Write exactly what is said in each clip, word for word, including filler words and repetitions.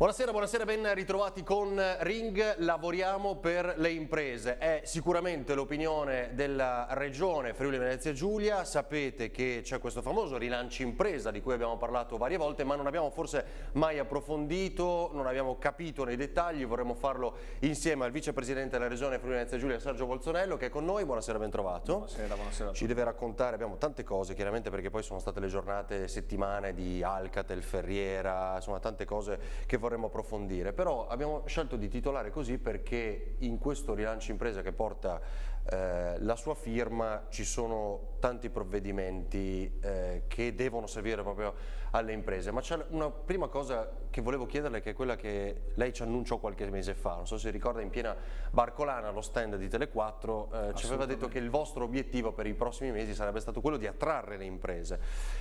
Buonasera, buonasera, ben ritrovati con Ring. Lavoriamo per le imprese. È sicuramente l'opinione della regione Friuli Venezia Giulia. Sapete che c'è questo famoso rilancio impresa di cui abbiamo parlato varie volte, ma non abbiamo forse mai approfondito, non abbiamo capito nei dettagli. Vorremmo farlo insieme al vicepresidente della regione Friuli Venezia Giulia, Sergio Bolzonello, che è con noi. Buonasera, ben trovato. Buonasera, buonasera. Ci deve raccontare, abbiamo tante cose chiaramente, perché poi sono state le giornate, settimane di Alcatel, Ferriera, insomma tante cose che vorremmo approfondire, però abbiamo scelto di titolare così perché in questo rilancio impresa che porta eh, la sua firma ci sono tanti provvedimenti eh, che devono servire proprio alle imprese, ma c'è una prima cosa che volevo chiederle, che è quella che lei ci annunciò qualche mese fa, non so se ricorda, in piena Barcolana allo stand di Tele quattro, eh, ci aveva detto che il vostro obiettivo per i prossimi mesi sarebbe stato quello di attrarre le imprese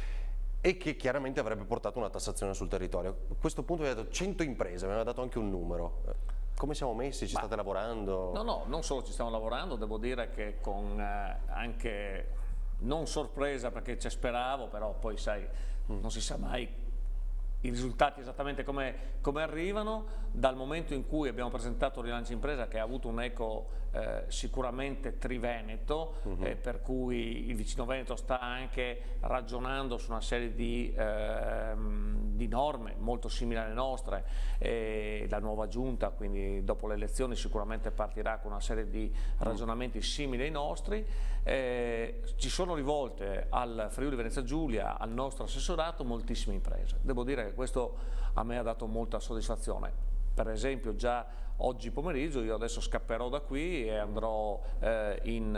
e che chiaramente avrebbe portato una tassazione sul territorio. A questo punto vi ha dato cento imprese, mi aveva dato anche un numero. Come siamo messi? Ci Ma, state lavorando? No, no, non solo ci stiamo lavorando, devo dire che con eh, anche, non sorpresa perché ci speravo, però poi sai, mm. non si sa mai i risultati esattamente come, come arrivano. Dal momento in cui abbiamo presentato il rilancio impresa, che ha avuto un eco eh, sicuramente triveneto, uh-huh. eh, per cui il vicino Veneto sta anche ragionando su una serie di, eh, di norme molto simili alle nostre, e la nuova giunta, quindi dopo le elezioni, sicuramente partirà con una serie di ragionamenti uh-huh. simili ai nostri. Eh, ci sono rivolte al Friuli Venezia Giulia, al nostro assessorato, moltissime imprese. Devo dire che questo a me ha dato molta soddisfazione. Per esempio già oggi pomeriggio io adesso scapperò da qui e andrò eh, in,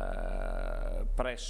eh,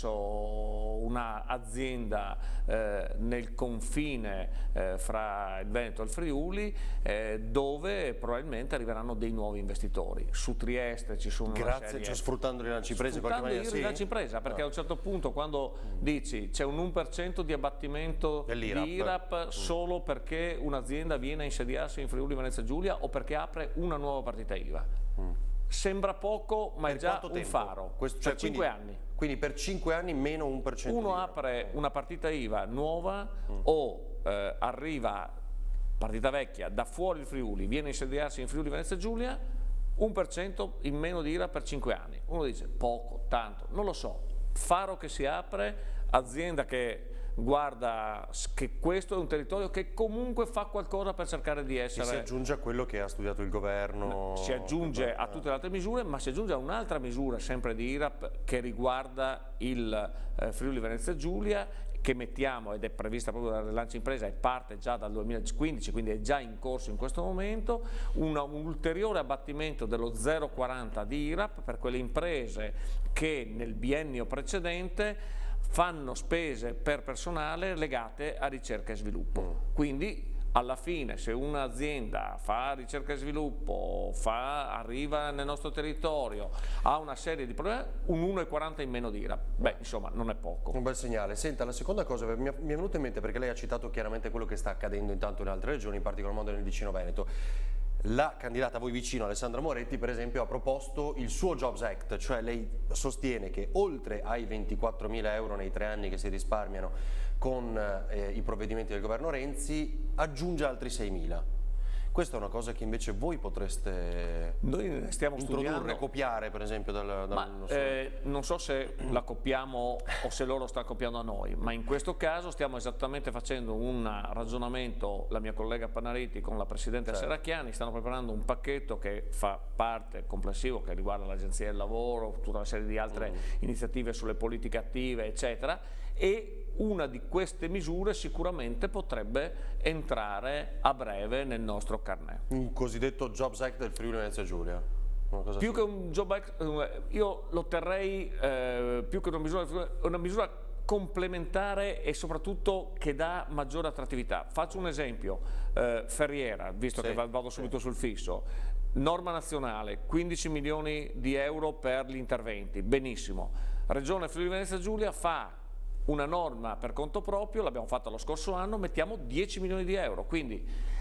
presso un'azienda eh, nel confine eh, fra il Veneto e il Friuli, eh, dove probabilmente arriveranno dei nuovi investitori. Su Trieste ci sono Grazie, una serie... cioè sfruttando il rilancio impresa, sfruttando il sì? rilancio impresa, perché no. a un certo punto quando mm. dici c'è un uno per cento di abbattimento di I R A P mm. solo perché un'azienda viene a insediarsi in Friuli Venezia Giulia o perché apre una nuova partita I V A. Mm. Sembra poco, ma per è già un tempo? faro. Questo, cioè, per cinque anni. Quindi per cinque anni meno un per cento. Uno apre una partita I V A nuova mm. o eh, arriva partita vecchia da fuori il Friuli, viene a insediarsi in Friuli Venezia Giulia, un per cento in meno di I R A P per cinque anni. Uno dice poco, tanto, non lo so. Faro che si apre, azienda che guarda che questo è un territorio che comunque fa qualcosa per cercare di essere... E si aggiunge a quello che ha studiato il governo... Si aggiunge a tutte le altre misure, ma si aggiunge a un'altra misura sempre di I R A P che riguarda il eh, Friuli Venezia Giulia, che mettiamo ed è prevista proprio dal rilancio impresa e parte già dal duemilaquindici, quindi è già in corso in questo momento, una, un ulteriore abbattimento dello zero virgola quaranta di I R A P per quelle imprese che nel biennio precedente fanno spese per personale legate a ricerca e sviluppo. Mm. Quindi alla fine, se un'azienda fa ricerca e sviluppo, fa, arriva nel nostro territorio, ha una serie di problemi, un uno virgola quaranta in meno di I R A P. Beh, insomma, non è poco. Un bel segnale. Senta, la seconda cosa mi è, mi è venuta in mente, perché lei ha citato chiaramente quello che sta accadendo intanto in altre regioni, in particolar modo nel vicino Veneto. La candidata a voi vicino, Alessandra Moretti, per esempio, ha proposto il suo Jobs Act, cioè lei sostiene che oltre ai ventiquattromila euro nei tre anni che si risparmiano con eh, i provvedimenti del governo Renzi, aggiunge altri seimila. Questa è una cosa che invece voi potreste Noi stiamo introdurre, studiando. copiare per esempio dal, dal ma, non so. Eh, non so se la copiamo o se loro stanno copiando a noi, ma in questo caso stiamo esattamente facendo un ragionamento, la mia collega Panariti con la Presidente certo. Serracchiani stanno preparando un pacchetto che fa parte complessivo, che riguarda l'Agenzia del Lavoro, tutta una serie di altre mm. iniziative sulle politiche attive eccetera, e una di queste misure sicuramente potrebbe entrare a breve nel nostro carnet. Un cosiddetto Jobs Act del Friuli Venezia Giulia. Una cosa più sì. che un Job Act, io lo terrei eh, più che una misura, una misura complementare e soprattutto che dà maggiore attrattività. Faccio un esempio, eh, Ferriera, visto sì, che vado subito sì. sul fisso, norma nazionale, quindici milioni di euro per gli interventi, benissimo. Regione Friuli Venezia Giulia fa una norma per conto proprio, l'abbiamo fatta lo scorso anno, mettiamo dieci milioni di euro, quindi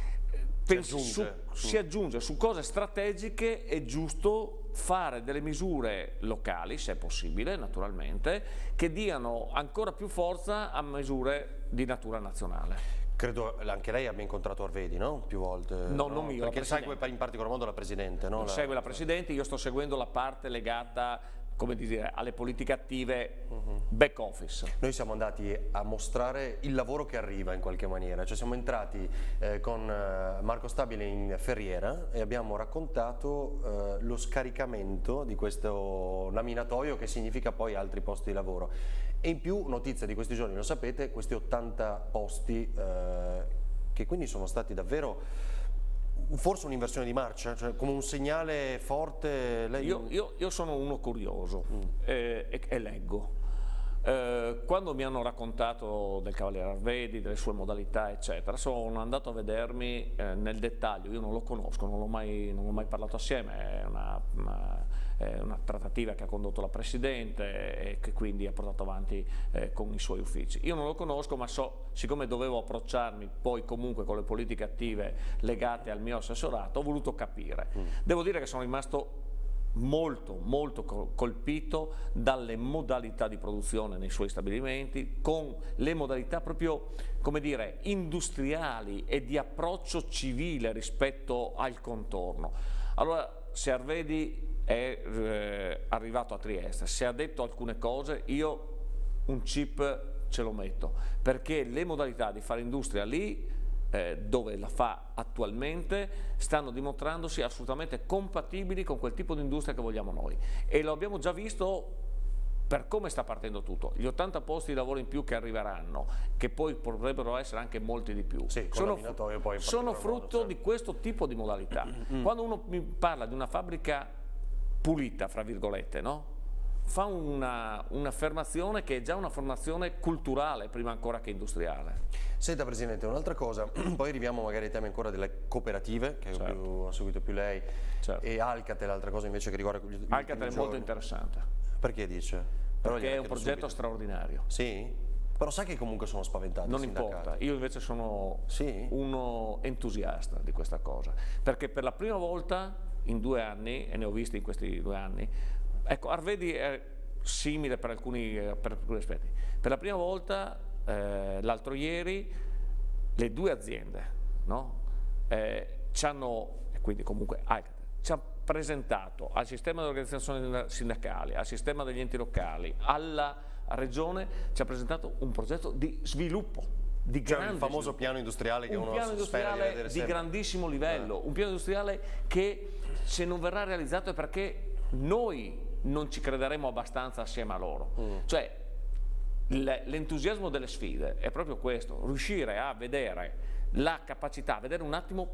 si aggiunge. Su, si aggiunge su cose strategiche. È giusto fare delle misure locali, se è possibile naturalmente, che diano ancora più forza a misure di natura nazionale. Credo anche lei abbia incontrato Arvedi, no? Più volte. No, non io, perché segue in particolar modo la Presidente, no? La... Segue la Presidente, io sto seguendo la parte legata, come dire, alle politiche attive uh-huh. back office. Noi siamo andati a mostrare il lavoro che arriva in qualche maniera, cioè siamo entrati eh, con eh, Marco Stabile in Ferriera e abbiamo raccontato eh, lo scaricamento di questo laminatoio, che significa poi altri posti di lavoro. E in più, notizia di questi giorni, lo sapete, questi ottanta posti eh, che quindi sono stati davvero forse un'inversione di marcia, cioè come un segnale forte. Lei... Io, io, io sono uno curioso mm. eh, e, e leggo. Eh, quando mi hanno raccontato del Cavaliere Arvedi, delle sue modalità eccetera, sono andato a vedermi eh, nel dettaglio. Io non lo conosco, non l'ho mai, non l'ho mai parlato assieme, è una, una, è una trattativa che ha condotto la Presidente e che quindi ha portato avanti eh, con i suoi uffici. Io non lo conosco, ma so, siccome dovevo approcciarmi poi comunque con le politiche attive legate al mio assessorato, ho voluto capire. Mm. Devo dire che sono rimasto molto molto colpito dalle modalità di produzione nei suoi stabilimenti, con le modalità proprio, come dire, industriali e di approccio civile rispetto al contorno. Allora, se Arvedi è eh, arrivato a Trieste, se ha detto alcune cose, io un chip ce lo metto, perché le modalità di fare industria lì Eh, dove la fa attualmente stanno dimostrandosi assolutamente compatibili con quel tipo di industria che vogliamo noi, e lo abbiamo già visto per come sta partendo tutto. Gli ottanta posti di lavoro in più che arriveranno, che poi potrebbero essere anche molti di più, sì, sono, poi sono frutto modo, di questo tipo di modalità. Mm. Quando uno mi parla di una fabbrica pulita, fra virgolette, no? Fa un'affermazione che è già una formazione culturale prima ancora che industriale. Senta Presidente, un'altra cosa, poi arriviamo magari ai temi ancora delle cooperative, che certo. più, ha seguito più lei, certo. e Alcatel, l'altra cosa invece che riguarda gli Alcatel è giorni. Molto interessante. Perché dice? Però perché è un progetto subito. straordinario. Sì? Però sa che comunque sono spaventati. Non importa, io invece sono sì? uno entusiasta di questa cosa, perché per la prima volta in due anni, e ne ho visti in questi due anni, ecco, Arvedi è simile per alcuni, per alcuni aspetti. Per la prima volta, eh, l'altro ieri, le due aziende, no? eh, ci hanno, e quindi comunque Alcatel, ci ha presentato al sistema delle organizzazioni sindacali, al sistema degli enti locali, alla regione, ci ha presentato un progetto di sviluppo. Di cioè il famoso sviluppo. piano industriale che un uno piano industriale di, di grandissimo livello, eh. un piano industriale che se non verrà realizzato è perché noi non ci crederemo abbastanza assieme a loro. Mm. Cioè l'entusiasmo delle sfide è proprio questo, riuscire a vedere la capacità, a vedere un attimo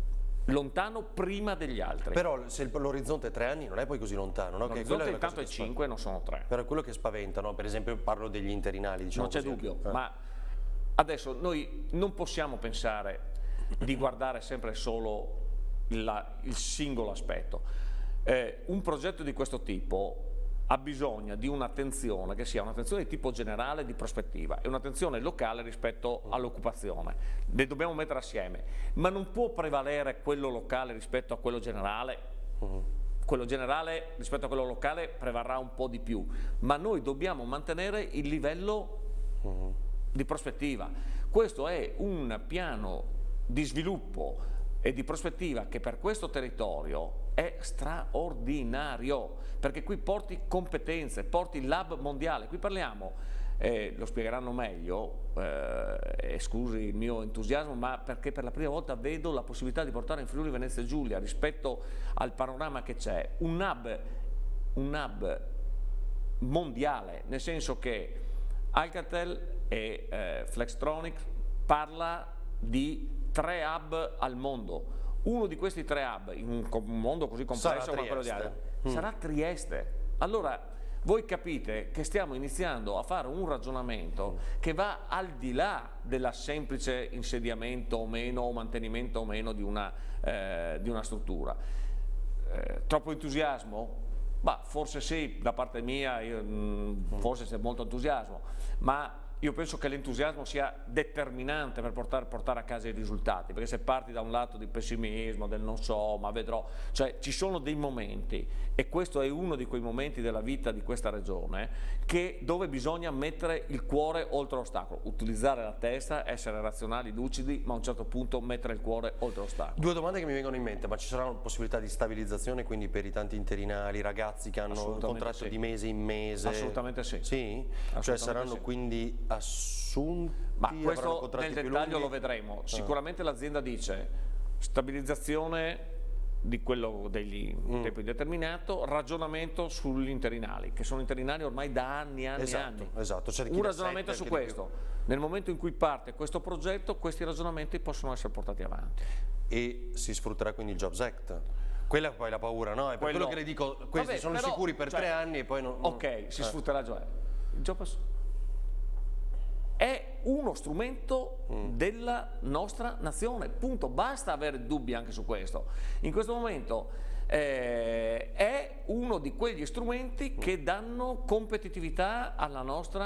lontano prima degli altri. Però se l'orizzonte è tre anni non è poi così lontano, no? L'orizzonte intanto è cinque, non sono tre. Però è quello che spaventa, no? Per esempio parlo degli interinali, diciamo. Non c'è dubbio, eh. ma adesso noi non possiamo pensare di guardare sempre solo la, il singolo aspetto. Eh, un progetto di questo tipo ha bisogno di un'attenzione che sia un'attenzione di tipo generale, di prospettiva, e un'attenzione locale rispetto all'occupazione. Le dobbiamo mettere assieme, ma non può prevalere quello locale rispetto a quello generale. Uh-huh. Quello generale rispetto a quello locale prevarrà un po' di più, ma noi dobbiamo mantenere il livello uh-huh. di prospettiva. Questo è un piano di sviluppo e di prospettiva che per questo territorio è straordinario, perché qui porti competenze, porti l'hub mondiale. Qui parliamo, eh, lo spiegheranno meglio, eh, scusi il mio entusiasmo, ma perché per la prima volta vedo la possibilità di portare in Friuli Venezia Giulia, rispetto al panorama che c'è, un hub, un hub mondiale, nel senso che Alcatel e eh, Flextronics parla di tre hub al mondo. Uno di questi tre hub, in un, un mondo così complesso come quello di Alcatel, mm. sarà Trieste. Allora, voi capite che stiamo iniziando a fare un ragionamento mm. che va al di là della semplice insediamento o meno, o mantenimento o meno di una, eh, di una struttura. Eh, troppo entusiasmo? Bah, forse sì, da parte mia, io, mh, forse c'è molto entusiasmo, ma io penso che l'entusiasmo sia determinante per portare, portare a casa i risultati, perché se parti da un lato di pessimismo, del non so, ma vedrò, cioè ci sono dei momenti, e questo è uno di quei momenti della vita di questa regione, che, dove bisogna mettere il cuore oltre l'ostacolo, utilizzare la testa, essere razionali, lucidi, ma a un certo punto mettere il cuore oltre l'ostacolo. Due domande che mi vengono in mente: ma ci sarà una possibilità di stabilizzazione, quindi per i tanti interinali, ragazzi che hanno un contratto sì. di mese in mese? Assolutamente sì. Sì? Assolutamente cioè saranno sì. quindi assunti? Ma questo nel dettaglio lunghi? lo vedremo. Ah. Sicuramente l'azienda dice stabilizzazione di quello degli mm. tempo indeterminato, ragionamento sugli interinali, che sono interinali ormai da anni, anni, esatto, anni. Esatto. Cioè, un ragionamento su questo. Nel momento in cui parte questo progetto, questi ragionamenti possono essere portati avanti. E si sfrutterà quindi il Jobs Act? Quella è poi la paura, no? È per quello, quello che le dico, questi Vabbè, sono però, sicuri per cioè, tre anni e poi non... Ok, si eh. sfrutterà, cioè, il Jobs è uno strumento mm. della nostra nazione, punto, basta avere dubbi anche su questo. In questo momento eh, è uno di quegli strumenti mm. che danno competitività alla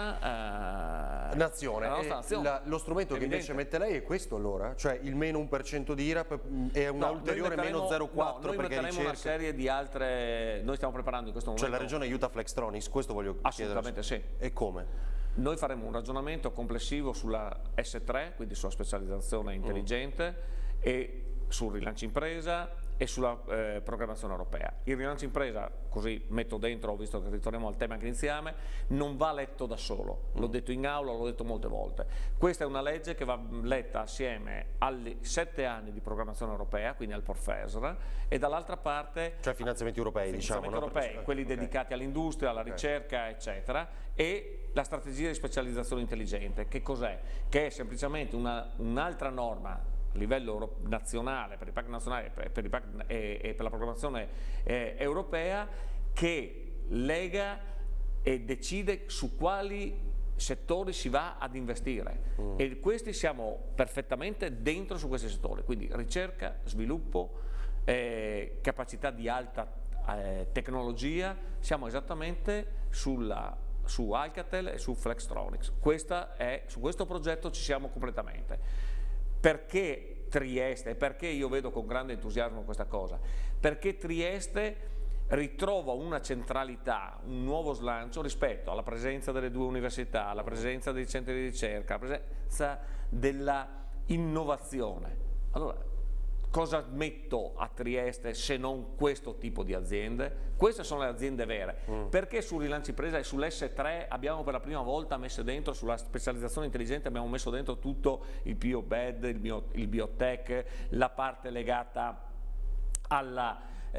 nostra, eh, nazione. alla nostra nazione. La, lo strumento Evidente. che invece mette lei è questo allora? Cioè il meno un per cento di I R A P è una no, ulteriore meno zero virgola quattro no, noi perché metteremo ricerca... una serie di altre, noi stiamo preparando in questo momento... Cioè la regione aiuta Flextronics, questo voglio chiedere. Assolutamente sì. E come? Noi faremo un ragionamento complessivo sulla S tre, quindi sulla specializzazione intelligente, mm. e sul rilancio impresa e sulla eh, programmazione europea. Il rilancio impresa, così metto dentro, visto che ritorniamo al tema anche insieme, non va letto da solo, l'ho mm. detto in aula, l'ho detto molte volte. Questa è una legge che va letta assieme agli sette anni di programmazione europea, quindi al Porfesr, e dall'altra parte... Cioè finanziamenti europei, finanziamenti diciamo. europei, no? quelli okay. dedicati all'industria, alla okay. ricerca, eccetera, e la strategia di specializzazione intelligente. Che cos'è? Che è semplicemente un'altra norma a livello nazionale, per i P A C nazionali per i P A C e, e per la programmazione eh, europea, che lega e decide su quali settori si va ad investire mm. e questi siamo perfettamente dentro su questi settori, quindi ricerca, sviluppo, eh, capacità di alta eh, tecnologia, siamo esattamente sulla su Alcatel e su Flextronics. Questa è, su questo progetto ci siamo completamente. Perché Trieste? Perché io vedo con grande entusiasmo questa cosa? Perché Trieste ritrova una centralità, un nuovo slancio rispetto alla presenza delle due università, alla presenza dei centri di ricerca, alla presenza della innovazione. Allora, cosa metto a Trieste se non questo tipo di aziende? Queste sono le aziende vere. Mm. Perché sul rilancio impresa e sull'S tre abbiamo per la prima volta messo dentro, sulla specializzazione intelligente abbiamo messo dentro tutto il biobed, il, bio, il biotech, la parte legata alla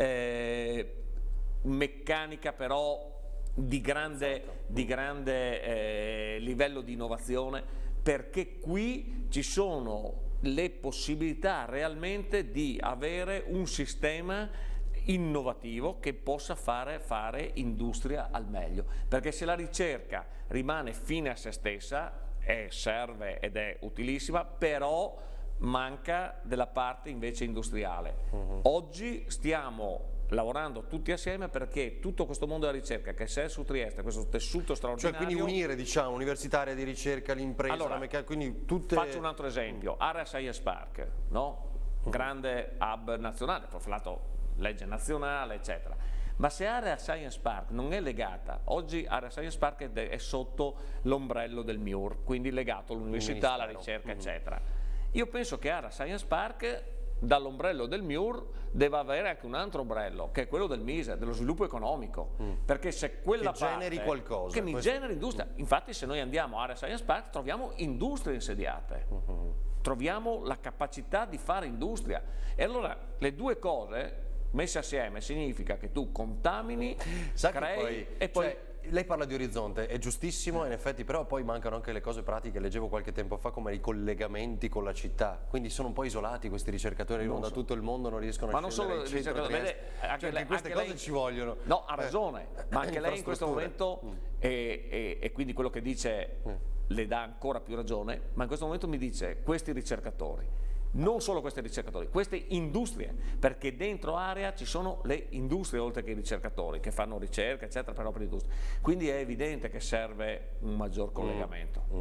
eh, meccanica però di grande, esatto. di grande eh, livello di innovazione, perché qui ci sono le possibilità realmente di avere un sistema innovativo che possa fare, fare industria al meglio, perché se la ricerca rimane fine a se stessa, è, serve ed è utilissima, però manca della parte invece industriale. Uh-huh. Oggi stiamo lavorando tutti assieme perché tutto questo mondo della ricerca che c'è su Trieste, questo tessuto straordinario... Cioè quindi unire, diciamo, universitaria di ricerca, l'impresa, allora, la meccanica, quindi tutte... Faccio un altro esempio, Area Science Park, no? Grande hub nazionale, poi fra l'altro legge nazionale, eccetera. Ma se Area Science Park non è legata, oggi Area Science Park è, è sotto l'ombrello del M I U R, quindi legato all'università, alla ricerca, mm-hmm. eccetera. Io penso che Area Science Park dall'ombrello del M I U R deve avere anche un altro ombrello, che è quello del MISE, dello sviluppo economico, mm. perché se quella che parte generi qualcosa, che mi questo... generi industria, infatti se noi andiamo a Area Science Park troviamo industrie insediate, mm-hmm. troviamo la capacità di fare industria, e allora le due cose messe assieme significa che tu contamini, Sa crei poi, e poi... Cioè, lei parla di orizzonte, è giustissimo in effetti, però poi mancano anche le cose pratiche. Leggevo qualche tempo fa come i collegamenti con la città, quindi sono un po' isolati questi ricercatori, arrivano da tutto il mondo, non riescono ma a scendere in centro. Ma non solo vede, anche, cioè, lei, queste anche cose lei, ci vogliono. No, ha ragione, eh. ma anche lei in questo momento, mm. e, e, e quindi quello che dice mm. le dà ancora più ragione, ma in questo momento mi dice questi ricercatori, non solo questi ricercatori, queste industrie, perché dentro Area ci sono le industrie oltre che i ricercatori che fanno ricerca eccetera per opere di industria, quindi è evidente che serve un maggior collegamento. Mm. Mm.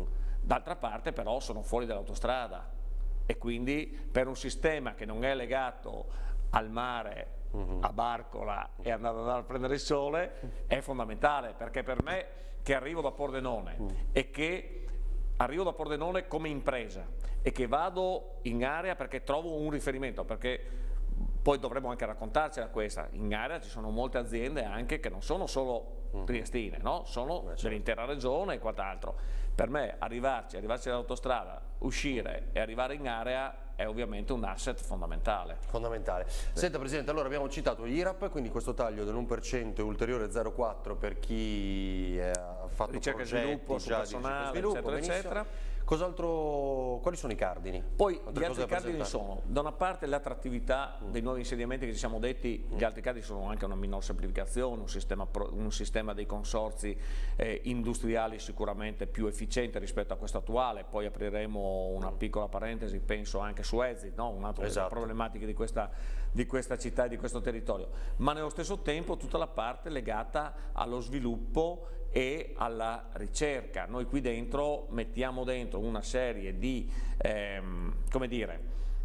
D'altra parte però sono fuori dall'autostrada e quindi per un sistema che non è legato al mare, a Barcola e andare a prendere il sole è fondamentale, perché per me che arrivo da Pordenone mm. e che arrivo da Pordenone come impresa e che vado in area perché trovo un riferimento, perché poi dovremmo anche raccontarcela questa, in area ci sono molte aziende anche che non sono solo triestine, no? Sono Beh, certo. dell'intera regione e quant'altro. Per me arrivarci, arrivarci dall'autostrada, uscire e arrivare in area è ovviamente un asset fondamentale. Fondamentale. Sì. Senta Presidente, allora abbiamo citato l'I R A P, quindi questo taglio dell'uno per cento e ulteriore zero virgola quattro per per chi ha fatto ricerca e sviluppo, su personale, sviluppo, eccetera, benissimo. eccetera. Cos'altro, quali sono i cardini? Poi Altre gli altri cardini sono, da una parte l'attrattività mm. dei nuovi insediamenti che ci siamo detti, mm. gli altri cardini sono anche una minor semplificazione, un sistema, un sistema dei consorzi eh, industriali sicuramente più efficiente rispetto a questo attuale, poi apriremo una mm. piccola parentesi, penso anche su Exit, no? Un'altra esatto. delle problematiche di questa, di questa città e di questo territorio, ma nello stesso tempo tutta la parte legata allo sviluppo e alla ricerca. Noi qui dentro mettiamo dentro una serie di, ehm, come dire,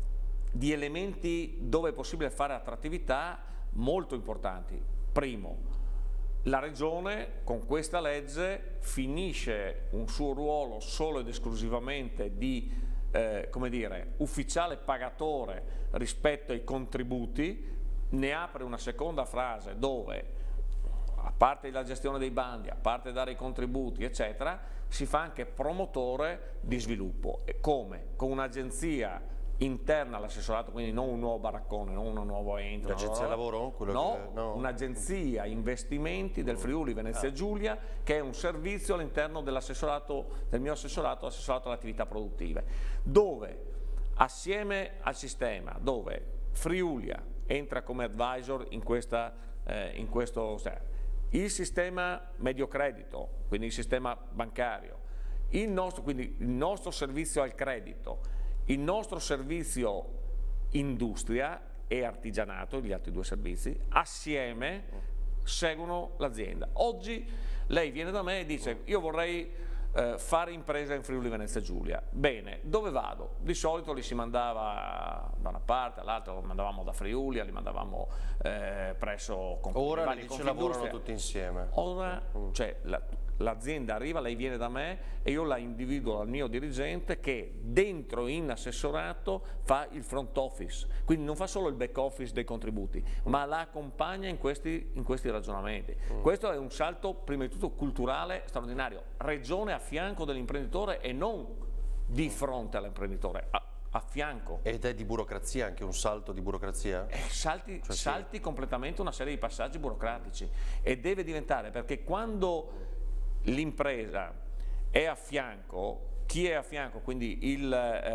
di elementi dove è possibile fare attrattività molto importanti. Primo, la Regione con questa legge finisce un suo ruolo solo ed esclusivamente di eh, come dire, ufficiale pagatore rispetto ai contributi, ne apre una seconda frase dove a parte la gestione dei bandi, a parte dare i contributi, eccetera, si fa anche promotore di sviluppo. E come? Con un'agenzia interna all'assessorato, quindi non un nuovo baraccone, non un nuovo ente. Un'agenzia no, lavoro? Quello no, che, no. un'agenzia investimenti del Friuli Venezia Giulia, che è un servizio all'interno dell'assessorato, del mio assessorato, assessorato alle attività produttive, dove assieme al sistema, dove Friulia entra come advisor in, questa, eh, in questo il sistema medio credito, quindi il sistema bancario, il nostro, quindi il nostro servizio al credito, il nostro servizio industria e artigianato, gli altri due servizi, assieme seguono l'azienda. Oggi lei viene da me e dice io vorrei eh, fare impresa in Friuli Venezia Giulia. Bene, dove vado? Di solito li si mandava da una parte all'altra, lo mandavamo da Friuli, li mandavamo eh, presso Ora li dice lavorano tutti insieme. Ora, cioè, la, l'azienda arriva, lei viene da me e io la individuo al mio dirigente che dentro in assessorato fa il front office, quindi non fa solo il back office dei contributi, ma la accompagna in questi, in questi ragionamenti. Mm. Questo è un salto prima di tutto culturale straordinario, regione a fianco dell'imprenditore e non di fronte all'imprenditore. A, a fianco. Ed è di burocrazia, anche un salto di burocrazia? Eh, salti cioè, salti sì. completamente una serie di passaggi burocratici e deve diventare, perché quando l'impresa è a fianco, chi è a fianco, quindi il,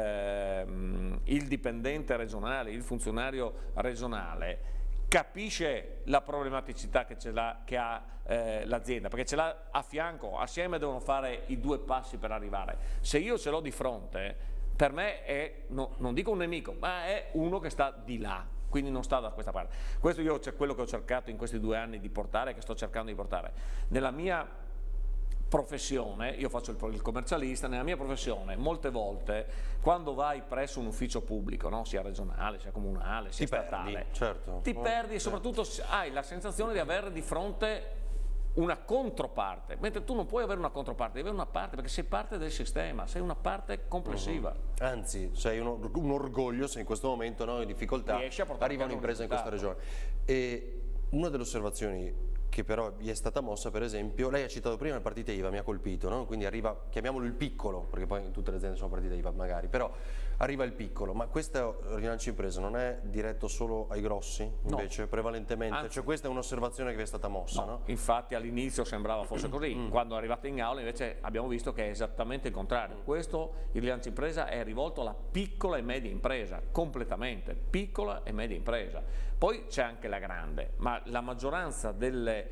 ehm, il dipendente regionale, il funzionario regionale, capisce la problematicità che, ce l'ha, che ha eh, l'azienda, perché ce l'ha a fianco, assieme devono fare i due passi per arrivare. Se io ce l'ho di fronte, per me è, no, non dico un nemico, ma è uno che sta di là, quindi non sta da questa parte. Questo io c'è quello che ho cercato in questi due anni di portare, che sto cercando di portare. Nella mia professione, io faccio il, il commercialista, nella mia professione molte volte quando vai presso un ufficio pubblico, no? Sia regionale, sia comunale, sia ti statale, perdi, certo. ti perdi e soprattutto hai la sensazione di avere di fronte una controparte, mentre tu non puoi avere una controparte, devi avere una parte, perché sei parte del sistema, sei una parte complessiva. Uh-huh. Anzi, sei un, un orgoglio se in questo momento no, in difficoltà arriva un'impresa in questa regione. E una delle osservazioni che però vi è stata mossa, per esempio, lei ha citato prima le partite I V A, mi ha colpito, no? Quindi arriva, chiamiamolo il piccolo, perché poi tutte le aziende sono partite I V A magari, però arriva il piccolo, ma questo rilancio impresa non è diretto solo ai grossi, invece, no. prevalentemente? Anzi, cioè questa è un'osservazione che vi è stata mossa, no? no? Infatti all'inizio sembrava fosse così, mm. quando è arrivata in aula invece abbiamo visto che è esattamente il contrario. Mm. Questo, il rilancio impresa, è rivolto alla piccola e media impresa, completamente, piccola e media impresa. Poi c'è anche la grande, ma la maggioranza delle,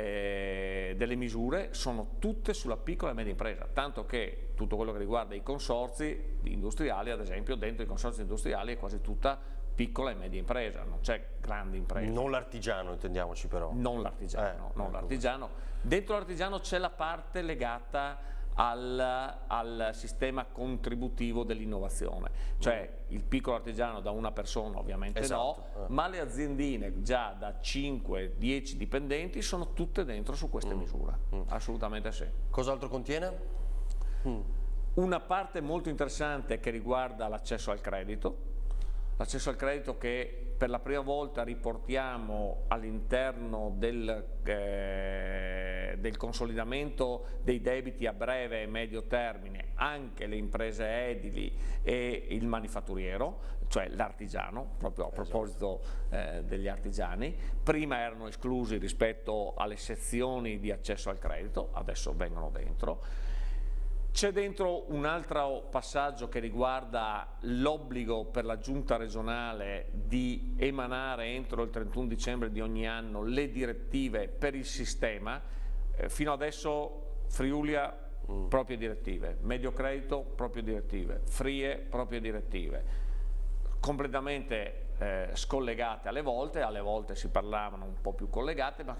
eh, delle misure sono tutte sulla piccola e media impresa, tanto che tutto quello che riguarda i consorzi industriali, ad esempio, dentro i consorzi industriali è quasi tutta piccola e media impresa, non c'è grande impresa. Non l'artigiano, intendiamoci però. Non l'artigiano, eh, non ecco. l'artigiano. Dentro l'artigiano c'è la parte legata al, al sistema contributivo dell'innovazione, cioè il piccolo artigiano da una persona ovviamente esatto. no, ma le aziendine già da cinque dieci dipendenti sono tutte dentro su queste mm. misure, mm. assolutamente sì. Cos'altro contiene? Mm. Una parte molto interessante che riguarda l'accesso al credito, l'accesso al credito che per la prima volta riportiamo all'interno del, eh, del consolidamento dei debiti a breve e medio termine anche le imprese edili e il manifatturiero, cioè l'artigiano, proprio a proposito eh, degli artigiani. Prima erano esclusi rispetto alle sezioni di accesso al credito, adesso vengono dentro. C'è dentro un altro passaggio che riguarda l'obbligo per la giunta regionale di emanare entro il trentuno dicembre di ogni anno le direttive per il sistema. Eh, fino adesso Friulia mm. proprie direttive, Mediocredito proprie direttive, Frie proprie direttive, completamente eh, scollegate alle volte, alle volte si parlavano un po' più collegate, ma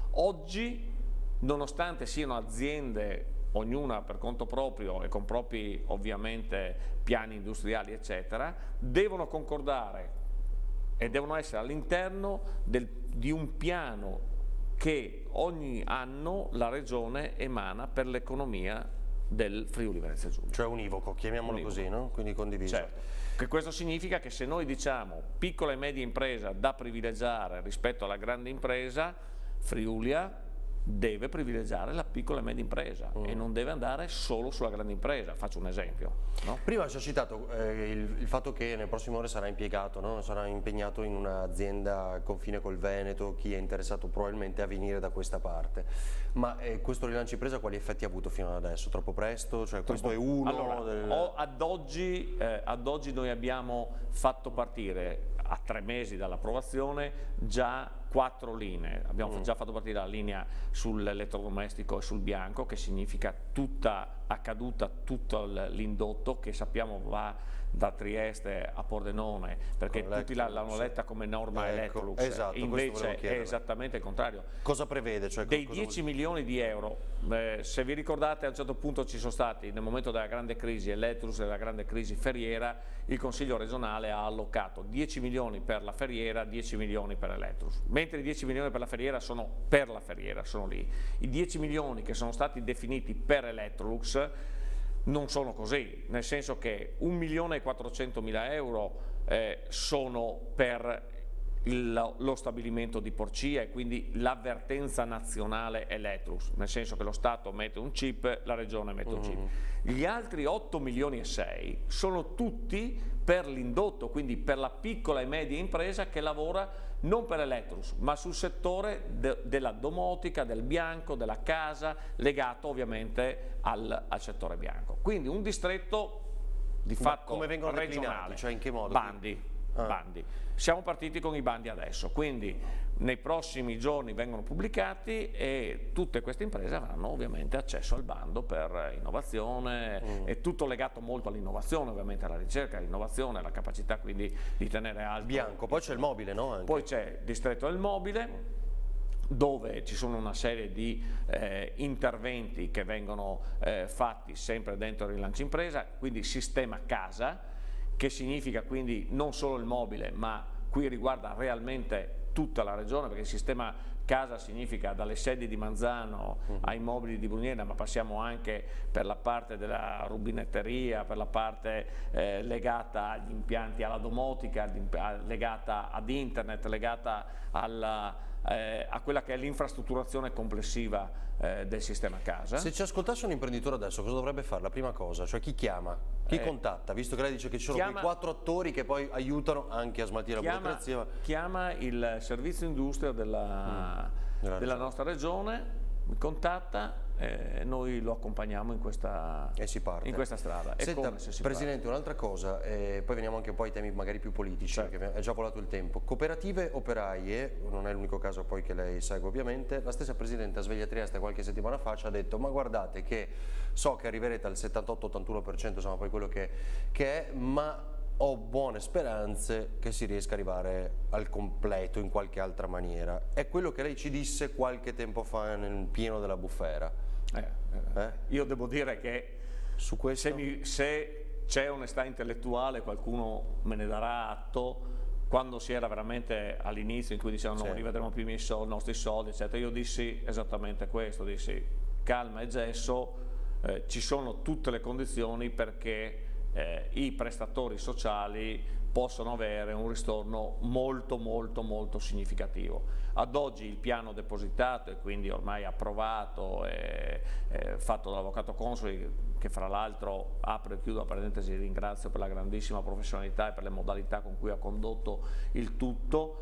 oggi nonostante siano aziende ognuna per conto proprio e con propri ovviamente piani industriali eccetera, devono concordare e devono essere all'interno di un piano che ogni anno la Regione emana per l'economia del Friuli Venezia Giulia. Cioè univoco, chiamiamolo univoco. Così, no? Quindi condiviso. Certo. Che questo significa che se noi diciamo piccola e media impresa da privilegiare rispetto alla grande impresa, Friulia deve privilegiare la piccola e media impresa mm. e non deve andare solo sulla grande impresa. Faccio un esempio. No? Prima ci ha citato eh, il, il fatto che nelle prossime ore sarà impiegato, no? sarà impegnato in un'azienda al confine col Veneto, chi è interessato probabilmente a venire da questa parte. Ma eh, questo rilancio impresa quali effetti ha avuto fino ad adesso? Troppo presto? Cioè, questo Troppo... è uno allora, del... o ad, oggi, eh, ad oggi noi abbiamo fatto partire a tre mesi dall'approvazione già quattro linee. Abbiamo mm. già fatto partire la linea sull'elettrodomestico e sul bianco, che significa tutta accaduta, tutto l'indotto che sappiamo va da Trieste a Pordenone, perché con tutti l'hanno letta come norma ecco, Electrolux, esatto, invece è esattamente il contrario. Cosa prevede? Cioè, dei cosa dieci milioni di euro, eh, se vi ricordate a un certo punto ci sono stati nel momento della grande crisi Electrolux e della grande crisi ferriera, il Consiglio regionale ha allocato dieci milioni per la ferriera, dieci milioni per Electrolux, mentre i dieci milioni per la ferriera sono per la ferriera, sono lì. I dieci milioni che sono stati definiti per Electrolux non sono così, nel senso che un milione e quattrocentomila euro eh, sono per il, lo stabilimento di Porcia e quindi l'avvertenza nazionale Electrolux, nel senso che lo Stato mette un chip, la Regione mette un chip. Gli altri otto milioni e sei sono tutti per l'indotto, quindi per la piccola e media impresa che lavora non per Electrolux, ma sul settore de della domotica, del bianco, della casa, legato ovviamente al, al settore bianco. Quindi un distretto di fatto come vengono regionale, cioè in che modo? Bandi, ah. bandi. Siamo partiti con i bandi adesso, quindi nei prossimi giorni vengono pubblicati e tutte queste imprese avranno ovviamente accesso al bando per innovazione, mm. è tutto legato molto all'innovazione, ovviamente alla ricerca, all'innovazione, alla capacità quindi di tenere alto. Bianco, poi c'è il mobile, no? Anche. Poi c'è il distretto del mobile, dove ci sono una serie di eh, interventi che vengono eh, fatti sempre dentro il rilancio impresa, quindi sistema casa, che significa quindi non solo il mobile, ma qui riguarda realmente tutta la regione, perché il sistema casa significa dalle sedie di Manzano uh-huh. ai mobili di Bruniera, ma passiamo anche per la parte della rubinetteria, per la parte eh, legata agli impianti, alla domotica, legata ad internet, legata alla, eh, a quella che è l'infrastrutturazione complessiva eh, del sistema casa. Se ci ascoltasse un imprenditore adesso, cosa dovrebbe fare? La prima cosa, cioè chi chiama? Chi eh, contatta? Visto che lei dice che ci sono chiama, quei quattro attori che poi aiutano anche a smaltire chiama, la burocrazia. Ma... Chiama il servizio industria della, mm, della nostra regione, mi contatta e noi lo accompagniamo in questa, e si parte. In questa strada. È Senta, come se si Presidente, un'altra cosa, eh, poi veniamo anche poi ai temi magari più politici, certo. perché è già volato il tempo. Cooperative operaie, non è l'unico caso poi che lei segue ovviamente, la stessa Presidente a Sveglia Trieste qualche settimana fa ci ha detto ma guardate che so che arriverete al settantotto ottantuno per cento, insomma poi quello che, che è, ma ho buone speranze che si riesca ad arrivare al completo in qualche altra maniera. È quello che lei ci disse qualche tempo fa nel pieno della bufera. Eh, eh. Io devo dire che su questo? se, mi, se c'è onestà intellettuale, qualcuno me ne darà atto. Quando si era veramente all'inizio in cui dicevano non rivedremo più i miei soldi, i nostri soldi, eccetera, io dissi esattamente questo, dissi calma e gesso, eh, ci sono tutte le condizioni perché eh, i prestatori sociali possono avere un ristorno molto molto molto significativo. Ad oggi il piano depositato e quindi ormai approvato e, e fatto dall'avvocato Consoli, che fra l'altro apro e chiudo la parentesi, ringrazio per la grandissima professionalità e per le modalità con cui ha condotto il tutto,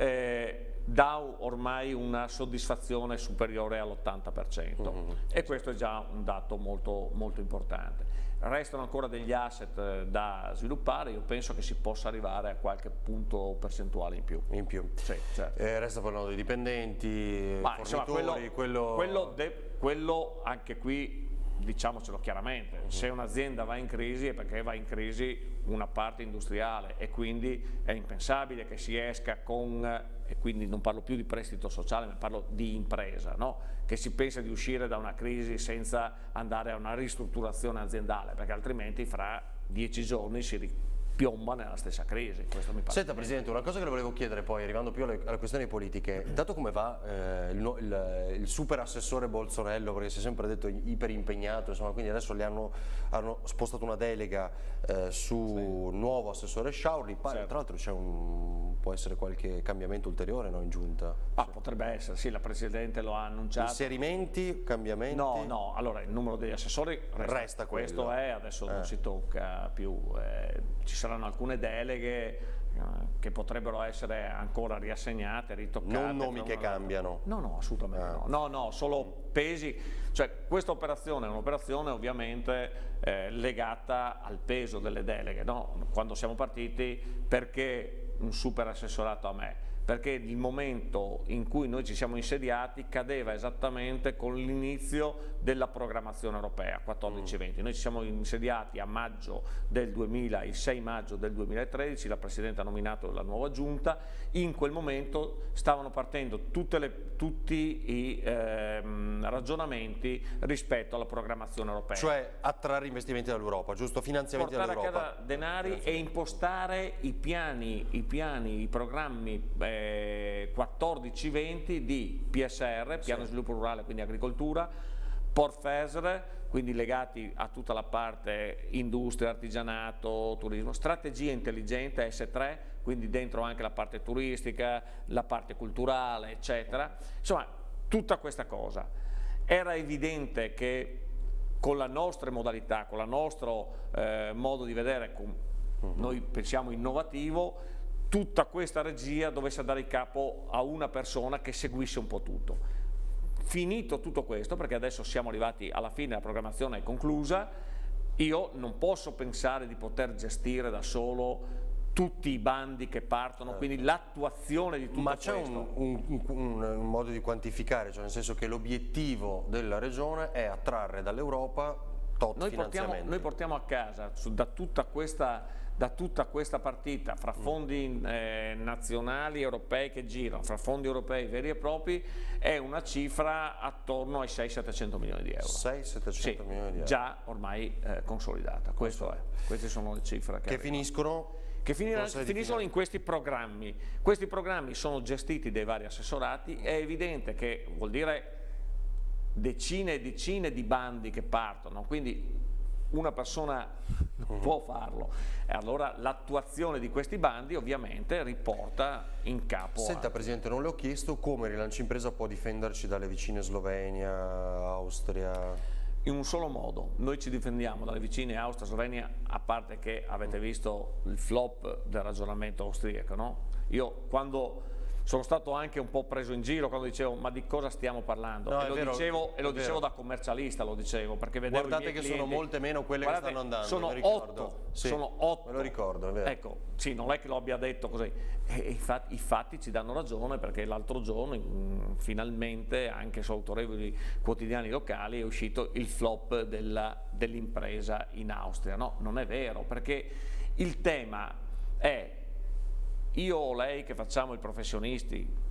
eh, dà ormai una soddisfazione superiore all'ottanta per cento mm-hmm. e questo è già un dato molto, molto importante. Restano ancora degli asset da sviluppare, io penso che si possa arrivare a qualche punto percentuale in più. In più. Sì, certo. eh, resta parlando dei dipendenti, Ma, fornitori, insomma, quello, quello... Quello, de, quello anche qui diciamocelo chiaramente, uh-huh. se un'azienda va in crisi è perché va in crisi una parte industriale e quindi è impensabile che si esca con, e quindi non parlo più di prestito sociale ma parlo di impresa, no? Che si pensa di uscire da una crisi senza andare a una ristrutturazione aziendale, perché altrimenti fra dieci giorni si piomba nella stessa crisi. Questo mi pare. Senta Presidente, una cosa che le volevo chiedere poi, arrivando più alle, alle questioni politiche, dato come va eh, il, il, il super assessore Bolzonello, perché si è sempre detto iper impegnato, insomma, quindi adesso gli hanno, hanno spostato una delega eh, su sì. nuovo assessore Sciaurri, certo. Tra l'altro c'è un, può essere qualche cambiamento ulteriore, no, in giunta? Ah, sì. Potrebbe essere, sì, la Presidente lo ha annunciato. Inserimenti, cambiamenti? No, no, allora il numero degli assessori resta, resta questo quello. è, adesso eh. non si tocca più, eh, ci saranno alcune deleghe eh, che potrebbero essere ancora riassegnate, ritoccate. Non nomi che cambiano? No, no, assolutamente ah. no, no, no, solo pesi, cioè questa operazione è un'operazione ovviamente eh, legata al peso delle deleghe, no? Quando siamo partiti, perché un super assessorato a me? Perché il momento in cui noi ci siamo insediati cadeva esattamente con l'inizio della programmazione europea quattordici venti. Mm. Noi ci siamo insediati a maggio del duemila, il sei maggio del duemilatredici, la Presidente ha nominato la nuova giunta, in quel momento stavano partendo tutte le, tutti i ehm, ragionamenti rispetto alla programmazione europea. Cioè attrarre investimenti dall'Europa, giusto? Finanziamenti dall'Europa. Portare dall'Europa. a casa denari e impostare i piani, i piani, i programmi eh, quattordici venti di P S R, Piano sì. Sviluppo Rurale, quindi agricoltura, Porfesr, quindi legati a tutta la parte industria, artigianato, turismo, strategia intelligente S tre, quindi dentro anche la parte turistica, la parte culturale, eccetera. Insomma, tutta questa cosa. Era evidente che con la nostra modalità, con il nostro eh, modo di vedere, con, uh-huh. noi pensiamo innovativo, tutta questa regia dovesse dare il capo a una persona che seguisse un po' tutto. Finito tutto questo, perché adesso siamo arrivati alla fine, la programmazione è conclusa, io non posso pensare di poter gestire da solo tutti i bandi che partono, quindi l'attuazione di tutto questo. Ma c'è un, un, un, un modo di quantificare, cioè nel senso che l'obiettivo della Regione è attrarre dall'Europa tot noi portiamo, finanziamenti. Noi portiamo a casa su, da tutta questa da tutta questa partita, fra fondi eh, nazionali e europei che girano, fra fondi europei veri e propri, è una cifra attorno ai sei settecento milioni di euro. sei settecento sì, milioni di euro. Già ormai eh, consolidata, questo è. Queste sono le cifre che, che finiscono? Che finirà, finiscono in questi programmi. Questi programmi sono gestiti dai vari assessorati, è evidente che vuol dire decine e decine di bandi che partono, quindi una persona non può farlo, e allora l'attuazione di questi bandi ovviamente riporta in capo. Senta a... Presidente, non le ho chiesto come Rilancio Impresa può difenderci dalle vicine Slovenia, Austria. In un solo modo, noi ci difendiamo dalle vicine Austria, Slovenia, a parte che avete visto il flop del ragionamento austriaco, no? Io quando sono stato anche un po' preso in giro quando dicevo ma di cosa stiamo parlando, no, e, lo vero, dicevo, e lo dicevo da commercialista, lo dicevo perché vedevo guardate che clienti, sono molte meno quelle guardate, che stanno andando, sono me lo ricordo. otto, sì, sono otto, me lo ricordo, è vero. Ecco, sì, non è che lo abbia detto così, e, e infatti, i fatti ci danno ragione, perché l'altro giorno in, finalmente anche su autorevoli quotidiani locali è uscito il flop dell'impresa in Austria. No, non è vero, perché il tema è io o lei che facciamo i professionisti,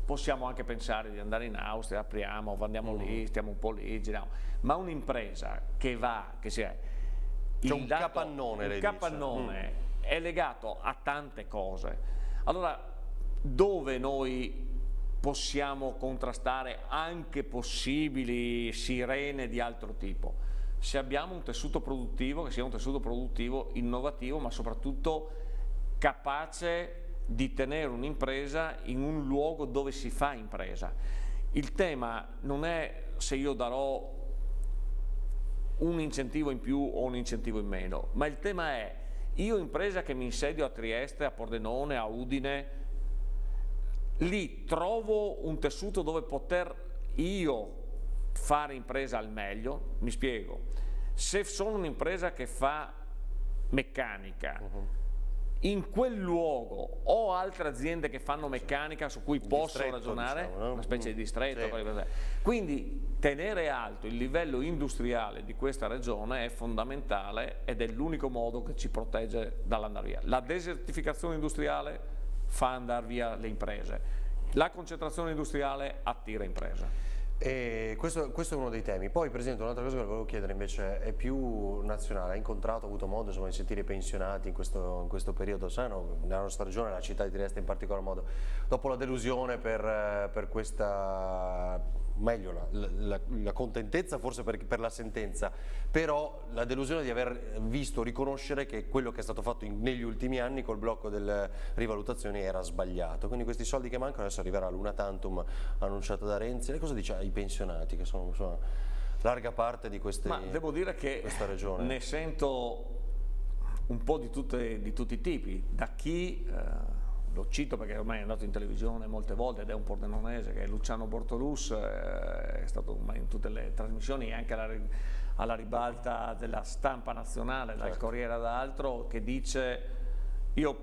possiamo anche pensare di andare in Austria, apriamo, andiamo mm. lì, stiamo un po' lì, giriamo. Ma un'impresa che va, che sia C'è un dato, capannone, il capannone mm. è legato a tante cose. Allora, dove noi possiamo contrastare anche possibili sirene di altro tipo? Se abbiamo un tessuto produttivo che sia un tessuto produttivo innovativo, ma soprattutto capace di tenere un'impresa in un luogo dove si fa impresa. Il tema non è se io darò un incentivo in più o un incentivo in meno, ma il tema è: io impresa che mi insedio a Trieste, a Pordenone, a Udine, lì trovo un tessuto dove poter io fare impresa al meglio. Mi spiego: se sono un'impresa che fa meccanica, uh-huh. in quel luogo ho altre aziende che fanno meccanica su cui un posso distretto, ragionare, diciamo, no? Una specie di distretto, sì. Quindi tenere alto il livello industriale di questa regione è fondamentale ed è l'unico modo che ci protegge dall'andare via. La desertificazione industriale fa andare via le imprese, la concentrazione industriale attira imprese. E questo, questo è uno dei temi. Poi, Presidente, un'altra cosa che volevo chiedere invece è più nazionale. Ha incontrato, ha avuto modo insomma, di sentire i pensionati in questo, in questo periodo, sano, nella nostra regione, la città di Trieste in particolar modo, dopo la delusione per, per questa, meglio la, la, la contentezza forse per, per la sentenza, però la delusione di aver visto riconoscere che quello che è stato fatto in, negli ultimi anni col blocco delle rivalutazioni era sbagliato. Quindi questi soldi che mancano adesso arriverà l'una tantum annunciata da Renzi. Lei cosa dice ai pensionati che sono insomma, larga parte di, queste, Ma devo dire che questa regione? Ne sento un po' di, tutte, di tutti i tipi, da chi, eh, lo cito perché ormai è andato in televisione molte volte ed è un pordenonese, che è Luciano Bortolus, eh, è stato in tutte le trasmissioni e anche alla, alla ribalta della stampa nazionale, certo. dal Corriere ad altro, che dice: io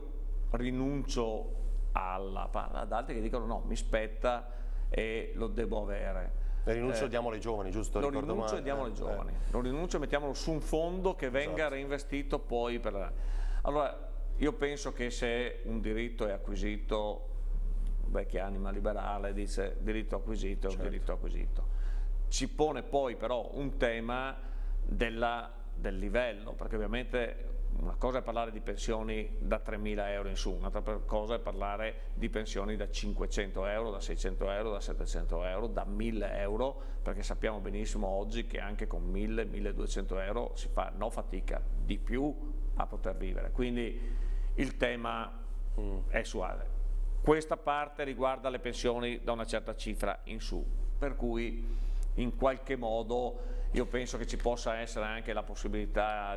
rinuncio alla palla, ad altri che dicono no, mi spetta e lo devo avere. Il rinuncio eh, diamolo ai giovani, giusto? Lo rinuncio e diamolo ai giovani, eh. lo rinuncio e mettiamolo su un fondo che venga esatto. reinvestito poi per... Allora, io penso che se un diritto è acquisito, vecchia anima liberale dice diritto acquisito è certo. un diritto acquisito. Ci pone poi però un tema della, del livello, perché ovviamente una cosa è parlare di pensioni da tremila euro in su, un'altra cosa è parlare di pensioni da cinquecento euro, da seicento euro, da settecento euro, da mille euro, perché sappiamo benissimo oggi che anche con mille milleduecento euro si fa no fatica di più a poter vivere, quindi il tema mm. è suave. Questa parte riguarda le pensioni da una certa cifra in su, per cui in qualche modo io penso che ci possa essere anche la possibilità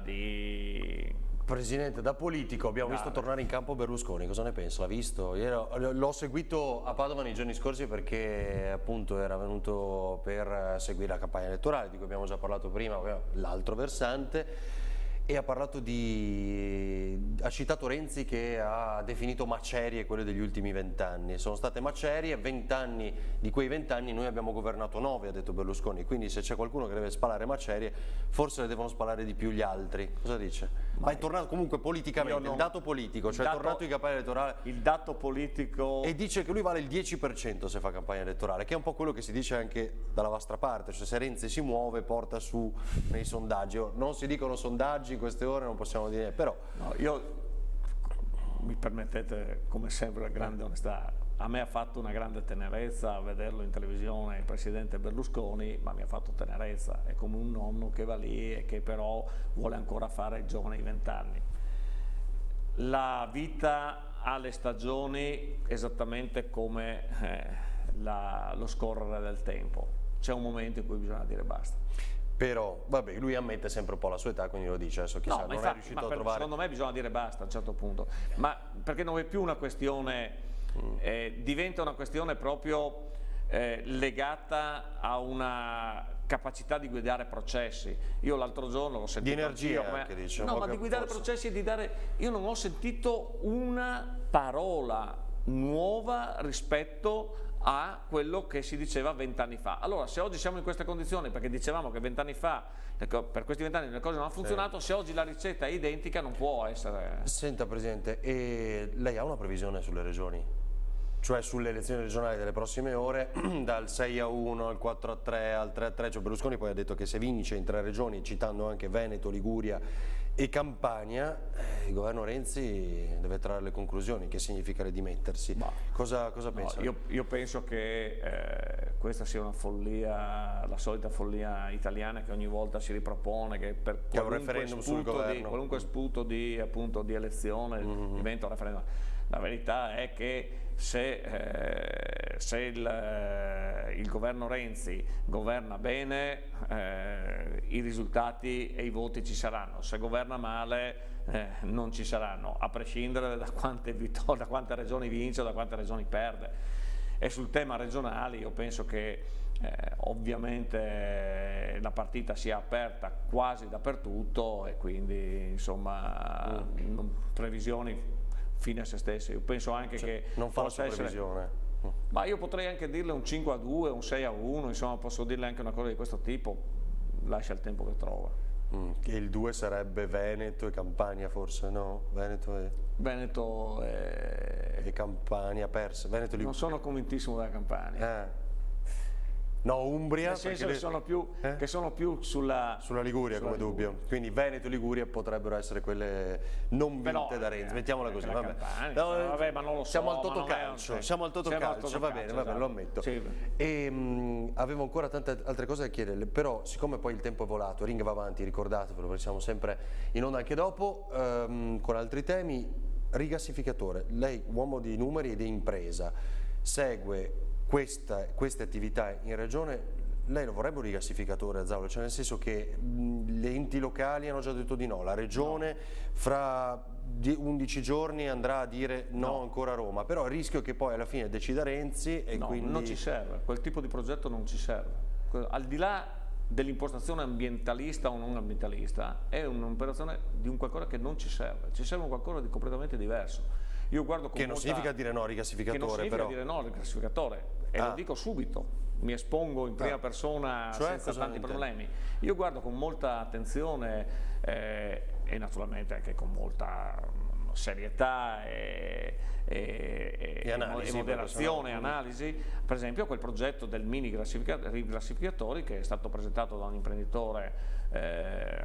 di... Presidente, da politico abbiamo visto tornare in campo Berlusconi, cosa ne pensa? L'ha visto? L'ho seguito a Padova nei giorni scorsi perché appunto era venuto per seguire la campagna elettorale di cui abbiamo già parlato prima, l'altro versante, e ha parlato di... ha citato Renzi che ha definito macerie quelle degli ultimi vent'anni. Sono state macerie, vent'anni, di quei vent'anni noi abbiamo governato nove, ha detto Berlusconi, quindi se c'è qualcuno che deve spalare macerie, forse le devono spalare di più gli altri. Cosa dice? Ma, Ma è tornato comunque politicamente, non... il dato politico, cioè dato... è tornato in campagna elettorale. Il dato politico... E dice che lui vale il dieci per cento se fa campagna elettorale, che è un po' quello che si dice anche dalla vostra parte, cioè se Renzi si muove porta su nei sondaggi. Non si dicono sondaggi in queste ore, non possiamo dire, però no, io mi permettete come sempre la grande onestà, a me ha fatto una grande tenerezza vederlo in televisione il presidente Berlusconi, ma mi ha fatto tenerezza, è come un nonno che va lì e che però vuole ancora fare il giovane di vent'anni. La vita ha le stagioni esattamente come eh, la, lo scorrere del tempo, c'è un momento in cui bisogna dire basta. Però, vabbè, lui ammette sempre un po' la sua età, quindi lo dice, adesso chissà, no, non infatti, è riuscito ma a per, trovare... Secondo me bisogna dire basta a un certo punto, ma perché non è più una questione, mm. eh, diventa una questione proprio eh, legata a una capacità di guidare processi. Io l'altro giorno l'ho sentito... Di energia anch'io, anche, dice. No, ma di guidare forse. processi e di dare... Io non ho sentito una parola nuova rispetto a quello che si diceva vent'anni fa. Allora, se oggi siamo in queste condizioni, perché dicevamo che vent'anni fa, per questi vent'anni le cose non hanno funzionato, sì. se oggi la ricetta è identica non può essere... Senta Presidente, e lei ha una previsione sulle regioni? cioè sulle elezioni regionali delle prossime ore, dal sei a uno al quattro a tre al tre a tre, cioè Berlusconi poi ha detto che se vince in tre regioni, citando anche Veneto, Liguria e Campania, eh, il governo Renzi deve trarre le conclusioni. Che significa dimettersi? Ma, cosa cosa no, pensa? Io, io penso che eh, questa sia una follia, la solita follia italiana che ogni volta si ripropone, che per che qualunque, un referendum sul governo. Di, qualunque sputo di, appunto, di elezione mm-hmm. diventa un referendum. La verità è che se, eh, se il, eh, il governo Renzi governa bene, eh, i risultati e i voti ci saranno. Se governa male, eh, non ci saranno, a prescindere da quante, vittorie, da quante regioni vince o da quante regioni perde. E sul tema regionale io penso che eh, ovviamente la partita sia aperta quasi dappertutto e quindi insomma mm. non, previsioni fine a se stessi. Io penso anche cioè, che non fa la sua previsione. Ma io potrei anche dirle un cinque a due, un sei a uno, insomma posso dirle anche una cosa di questo tipo, lascia il tempo che trova. Mm, che il due sarebbe Veneto e Campania forse, no? Veneto e, Veneto e... e Campania perse. Veneto non sono convintissimo della Campania. Eh. No, Umbria, nel senso le... che, sono più, eh? che sono più sulla, sulla Liguria sulla come Liguria. Dubbio, quindi Veneto e Liguria potrebbero essere quelle non vinte Però, da Renzi, mettiamola così. Vabbè. Campania, no, no, vabbè, ma non lo so, siamo al totocalcio, un... siamo al totocalcio, va bene, va bene, lo ammetto. Sì. E, mh, avevo ancora tante altre cose da chiederle, però siccome poi il tempo è volato, Ring va avanti, ricordatevelo, perché siamo sempre in onda anche dopo, ehm, con altri temi. Rigassificatore, lei uomo di numeri e di impresa, segue Questa, queste attività in regione, lei lo vorrebbe un rigassificatore a Zaulo? Cioè nel senso che mh, le enti locali hanno già detto di no, la regione no. fra undici giorni andrà a dire no, no ancora a Roma, però il rischio che poi alla fine decida Renzi e no, quindi... non ci serve, quel tipo di progetto non ci serve, al di là dell'impostazione ambientalista o non ambientalista, è un'operazione di un qualcosa che non ci serve, ci serve qualcosa di completamente diverso. Io guardo con che non molta... significa dire no al rigassificatore, che non significa però. dire no al rigassificatore, e ah. lo dico subito, mi espongo in prima ah. persona cioè, senza tanti problemi. Io guardo con molta attenzione eh, e naturalmente anche con molta serietà e, e, e, analisi, e moderazione e analisi, per esempio quel progetto del mini rigassificatori che è stato presentato da un imprenditore eh,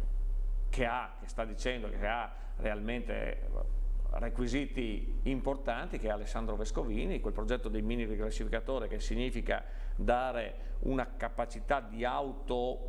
che ha, che sta dicendo che ha realmente requisiti importanti, che è Alessandro Vescovini, quel progetto dei mini rigassificatori che significa dare una capacità di auto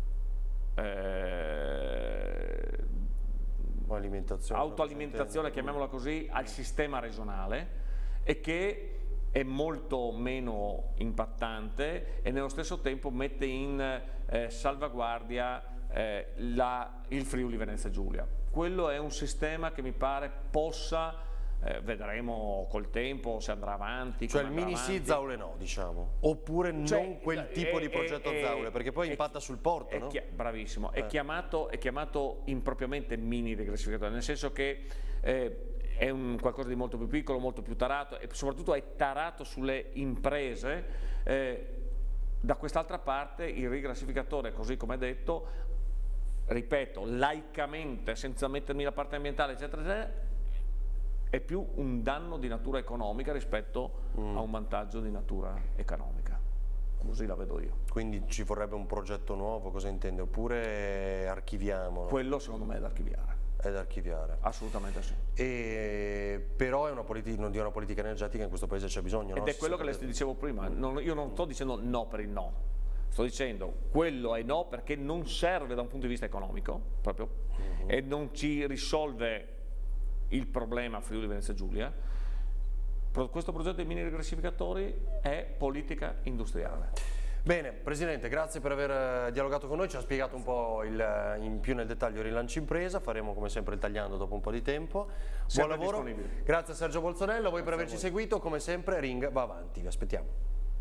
eh, alimentazione, autoalimentazione, chiamiamola così, al sistema regionale, e che è molto meno impattante e nello stesso tempo mette in eh, salvaguardia eh, la, il Friuli Venezia Giulia. Quello è un sistema che mi pare possa, eh, vedremo col tempo se andrà avanti. Cioè il mini sì, Zaule no, diciamo, oppure cioè, non quel tipo è, di progetto è, Zaule, perché poi è, impatta sul porto, no? Bravissimo, eh. è, chiamato, è chiamato impropriamente mini rigassificatore, nel senso che eh, è un qualcosa di molto più piccolo, molto più tarato e soprattutto è tarato sulle imprese. Eh, da quest'altra parte il rigassificatore, così come detto, ripeto, laicamente, senza mettermi la parte ambientale, eccetera, eccetera, è più un danno di natura economica rispetto mm. a un vantaggio di natura economica. Così la vedo io. Quindi ci vorrebbe un progetto nuovo, cosa intende? Oppure archiviamo? Quello secondo me è da archiviare. È da archiviare. Assolutamente sì. E, però è una politica, di una politica energetica in questo paese c'è bisogno. Ed no? è quello che le dicevo prima, non, io non sto dicendo no per il no. Sto dicendo quello è no perché non serve da un punto di vista economico proprio uh-huh. e non ci risolve il problema Friuli Venezia Giulia. Questo progetto dei mini rigassificatori è politica industriale. Bene, Presidente, grazie per aver dialogato con noi, ci ha spiegato un po' il, in più nel dettaglio il rilancio impresa, faremo come sempre il tagliando dopo un po' di tempo. Buon lavoro, grazie a Sergio Bolzonello, a voi per averci seguito, come sempre Ring va avanti, vi aspettiamo.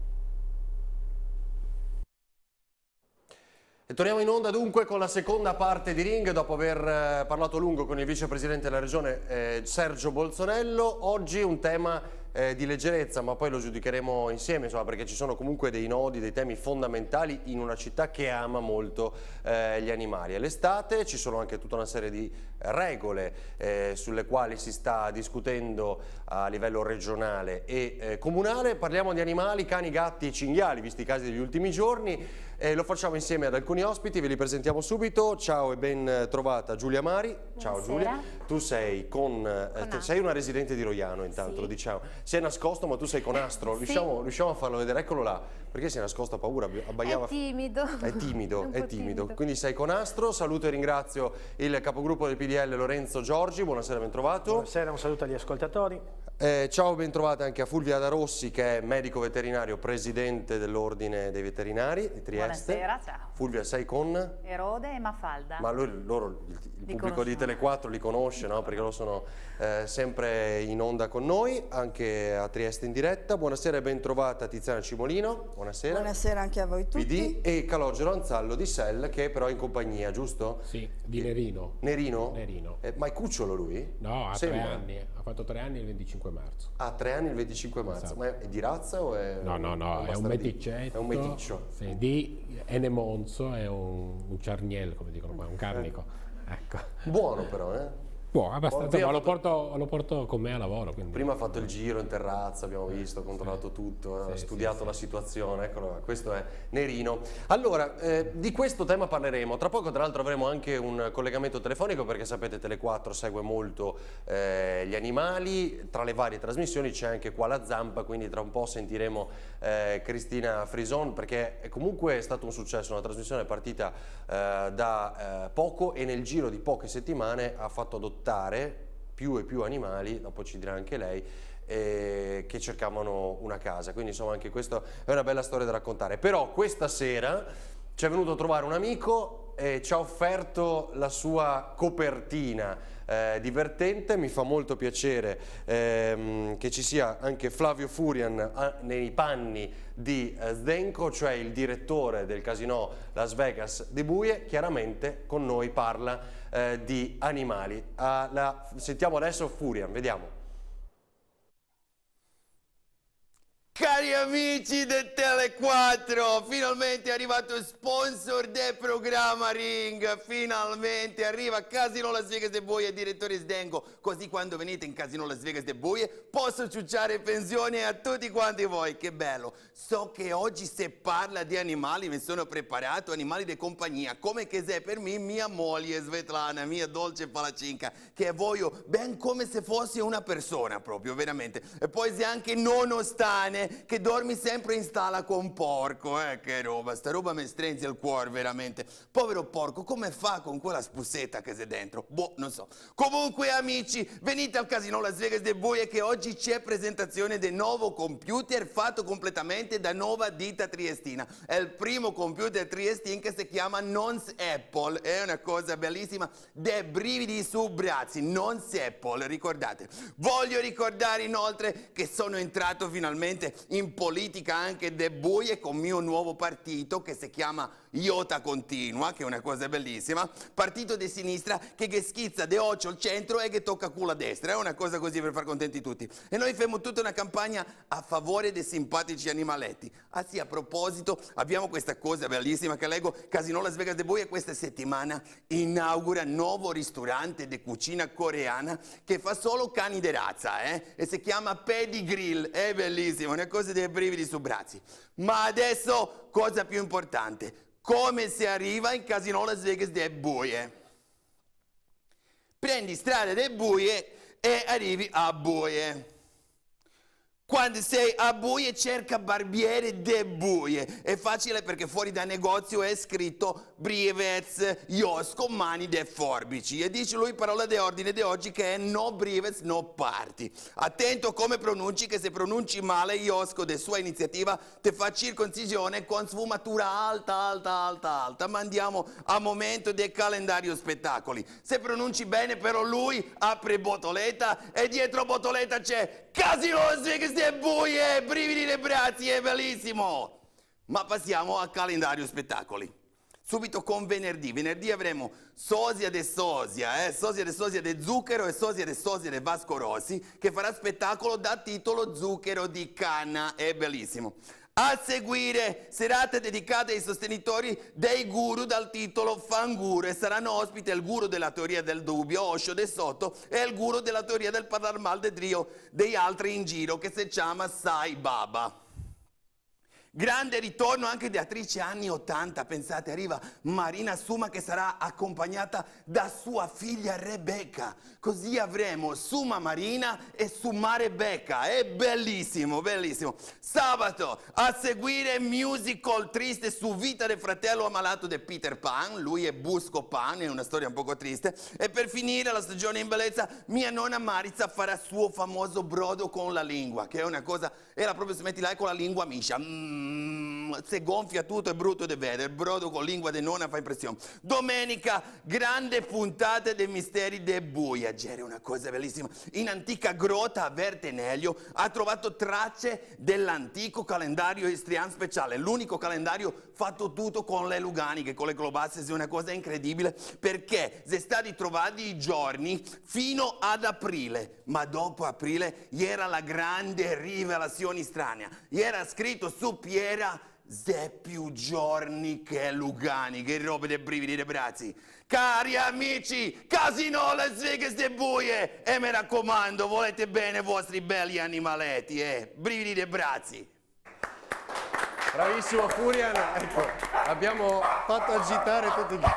E torniamo in onda dunque con la seconda parte di Ring, dopo aver eh, parlato a lungo con il vicepresidente della regione eh, Sergio Bolzonello. Oggi un tema eh, di leggerezza, ma poi lo giudicheremo insieme, insomma, perché ci sono comunque dei nodi, dei temi fondamentali in una città che ama molto eh, gli animali. All'estate ci sono anche tutta una serie di regole eh, sulle quali si sta discutendo a livello regionale e eh, comunale. Parliamo di animali, cani, gatti e cinghiali, visti i casi degli ultimi giorni. Eh, lo facciamo insieme ad alcuni ospiti, ve li presentiamo subito. Ciao e ben trovata Giulia Mari. Ciao Giulia. Tu sei con, con eh, sei una residente di Roiano, intanto, sì. Lo diciamo. Sei nascosto, ma tu sei con Astro. Riusciamo, sì. riusciamo a farlo vedere? Eccolo là. Perché sei nascosto, a paura? Abbaiava. È timido. È timido, è timido. timido. Quindi sei con Astro. Saluto e ringrazio il capogruppo del P D L Lorenzo Giorgi. Buonasera, ben trovato. Buonasera, un saluto agli ascoltatori. Eh, ciao, ben trovata anche a Fulvia Da Rossi, che è medico veterinario, presidente dell'Ordine dei Veterinari di Trieste. Buonasera, ciao. Fulvia, sei con? Erode e Mafalda. Ma loro, loro il, il pubblico di Tele quattro li conosce, no? Perché loro sono eh, sempre in onda con noi, anche a Trieste in diretta. Buonasera e ben trovata Tiziana Cimolino. Buonasera. Buonasera anche a voi tutti. P D, e Calogero Anzallo di Sell, che però è in compagnia, giusto? Sì, di Nerino. Nerino? Nerino. Eh, ma è cucciolo lui? No, ha Sembra. tre anni, ha fatto tre anni il venticinque marzo. Ha tre anni il venticinque marzo, esatto. Ma è di razza o è... No, no, no, un è un meticetto. È un meticcio. Sì, di Enemonzo, è un, un Charniel, come dicono qua, un carnico. Ecco. Buono però, eh? Buono, abbastanza, ma lo porto, lo porto con me a lavoro. Quindi. Prima ha fatto il giro in terrazza, abbiamo visto, controllato sì. tutto, ha sì, studiato sì, la sì. situazione, eccolo, questo è Nerino. Allora, eh, di questo tema parleremo, tra poco tra l'altro avremo anche un collegamento telefonico, perché sapete Tele quattro segue molto eh, gli animali, tra le varie trasmissioni c'è anche qua la Zampa, quindi tra un po' sentiremo eh, Cristina Frison, perché comunque è stato un successo, una trasmissione partita eh, da eh, poco e nel giro di poche settimane ha fatto adottare più e più animali, dopo ci dirà anche lei, eh, che cercavano una casa, quindi insomma anche questa è una bella storia da raccontare. Però questa sera ci è venuto a trovare un amico e ci ha offerto la sua copertina eh, divertente. Mi fa molto piacere ehm, che ci sia anche Flavio Furian a, nei panni di eh, Zdenko, cioè il direttore del casino Las Vegas de Buie. Chiaramente con noi parla eh, di animali. Ah, la, sentiamo adesso Furian, vediamo. Cari amici del Tele quattro, finalmente è arrivato il sponsor del programma Ring, finalmente arriva Casino Las Vegas de Buie, direttore Zdenko, così quando venite in Casino Las Vegas de Buie posso ciucciare pensione a tutti quanti voi, che bello. So che oggi se parla di animali mi sono preparato, animali di compagnia, come che se per me mia moglie Svetlana, mia dolce palacinca, che voglio ben come se fosse una persona proprio, veramente. E poi se anche nonostante che dormi sempre in stalla con porco, eh, che roba, sta roba mi stringe il cuore veramente. Povero porco, come fa con quella spussetta che c'è dentro? Boh, non so. Comunque amici, venite al Casino Las Vegas de Buie che oggi c'è presentazione del nuovo computer fatto completamente da nuova ditta triestina. È il primo computer triestino che si chiama Nons Apple, è una cosa bellissima, dei brividi su bracci, Nons Apple, ricordate. Voglio ricordare inoltre che sono entrato finalmente in politica anche de Buie con il mio nuovo partito che si chiama Iota Continua, che è una cosa bellissima, partito di sinistra che, che schizza de occhio al centro e che tocca culo a destra, è una cosa così per far contenti tutti. E noi facciamo tutta una campagna a favore dei simpatici animaletti. Ah sì, a proposito, abbiamo questa cosa bellissima che leggo, Casino Las Vegas de Buie questa settimana inaugura un nuovo ristorante di cucina coreana che fa solo cani di razza, eh? E si chiama Pedigrill, è bellissimo, una cosa dei brividi su bracci. Ma adesso, cosa più importante, come si arriva in Casino Las Vegas de Buie? Prendi strada de Buie e arrivi a Buie. Quando sei a Buie cerca barbiere de Buie, è facile perché fuori dal negozio è scritto Brivets, Iosco, mani de forbici e dice lui parola di ordine di oggi che è no Brivets, no parti. Attento come pronunci, che se pronunci male Iosco de sua iniziativa te fa circoncisione con sfumatura alta, alta, alta, alta. Ma andiamo a momento del calendario spettacoli. Se pronunci bene però lui apre botoletta e dietro botoletta c'è Casino Las Vegas de Buie, brividi nei bracci, è bellissimo! Ma passiamo al calendario spettacoli. Subito con venerdì. Venerdì avremo Sosia de Sosia, eh? Sosia de Sosia de Zucchero e Sosia de Sosia de Vasco Rossi, che farà spettacolo da titolo Zucchero di canna. È bellissimo. A seguire serate dedicate ai sostenitori dei guru dal titolo Fanguru, e saranno ospiti il guru della teoria del dubbio, Osho de Soto, e il guru della teoria del parlar mal de Dio degli altri in giro, che si chiama Sai Baba. Grande ritorno anche di attrici anni ottanta, pensate, arriva Marina Suma che sarà accompagnata da sua figlia Rebecca, così avremo Suma Marina e Suma Rebecca, è bellissimo, bellissimo. Sabato a seguire musical triste su vita del fratello ammalato di Peter Pan, lui è Busco Pan, è una storia un poco triste, e per finire la stagione in bellezza mia nonna Maritza farà suo famoso brodo con la lingua, che è una cosa, era proprio se metti là con la lingua miscia, mm. Se gonfia tutto è brutto da vedere, il brodo con lingua di nonna fa impressione. Domenica, grande puntata dei misteri de Voyager, una cosa bellissima. In antica grotta a Vertenelio ha trovato tracce dell'antico calendario istriano speciale, l'unico calendario fatto tutto con le luganiche, con le globasse, è una cosa incredibile, perché si stati trovati i giorni fino ad aprile, ma dopo aprile era la grande rivelazione strana, era scritto su Piera Zè più giorni che Lugani, che robe dei brividi dei bracci. Cari amici, Casino Las Vegas de Buie, e mi raccomando, volete bene i vostri belli animaletti, eh? Brividi dei bracci. Bravissimo Furian, ecco, abbiamo fatto agitare tutti gli...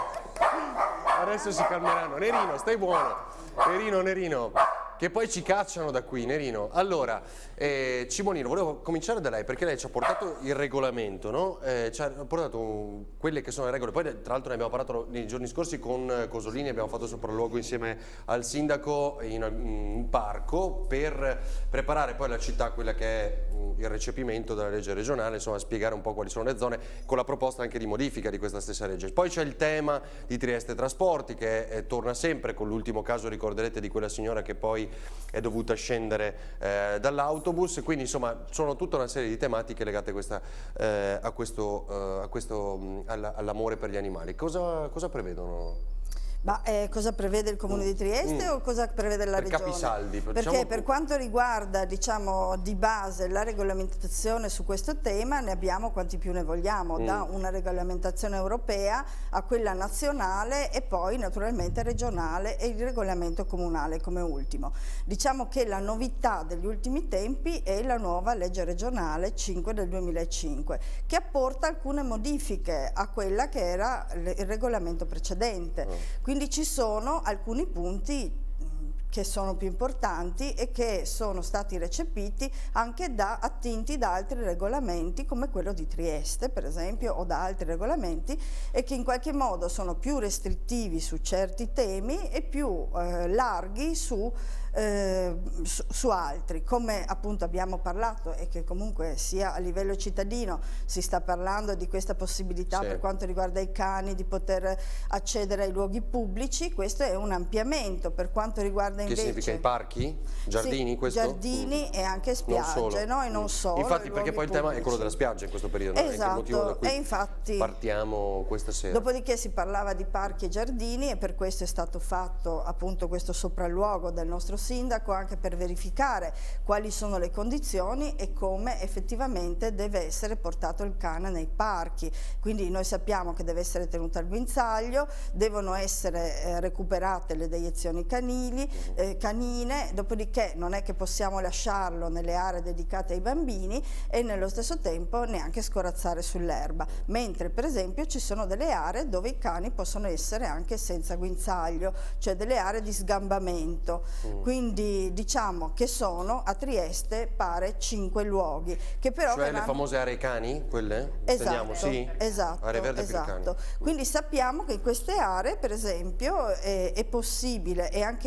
Adesso si calmeranno. Nerino, stai buono. Nerino, Nerino. Che poi ci cacciano da qui, Nerino. Allora, eh, Cimonino, volevo cominciare da lei, perché lei ci ha portato il regolamento, no? Eh, ci ha portato un, quelle che sono le regole. Poi, tra l'altro, ne abbiamo parlato nei giorni scorsi con Cosolini, abbiamo fatto sopralluogo insieme al sindaco in un parco per preparare poi la città, quella che è il recepimento della legge regionale, insomma, spiegare un po' quali sono le zone, con la proposta anche di modifica di questa stessa legge. Poi c'è il tema di Trieste Trasporti, che eh, torna sempre, con l'ultimo caso, ricorderete, di quella signora che poi è dovuta scendere eh, dall'autobus, quindi insomma sono tutta una serie di tematiche legate a questa, eh, a questo, eh, a questo, all'amore per gli animali. Cosa, cosa prevedono? Ma eh, cosa prevede il Comune di Trieste mm. o cosa prevede la per Regione? Capisaldi, Perché diciamo... per quanto riguarda, diciamo, di base la regolamentazione su questo tema, ne abbiamo quanti più ne vogliamo, mm. da una regolamentazione europea a quella nazionale e poi naturalmente regionale e il regolamento comunale come ultimo. Diciamo che la novità degli ultimi tempi è la nuova legge regionale cinque del duemilacinque, che apporta alcune modifiche a quella che era il regolamento precedente. Mm. Quindi ci sono alcuni punti che sono più importanti e che sono stati recepiti anche da attinti da altri regolamenti come quello di Trieste per esempio, o da altri regolamenti, e che in qualche modo sono più restrittivi su certi temi e più eh, larghi su Eh, su, su altri, come appunto abbiamo parlato, e che comunque sia a livello cittadino si sta parlando di questa possibilità, sì, per quanto riguarda i cani di poter accedere ai luoghi pubblici. Questo è un ampliamento. Per quanto riguarda invece... Che significa i parchi? Giardini? Sì, questo? giardini mm. e anche spiagge, no? E non mm. solo. Infatti, perché poi il tema è quello della spiaggia in questo periodo, esatto, no? È il motivo da cui e infatti partiamo questa sera. Dopodiché si parlava di parchi e giardini, e per questo è stato fatto appunto questo sopralluogo del nostro sindaco, anche per verificare quali sono le condizioni e come effettivamente deve essere portato il cane nei parchi. Quindi noi sappiamo che deve essere tenuto al guinzaglio, devono essere eh, recuperate le deiezioni canili, eh, canine, dopodiché non è che possiamo lasciarlo nelle aree dedicate ai bambini e nello stesso tempo neanche scorazzare sull'erba, mentre per esempio ci sono delle aree dove i cani possono essere anche senza guinzaglio, cioè delle aree di sgambamento. Mm. Quindi diciamo che sono a Trieste pare cinque luoghi che però cioè verranno... le famose aree cani, quelle? Esatto, sì? esatto, aree verde esatto. per cani. Quindi sappiamo che in queste aree per esempio è, è possibile, e anche qui la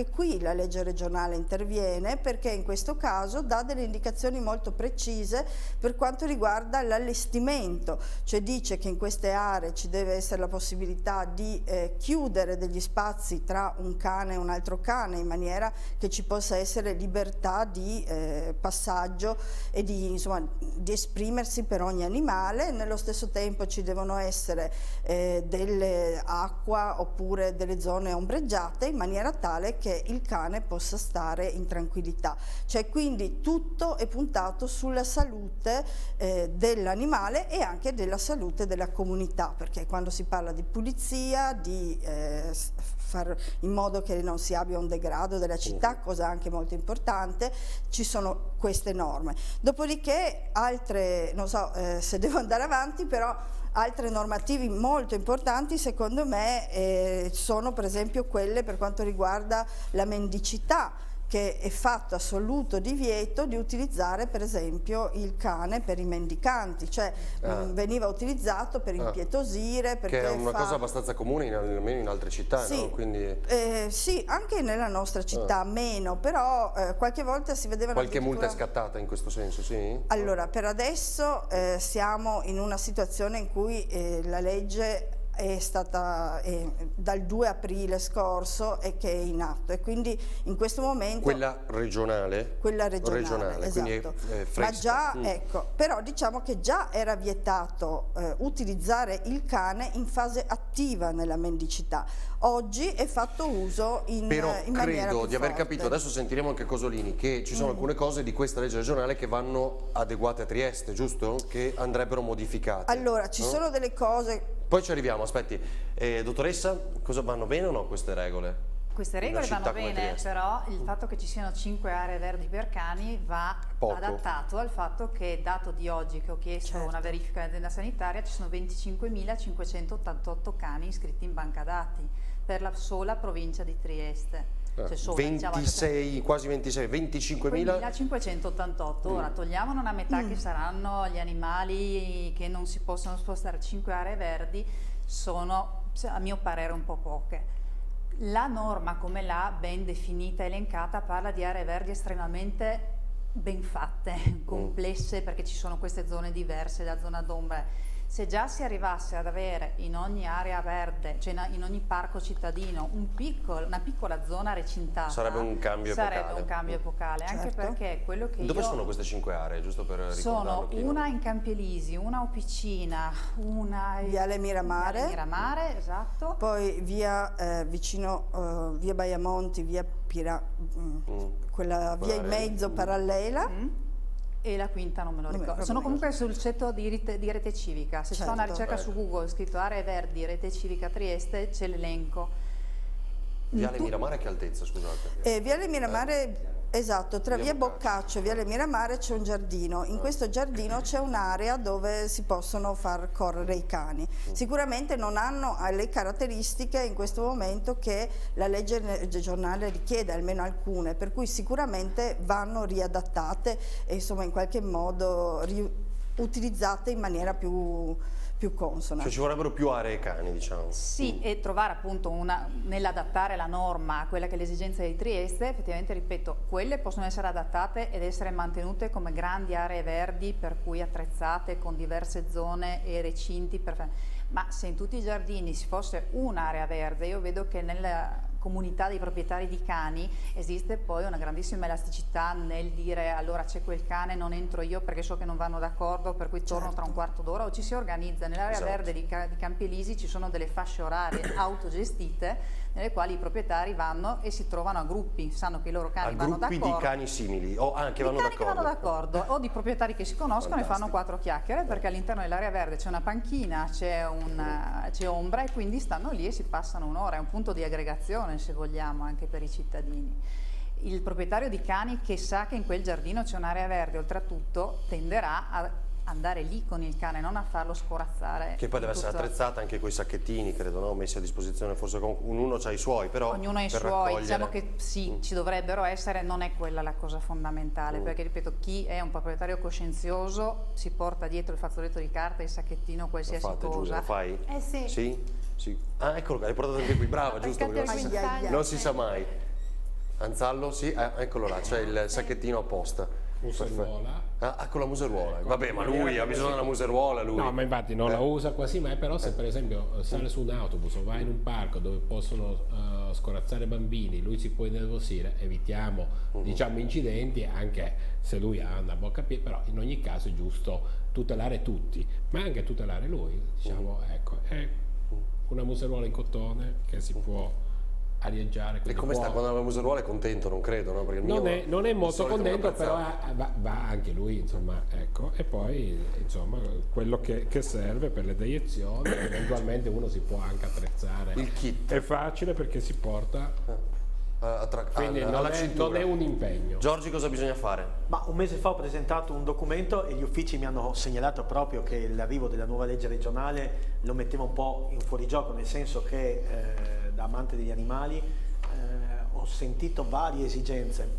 la legge regionale interviene, perché in questo caso dà delle indicazioni molto precise per quanto riguarda l'allestimento, cioè dice che in queste aree ci deve essere la possibilità di eh, chiudere degli spazi tra un cane e un altro cane in maniera che ci possa essere libertà di eh, passaggio e di, insomma, di esprimersi per ogni animale. Nello stesso tempo ci devono essere eh, delle acqua oppure delle zone ombreggiate in maniera tale che il cane possa stare in tranquillità. Cioè, quindi tutto è puntato sulla salute eh, dell'animale e anche della salute della comunità, perché quando si parla di pulizia, di eh, far in modo che non si abbia un degrado della città, cosa anche molto importante, ci sono queste norme. Dopodiché altre, non so eh, se devo andare avanti, però altre normative molto importanti secondo me eh, sono per esempio quelle per quanto riguarda la mendicità, che è fatto assoluto divieto di utilizzare per esempio il cane per i mendicanti, cioè ah. mh, veniva utilizzato per impietosire. Perché che è una fa... cosa abbastanza comune in, almeno in altre città, sì, no? Quindi... eh, sì, anche nella nostra città ah. meno, però eh, qualche volta si vedeva... Qualche addirittura... multa è scattata in questo senso, sì? Allora, per adesso eh, siamo in una situazione in cui eh, la legge è stata è, dal due aprile scorso e che è in atto, e quindi in questo momento quella regionale quella regionale, regionale esatto. Quindi è, è ma già mm. ecco, però diciamo che già era vietato eh, utilizzare il cane in fase attiva nella mendicità. Oggi è fatto uso in, però in maniera credo più di aver forte. capito, adesso sentiremo anche Cosolini, che ci sono mm. alcune cose di questa legge regionale che vanno adeguate a Trieste, giusto? Che andrebbero modificate. Allora, ci no? sono delle cose... Poi ci arriviamo, aspetti. Eh, dottoressa, cosa vanno bene o no queste regole? Queste regole vanno bene, però il fatto che ci siano cinque aree verdi per cani va Poco. adattato al fatto che, dato di oggi che ho chiesto certo. una verifica dell'azienda sanitaria, ci sono venticinquemilacinquecentottantotto cani iscritti in banca dati per la sola provincia di Trieste. Cioè sola, ventisei, diciamo, quasi ventisei, venticinquemilacinquecentottantotto. Mm. Ora togliamone una metà mm. che saranno gli animali che non si possono spostare. Cinque aree verdi sono, a mio parere, un po' poche. La norma, come l'ha ben definita e elencata, parla di aree verdi estremamente ben fatte, complesse, perché ci sono queste zone diverse, la zona d'ombra. Se già si arrivasse ad avere in ogni area verde, cioè in ogni parco cittadino, un piccolo, una piccola zona recintata, sarebbe un cambio sarebbe epocale. un cambio epocale, certo. anche perché quello che Dove io... sono queste cinque aree, giusto per ricordarlo? Sono chi una non... in Campelisi, una a Opicina, una... Viale Miramare. Viale Miramare, esatto. Poi via eh, vicino, uh, via Baiamonti, via Pira... Mm. Mm. quella via in mezzo mm. parallela. Mm. E la quinta non me lo non ricordo. Me Sono comunque sul sito di rete, di rete civica. Se certo. fa una ricerca eh. su Google, scritto aree verdi, rete civica Trieste, c'è l'elenco. Viale tu... Miramare a che altezza, scusate? Eh, Viale Miramare, eh. esatto, tra via, via Boccaccio e Viale Miramare c'è un giardino. In eh. questo giardino c'è un'area dove si possono far correre i cani. Mm. Sicuramente non hanno le caratteristiche in questo momento che la legge regionale richiede, almeno alcune, per cui sicuramente vanno riadattate e insomma in qualche modo riutilizzate in maniera più... più consona. Cioè ci vorrebbero più aree cani, diciamo. Sì, mm. e trovare appunto una, nell'adattare la norma a quella che è l'esigenza di Trieste, effettivamente ripeto, quelle possono essere adattate ed essere mantenute come grandi aree verdi, per cui attrezzate con diverse zone e recinti, per... ma se in tutti i giardini si fosse un'area verde, io vedo che nella comunità dei proprietari di cani esiste poi una grandissima elasticità nel dire allora c'è quel cane, non entro io perché so che non vanno d'accordo, per cui torno certo. tra un quarto d'ora, o ci si organizza. Nell'area esatto. verde di, di Campi Elisi ci sono delle fasce orarie autogestite nelle quali i proprietari vanno e si trovano a gruppi, sanno che i loro cani a vanno d'accordo. Gruppi di cani simili o anche vanno d'accordo. vanno d'accordo o di proprietari che si conoscono Fantastico. E fanno quattro chiacchiere, perché all'interno dell'area verde c'è una panchina, c'è ombra e quindi stanno lì e si passano un'ora, è un punto di aggregazione se vogliamo anche per i cittadini. Il proprietario di cani che sa che in quel giardino c'è un'area verde oltretutto tenderà a andare lì con il cane, non a farlo scorazzare. Che poi deve tutto. essere attrezzata anche con i sacchettini, credo, no? Messi a disposizione, forse con... ognuno ha i suoi, però ognuno ha i suoi, raccogliere... diciamo che sì, mm. ci dovrebbero essere, non è quella la cosa fondamentale, mm. perché ripeto, chi è un proprietario coscienzioso si porta dietro il fazzoletto di carta, il sacchettino, qualsiasi lo fate, cosa. Giulia, lo fai? Eh sì. Sì? Sì. Ah, eccolo, l'hai portato anche qui, brava, giusto? Non si, non si sa mai. Anzallo, sì, eh, eccolo là, c'è il sacchettino apposta. Museruola. Ah, con la museruola. Vabbè, ma lui ha bisogno della museruola, lui. No, ma infatti non Eh. la usa quasi mai, però se per esempio sale su un autobus o va in un parco dove possono uh, scorazzare bambini, lui si può innervosire, evitiamo Uh-huh. diciamo incidenti, anche se lui ha una bocca piena, però in ogni caso è giusto tutelare tutti, ma anche tutelare lui, diciamo, Uh-huh. ecco, è una museruola in cotone che si può arieggiare. E quindi come può- sta? Quando la museruola è contento, non credo, no? Perché il non mio è, non è di molto solito non contento, però apprezzava. ha- va, va anche lui, insomma, ecco, e poi insomma quello che, che serve per le deiezioni, eventualmente uno si può anche attrezzare. Il kit. È facile perché si porta, A- a tra- quindi alla, non, alla è, cintura. non è un impegno. Giorgi, cosa bisogna fare? Ma un mese fa ho presentato un documento e gli uffici mi hanno segnalato proprio che l'arrivo della nuova legge regionale lo metteva un po' in fuorigioco, nel senso che eh, da amante degli animali eh, ho sentito varie esigenze.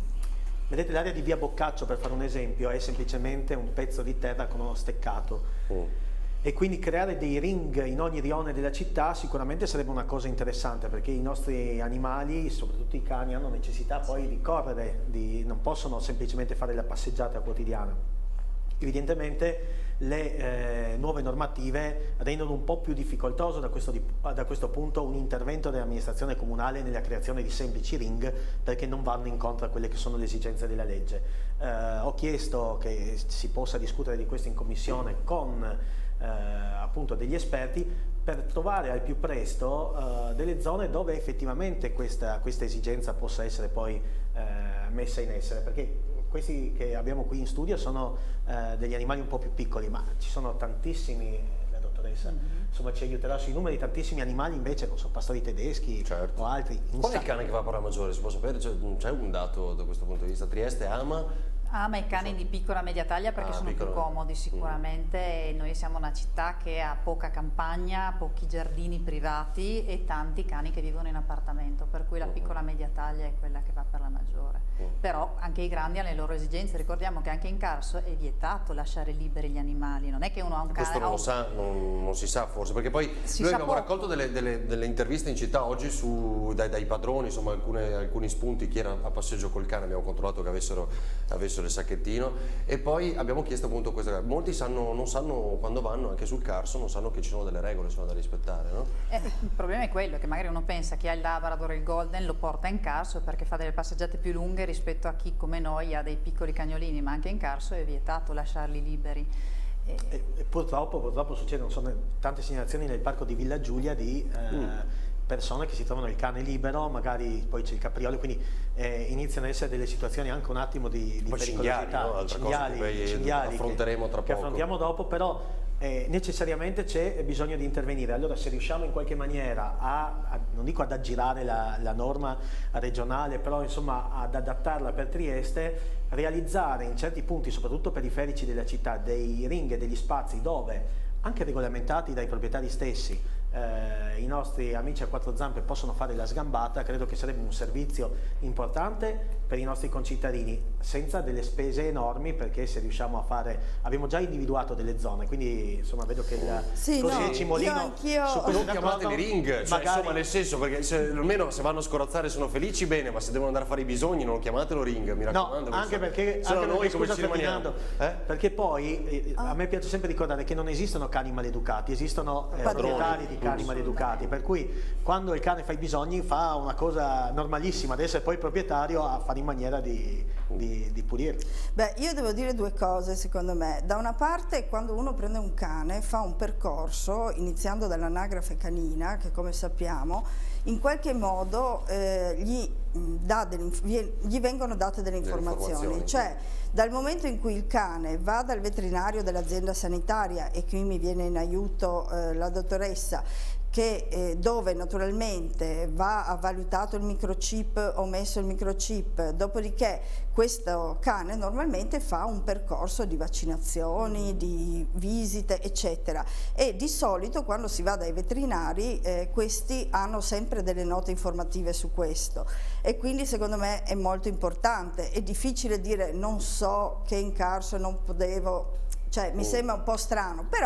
Vedete, l'area di via Boccaccio, per fare un esempio, è semplicemente un pezzo di terra con uno steccato. Mm. E quindi creare dei ring in ogni rione della città sicuramente sarebbe una cosa interessante, perché i nostri animali, soprattutto i cani, hanno necessità poi di correre, di, non possono semplicemente fare la passeggiata quotidiana. Evidentemente le eh, nuove normative rendono un po' più difficoltoso da questo, di, da questo punto un intervento dell'amministrazione comunale nella creazione di semplici ring, perché non vanno incontro a quelle che sono le esigenze della legge. Eh, ho chiesto che si possa discutere di questo in commissione con eh, appunto degli esperti, per trovare al più presto eh, delle zone dove effettivamente questa, questa esigenza possa essere poi eh, messa in essere, perché questi che abbiamo qui in studio sono eh, degli animali un po' più piccoli, ma ci sono tantissimi, la dottoressa mm-hmm. insomma ci aiuterà sui numeri, tantissimi animali invece, non so, pastori tedeschi Certo. o altri. Qual è il cane che va per la maggiore? Si può sapere? C'è, c'è un dato da questo punto di vista? Trieste ama? Ama i cani di piccola e media taglia perché Ah, sono piccola. più comodi sicuramente, e noi siamo una città che ha poca campagna, pochi giardini privati e tanti cani che vivono in appartamento, per cui la piccola e media taglia è quella che va per la maggiore. Però anche i grandi hanno le loro esigenze, ricordiamo che anche in Carso è vietato lasciare liberi gli animali, non è che uno ha un cane... Questo non ha lo un- sa, non, non si sa forse, perché poi Si noi sa abbiamo poco. raccolto delle, delle- delle interviste in città oggi su, dai, dai padroni, insomma alcune- alcuni spunti, chi era a passeggio col cane, abbiamo controllato che avessero, avessero il sacchettino, e poi abbiamo chiesto appunto questa cosa. Molti sanno, non sanno quando vanno, anche sul Carso, non sanno che ci sono delle regole sono da rispettare, no? Eh, il problema è quello, che magari uno pensa che ha il Labrador e il Golden, lo porta in Carso perché fa delle passeggiate più lunghe rispetto a chi come noi ha dei piccoli cagnolini, ma anche in Carso è vietato lasciarli liberi. E- E, e purtroppo, purtroppo succedono, sono tante segnalazioni nel parco di Villa Giulia di eh, Mm. persone che si trovano il cane libero, magari poi c'è il capriolo, quindi eh, iniziano ad essere delle situazioni anche un attimo di, di Poi cinghiali, pericolosità. no? Altra cosa che poi cinghiali affronteremo tra che, poco. che affrontiamo dopo, però eh, necessariamente c'è bisogno di intervenire. Allora, se riusciamo in qualche maniera a, a non dico ad aggirare la, la norma regionale, però insomma ad adattarla per Trieste, realizzare in certi punti, soprattutto periferici della città, dei ring e degli spazi dove, anche regolamentati dai proprietari stessi, eh, i nostri amici a quattro zampe possono fare la sgambata, credo che sarebbe un servizio importante per i nostri concittadini, senza delle spese enormi, perché se riusciamo a fare, abbiamo già individuato delle zone, quindi insomma vedo che il Sì, consigliere no, Cimolino io anch'io- su questo Non è d'accordo, chiamateli ring, cioè, magari- insomma nel senso, perché se, almeno se vanno a scorazzare sono felici, bene, ma se devono andare a fare i bisogni non chiamatelo ring, mi No, raccomando. anche perché, se no anche noi perché come scusa ci rimaniamo? Ferdinando, Eh? perché poi eh, a me piace sempre ricordare che non esistono cani maleducati, esistono eh, Padroni. proprietari di cani maleducati, per cui quando il cane fa i bisogni fa una cosa normalissima, adesso è poi il proprietario a fare in maniera di, di, di pulirli. Beh, io devo dire due cose secondo me. Da una parte, quando uno prende un cane fa un percorso, iniziando dall'anagrafe canina, che come sappiamo, in qualche modo eh, gli, mh, dà delle inf- vie- gli vengono date delle Delle informazioni. informazioni. Cioè, dal momento in cui il cane va dal veterinario dell'azienda sanitaria, e qui mi viene in aiuto eh, la dottoressa, che eh, dove naturalmente va valutato il microchip o messo il microchip, dopodiché questo cane normalmente fa un percorso di vaccinazioni, di visite eccetera, e di solito quando si va dai veterinari eh, questi hanno sempre delle note informative su questo, e quindi secondo me è molto importante. È difficile dire non so che in Carso non potevo, cioè mi sembra un po' strano, però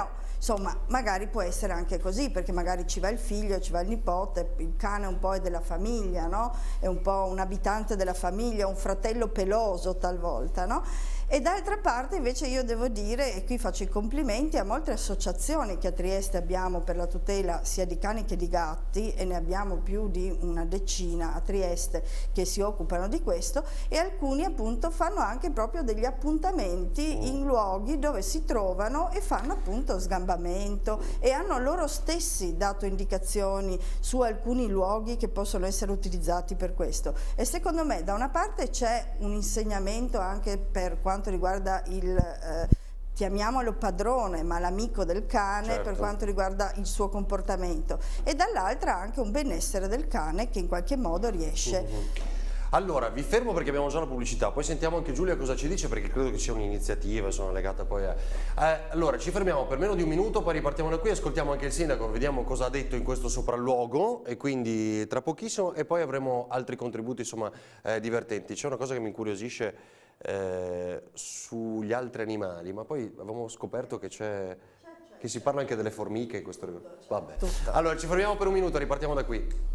insomma magari può essere anche così, perché magari ci va il figlio, ci va il nipote, il cane un po' è della famiglia, no? È un po' un abitante della famiglia, un fratello peloso talvolta, no? E d'altra parte invece io devo dire, e qui faccio i complimenti a molte associazioni che a Trieste abbiamo per la tutela sia di cani che di gatti, e ne abbiamo più di una decina a Trieste che si occupano di questo, e alcuni appunto fanno anche proprio degli appuntamenti in luoghi dove si trovano e fanno appunto sgambamento, e hanno loro stessi dato indicazioni su alcuni luoghi che possono essere utilizzati per questo. E secondo me da una parte c'è un insegnamento anche per quanto riguarda il, eh, chiamiamolo padrone, ma l'amico del cane, certo, per quanto riguarda il suo comportamento, e dall'altra anche un benessere del cane che in qualche modo riesce. Mm-hmm. Allora, vi fermo perché abbiamo già la pubblicità, poi sentiamo anche Giulia cosa ci dice, perché credo che sia un'iniziativa, sono legata poi a... Eh, allora, ci fermiamo per meno di un minuto, poi ripartiamo da qui, ascoltiamo anche il sindaco, vediamo cosa ha detto in questo sopralluogo, e quindi tra pochissimo, e poi avremo altri contributi, insomma, eh, divertenti. C'è una cosa che mi incuriosisce eh, sugli altri animali, ma poi avevamo scoperto che c'è... che si parla anche delle formiche in questo... Vabbè. Allora, ci fermiamo per un minuto, ripartiamo da qui.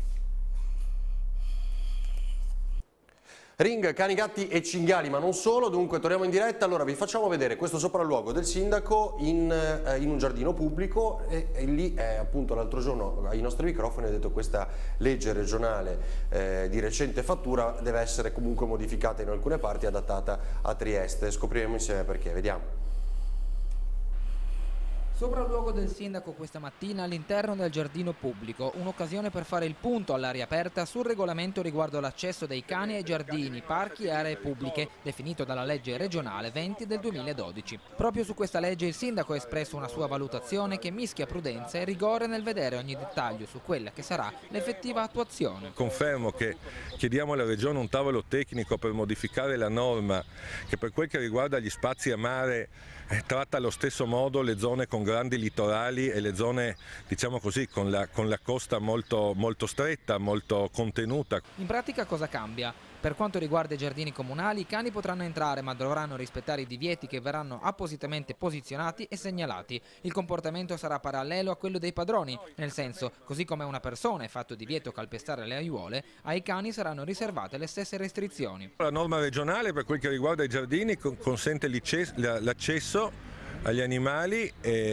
Ring, cani, gatti e cinghiali, ma non solo, dunque torniamo in diretta. Allora vi facciamo vedere questo sopralluogo del sindaco in, eh, in un giardino pubblico, e, e lì eh, appunto l'altro giorno ai nostri microfoni ha detto che questa legge regionale eh, di recente fattura deve essere comunque modificata in alcune parti e adattata a Trieste. Scopriremo insieme perché, vediamo. Sopralluogo del sindaco questa mattina all'interno del giardino pubblico, un'occasione per fare il punto all'aria aperta sul regolamento riguardo l'accesso dei cani ai giardini, parchi e aree pubbliche, definito dalla legge regionale venti del duemiladodici. Proprio su questa legge il sindaco ha espresso una sua valutazione che mischia prudenza e rigore nel vedere ogni dettaglio su quella che sarà l'effettiva attuazione. Confermo che chiediamo alla Regione un tavolo tecnico per modificare la norma che per quel che riguarda gli spazi a mare eh, tratta allo stesso modo le zone con grandi litorali e le zone, diciamo così, con la, con la costa molto, molto stretta, molto contenuta. In pratica cosa cambia? Per quanto riguarda i giardini comunali, i cani potranno entrare ma dovranno rispettare i divieti che verranno appositamente posizionati e segnalati. Il comportamento sarà parallelo a quello dei padroni, nel senso, così come una persona è fatto divieto calpestare le aiuole, ai cani saranno riservate le stesse restrizioni. La norma regionale per quel che riguarda i giardini consente l'accesso agli animali,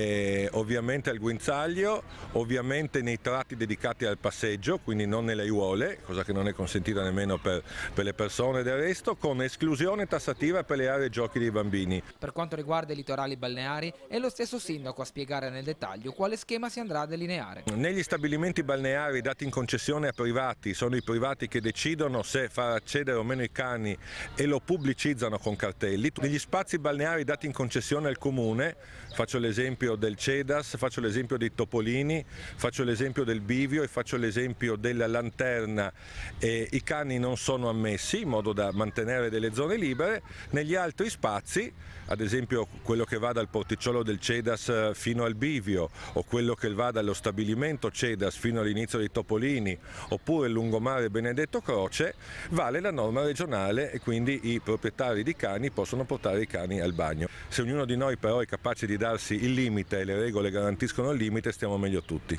e ovviamente al guinzaglio, ovviamente nei tratti dedicati al passeggio, quindi non nelle aiuole, cosa che non è consentita nemmeno per, per le persone del resto, con esclusione tassativa per le aree giochi dei bambini. Per quanto riguarda i litorali balneari, è lo stesso sindaco a spiegare nel dettaglio quale schema si andrà a delineare. Negli stabilimenti balneari dati in concessione a privati, sono i privati che decidono se far accedere o meno i cani e lo pubblicizzano con cartelli. Negli spazi balneari dati in concessione al comune, faccio l'esempio del Cedas, faccio l'esempio dei Topolini, faccio l'esempio del Bivio e faccio l'esempio della Lanterna, e i cani non sono ammessi in modo da mantenere delle zone libere. Negli altri spazi, ad esempio quello che va dal porticciolo del Cedas fino al Bivio, o quello che va dallo stabilimento Cedas fino all'inizio dei Topolini, oppure il lungomare Benedetto Croce, vale la norma regionale e quindi i proprietari di cani possono portare i cani al bagno. Se ognuno di noi però è capace di darsi il limite e le regole garantiscono il limite, stiamo meglio tutti.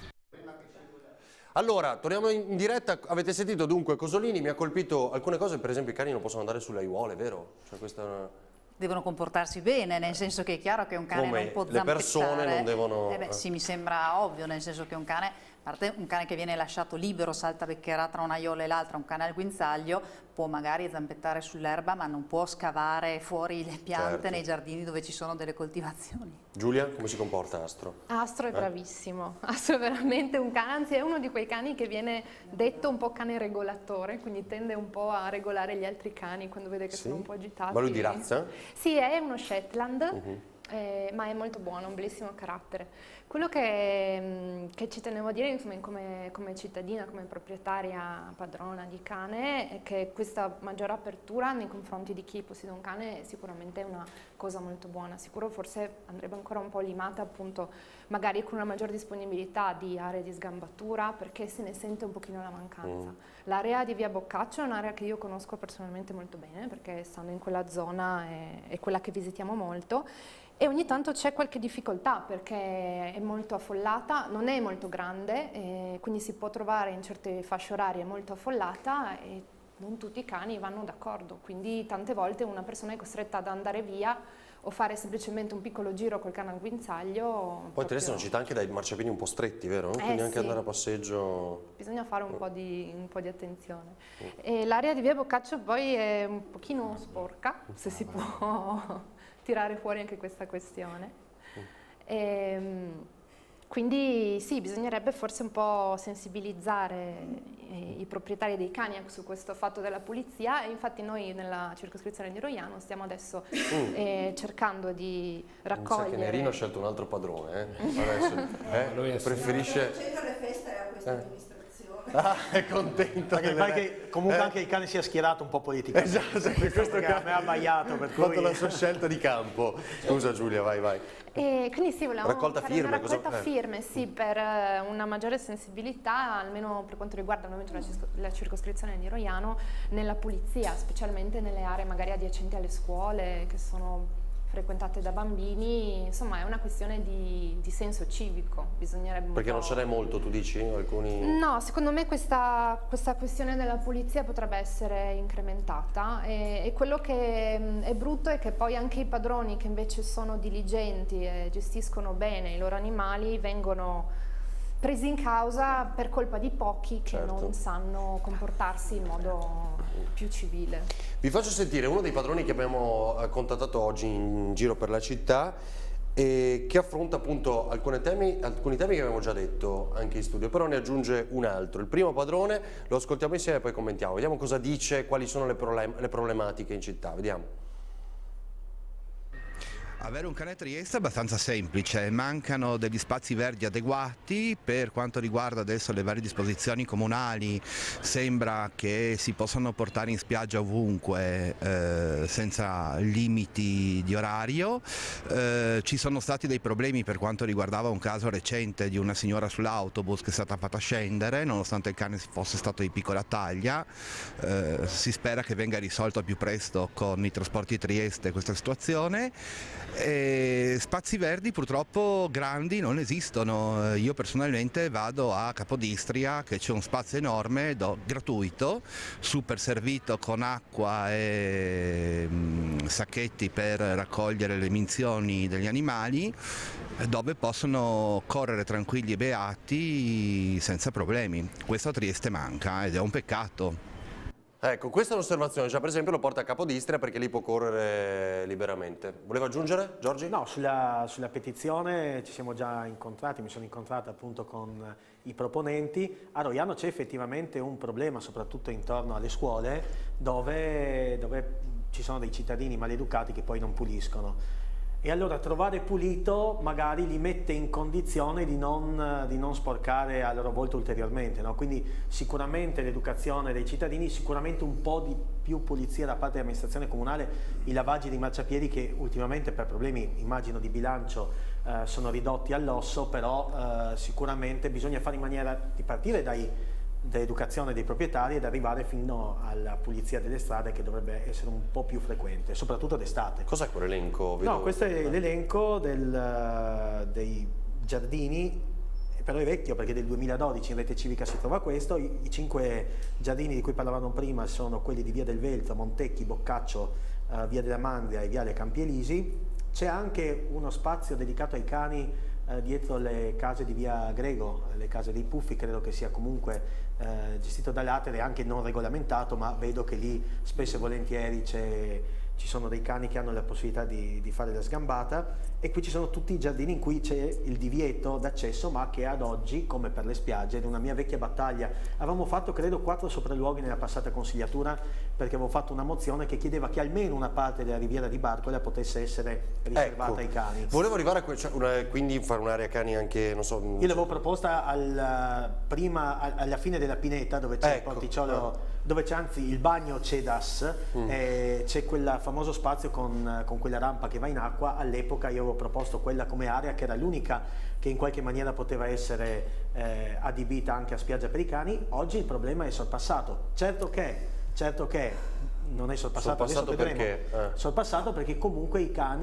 Allora, torniamo in diretta. Avete sentito dunque Cosolini, mi ha colpito alcune cose, per esempio i cani non possono andare sulle aiuole, vero? Cioè, questa... Devono comportarsi bene, nel senso che è chiaro che un cane Come non può le zampettare. persone non devono... Eh beh, sì, mi sembra ovvio, nel senso che un cane, a parte un cane che viene lasciato libero, salta beccherà tra un'aiola e l'altra, un cane al guinzaglio può magari zampettare sull'erba, ma non può scavare fuori le piante, certo, nei giardini dove ci sono delle coltivazioni. Giulia, come si comporta Astro? Astro è eh? bravissimo, Astro è veramente un cane, anzi è uno di quei cani che viene detto un po' cane regolatore, quindi tende un po' a regolare gli altri cani quando vede che sì? sono un po' agitati. Ma lui di razza? Sì, è uno Shetland. Uh-huh. Eh, ma è molto buono, un bellissimo carattere. Quello che, che ci tenevo a dire, insomma, come, come cittadina, come proprietaria padrona di cane, è che questa maggiore apertura nei confronti di chi possiede un cane è sicuramente una cosa molto buona. Sicuro forse andrebbe ancora un po' limata, appunto, magari con una maggiore disponibilità di aree di sgambatura, perché se ne sente un pochino la mancanza. Mm. L'area di Via Boccaccio è un'area che io conosco personalmente molto bene, perché stando in quella zona è, è quella che visitiamo molto, e ogni tanto c'è qualche difficoltà perché è molto affollata, non è molto grande, eh, quindi si può trovare in certe fasce orarie molto affollata e non tutti i cani vanno d'accordo, quindi tante volte una persona è costretta ad andare via o fare semplicemente un piccolo giro col cane al guinzaglio. Poi proprio... Teresa è una città anche dai marciapiedi un po' stretti, vero? Eh, Quindi anche sì. andare a passeggio... Bisogna fare un po' di, un po' di attenzione. E l'area di via Boccaccio poi è un pochino sporca, se si può tirare fuori anche questa questione. E, quindi sì, bisognerebbe forse un po' sensibilizzare i, i proprietari dei cani su questo fatto della pulizia, e infatti noi nella circoscrizione di Roiano stiamo adesso mm. eh, cercando di raccogliere... Mi sa che Nerino ha scelto un altro padrone, eh? Adesso, eh? Lui preferisce... le feste a questa eh. amministrazione. Ah, è contento. Perché pare che comunque eh? anche il cane sia schierato un po' politicamente. Esatto, questo cane mi ha abbaiato per fatto cui... la sua scelta di campo. Scusa Giulia, vai, vai. E quindi sì, volevamo raccolta fare firme, una raccolta cosa... firme, sì, per una maggiore sensibilità, almeno per quanto riguarda al momento la, la circoscrizione di Roiano, nella pulizia, specialmente nelle aree magari adiacenti alle scuole, che sono frequentate da bambini. Insomma, è una questione di, di senso civico, bisognerebbe un Perché po'... non ce n'è molto, tu dici? Alcuni... No, secondo me questa, questa questione della pulizia potrebbe essere incrementata, e, e quello che è brutto è che poi anche i padroni che invece sono diligenti e gestiscono bene i loro animali vengono presi in causa per colpa di pochi che certo. non sanno comportarsi in modo più civile. Vi faccio sentire uno dei padroni che abbiamo contattato oggi in giro per la città e che affronta appunto alcuni temi, alcuni temi che abbiamo già detto anche in studio, però ne aggiunge un altro. Il primo padrone lo ascoltiamo insieme e poi commentiamo, vediamo cosa dice, quali sono le, problem le problematiche in città, vediamo. Avere un cane a Trieste è abbastanza semplice, mancano degli spazi verdi adeguati. Per quanto riguarda adesso le varie disposizioni comunali, sembra che si possano portare in spiaggia ovunque eh, senza limiti di orario. Eh, ci sono stati dei problemi per quanto riguardava un caso recente di una signora sull'autobus che è stata fatta scendere nonostante il cane fosse stato di piccola taglia. Eh, si spera che venga risolto al più presto con i trasporti Trieste questa situazione. E spazi verdi purtroppo grandi non esistono. Io personalmente vado a Capodistria, che c'è un spazio enorme, do, gratuito, super servito con acqua e mh, sacchetti per raccogliere le minzioni degli animali, dove possono correre tranquilli e beati senza problemi. Questo a Trieste manca ed è un peccato. Ecco, questa è un'osservazione, cioè per esempio lo porta a Capodistria perché lì può correre liberamente. Voleva aggiungere, Giorgi? No, sulla, sulla petizione ci siamo già incontrati, mi sono incontrato appunto con i proponenti. A Roiano c'è effettivamente un problema, soprattutto intorno alle scuole, dove, dove ci sono dei cittadini maleducati che poi non puliscono. E allora trovare pulito magari li mette in condizione di non, di non sporcare a loro volta ulteriormente, no? Quindi sicuramente l'educazione dei cittadini, sicuramente un po' di più pulizia da parte dell'amministrazione comunale, i lavaggi di marciapiedi che ultimamente per problemi immagino di bilancio eh, sono ridotti all'osso, però eh, sicuramente bisogna fare in maniera di partire dai dell'educazione dei proprietari ed arrivare fino alla pulizia delle strade, che dovrebbe essere un po' più frequente, soprattutto d'estate. Cos'è quell'elenco? No, questo è l'elenco del, dei giardini, però è vecchio perché del duemiladodici in Rete Civica si trova questo. I, i cinque giardini di cui parlavamo prima sono quelli di Via del Veltro, Montecchi, Boccaccio, uh, Via della Mandria e Viale Campi Elisi. C'è anche uno spazio dedicato ai cani uh, dietro le case di Via Grego, le case dei Puffi, credo che sia comunque Eh, gestito dall'Atere, anche non regolamentato, ma vedo che lì spesso e volentieri ci sono dei cani che hanno la possibilità di, di fare la sgambata. E qui ci sono tutti i giardini in cui c'è il divieto d'accesso, ma che ad oggi, come per le spiagge, ed una mia vecchia battaglia, avevamo fatto credo quattro sopralluoghi nella passata consigliatura, perché avevo fatto una mozione che chiedeva che almeno una parte della riviera di Barcola potesse essere riservata ecco, ai cani. Volevo arrivare a que cioè una, quindi fare un'area cani anche, non so... Io l'avevo proposta al, prima, alla fine della pineta, dove c'è ecco, il porticciolo, eh. dove c'è anzi il bagno Cedas, mm. e c'è quel famoso spazio con, con quella rampa che va in acqua. All'epoca io avevo proposto quella come area, che era l'unica che in qualche maniera poteva essere eh, adibita anche a spiaggia per i cani. Oggi il problema è sorpassato. Certo che, certo che non è sorpassato, sorpassato adesso vedremo. Perché? Eh. Sorpassato perché comunque i cani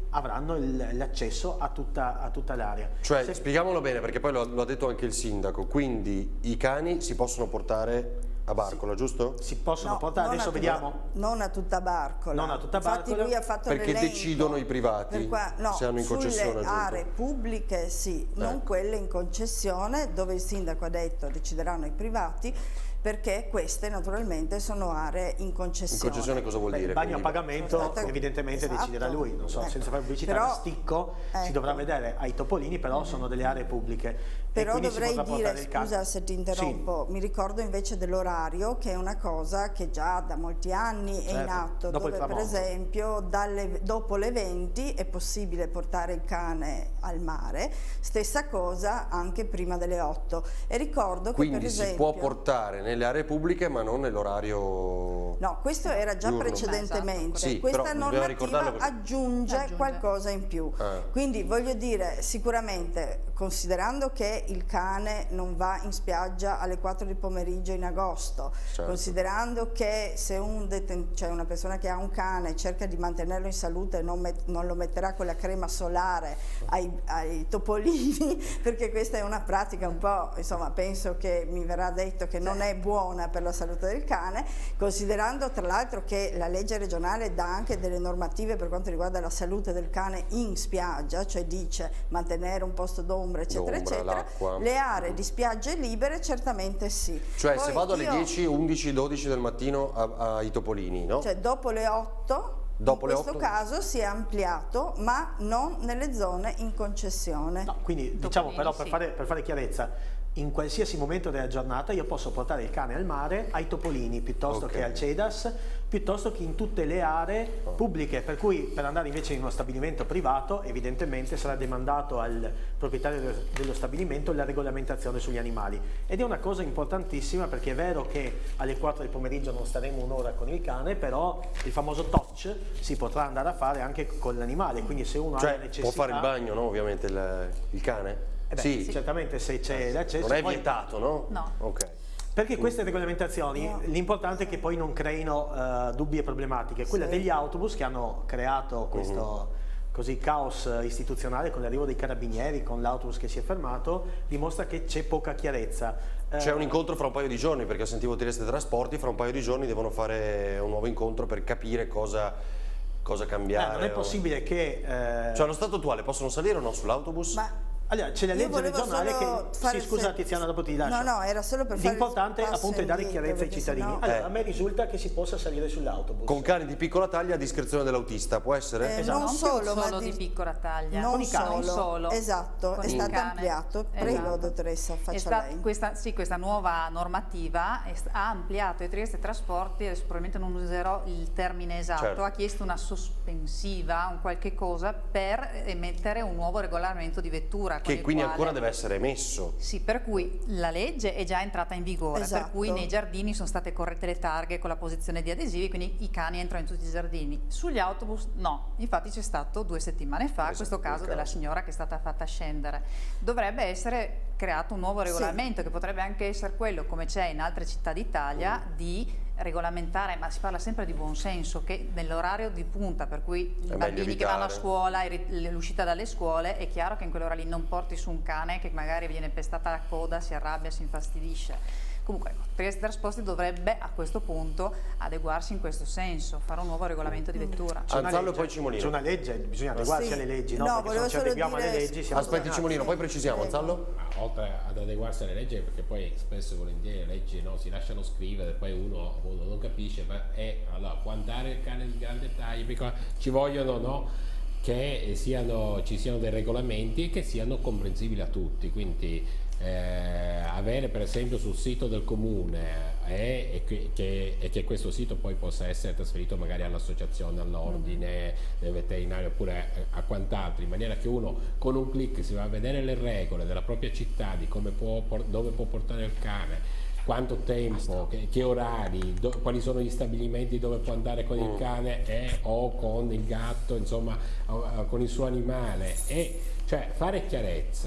avranno l'accesso a tutta, a tutta l'area. Cioè, Se... spieghiamolo bene, perché poi lo, lo ha detto anche il sindaco, quindi i cani si possono portare a Barcola, sì, giusto? Si possono no, portare, adesso vediamo. Non a tutta Barcola. Non a tutta Infatti Barcola. lui ha fatto perché l'elenco. decidono i privati per qua, no, se hanno in concessione. Sulle aree pubbliche sì, non ecco. quelle in concessione, dove il sindaco ha detto decideranno i privati, perché queste naturalmente sono aree in concessione. In concessione cosa vuol Beh, dire? il bagno Quindi... a pagamento Esatto. evidentemente Esatto. deciderà lui, non so, Ecco. senza fare pubblicità, Però, da Sticco ecco. si dovrà vedere ai Topolini, però sono delle aree pubbliche. Però e dovrei dire, il scusa se ti interrompo, sì. mi ricordo invece dell'orario, che è una cosa che già da molti anni certo. è in atto, dopo dove per esempio dalle, dopo le venti è possibile portare il cane al mare, stessa cosa anche prima delle otto. E ricordo Quindi che per esempio... si può portare nelle aree pubbliche ma non nell'orario... No, questo era già diurno. precedentemente, Sì, questa normativa perché... aggiunge, aggiunge qualcosa in più. Ah. Quindi voglio dire, sicuramente, considerando che il cane non va in spiaggia alle quattro di pomeriggio in agosto, certo. considerando che se un deten- cioè una persona che ha un cane cerca di mantenerlo in salute e non, met- non lo metterà con la crema solare ai, ai topolini, perché questa è una pratica un po', insomma, penso che mi verrà detto che non è buona per la salute del cane, considerando tra l'altro che la legge regionale dà anche delle normative per quanto riguarda la salute del cane in spiaggia, cioè dice mantenere un posto d'ombra eccetera L'ombra, eccetera, l'acqua. le aree di spiagge libere certamente sì. Cioè Poi se vado alle io, dieci, undici, dodici del mattino a- ai Topolini, no? cioè dopo le otto, Dopo in le questo otto? caso si è ampliato, ma non nelle zone in concessione. No, quindi diciamo però per, sì. fare, per fare chiarezza, in qualsiasi momento della giornata io posso portare il cane al mare, ai Topolini, piuttosto Ok. che al Cedas, piuttosto che in tutte le aree pubbliche, per cui per andare invece in uno stabilimento privato evidentemente sarà demandato al proprietario dello- dello stabilimento la regolamentazione sugli animali. Ed è una cosa importantissima, perché è vero che alle quattro del pomeriggio non staremo un'ora con il cane, però il famoso touch si potrà andare a fare anche con l'animale, quindi se uno Cioè ha la necessità... può fare il bagno, no? Ovviamente il, il cane? Eh beh, sì. certamente se c'è l'accesso... Non è poi- vietato, no? No. Ok. Perché queste regolamentazioni, No. l'importante è che poi non creino eh, dubbi e problematiche. Quella Sì. degli autobus, che hanno creato questo così caos istituzionale con l'arrivo dei carabinieri, con l'autobus che si è fermato, dimostra che c'è poca chiarezza. Eh, C'è un incontro fra un paio di giorni, perché sentivo Trieste Trasporti, fra un paio di giorni devono fare un nuovo incontro per capire cosa, cosa eh, cambiare. non è o- possibile che... eh, Cioè allo stato attuale possono salire o no sull'autobus? Ma Allora, c'è la Io legge volevo regionale solo che... fare Sì, scusa il- Tiziana, dopo ti lascio. No, no, era solo per fare il L'importante passo appunto è dare indietro, chiarezza ai perché cittadini. sennò- Allora, Eh. a me risulta che si possa salire sull'autobus. Con cani di piccola taglia a discrezione dell'autista, può essere? Eh, Esatto. non Non solo, più ma solo di, di- piccola taglia. non Con i cani. Non solo, solo. esatto, Con è il stato cane. ampliato. Prego, Esatto. dottoressa, È faccia sta- lei. questa, sì, questa nuova normativa è st- ha ampliato i Trieste Trasporti, adesso probabilmente non userò il termine esatto, Certo. ha chiesto una sospensiva, un qualche cosa, per emettere un nuovo regolamento di vettura. con Che il quindi quale- ancora deve essere emesso. Sì, per cui la legge è già entrata in vigore, Esatto. per cui nei giardini sono state corrette le targhe con la posizione di adesivi, quindi i cani entrano in tutti i giardini. Sugli autobus no, infatti c'è stato due settimane fa Esatto, questo caso il della caso. signora che è stata fatta scendere. Dovrebbe essere creato un nuovo regolamento che potrebbe anche essere quello, come c'è in altre città d'Italia, di regolamentare, ma si parla sempre di buon senso, che nell'orario di punta, per cui i meglio bambini che vanno a evitare. scuola, i ri- l'uscita dalle scuole, è chiaro che in quell'ora lì non porti su un cane che magari viene pestata la coda, si arrabbia, si infastidisce. Comunque, Trieste Trasporti dovrebbe a questo punto adeguarsi in questo senso, fare un nuovo regolamento di vettura. C'è una Anzallo e legge, poi Cimolino. C'è una legge, bisogna adeguarsi Sì. alle leggi, no? No, Perché se volevo non ci solo adeguiamo alle dire- leggi siamo Aspetti frenati. Cimolino, poi precisiamo, Prego. Anzallo? Ma oltre ad adeguarsi alle leggi, perché poi spesso e volentieri le leggi no, si lasciano scrivere, poi uno, uno non capisce, ma è, allora, può andare il cane di grande taglia, piccola, ci vogliono no, che siano, ci siano dei regolamenti che siano comprensibili a tutti, quindi eh, avere per esempio sul sito del comune eh, e, che, che, e che questo sito poi possa essere trasferito magari all'associazione, all'ordine del veterinario oppure a quant'altro, in maniera che uno con un clic si va a vedere le regole della propria città, di come può, dove può portare il cane, quanto tempo, che, che orari, do, quali sono gli stabilimenti dove può andare con il cane e, o con il gatto, insomma o, o con il suo animale, e cioè fare chiarezza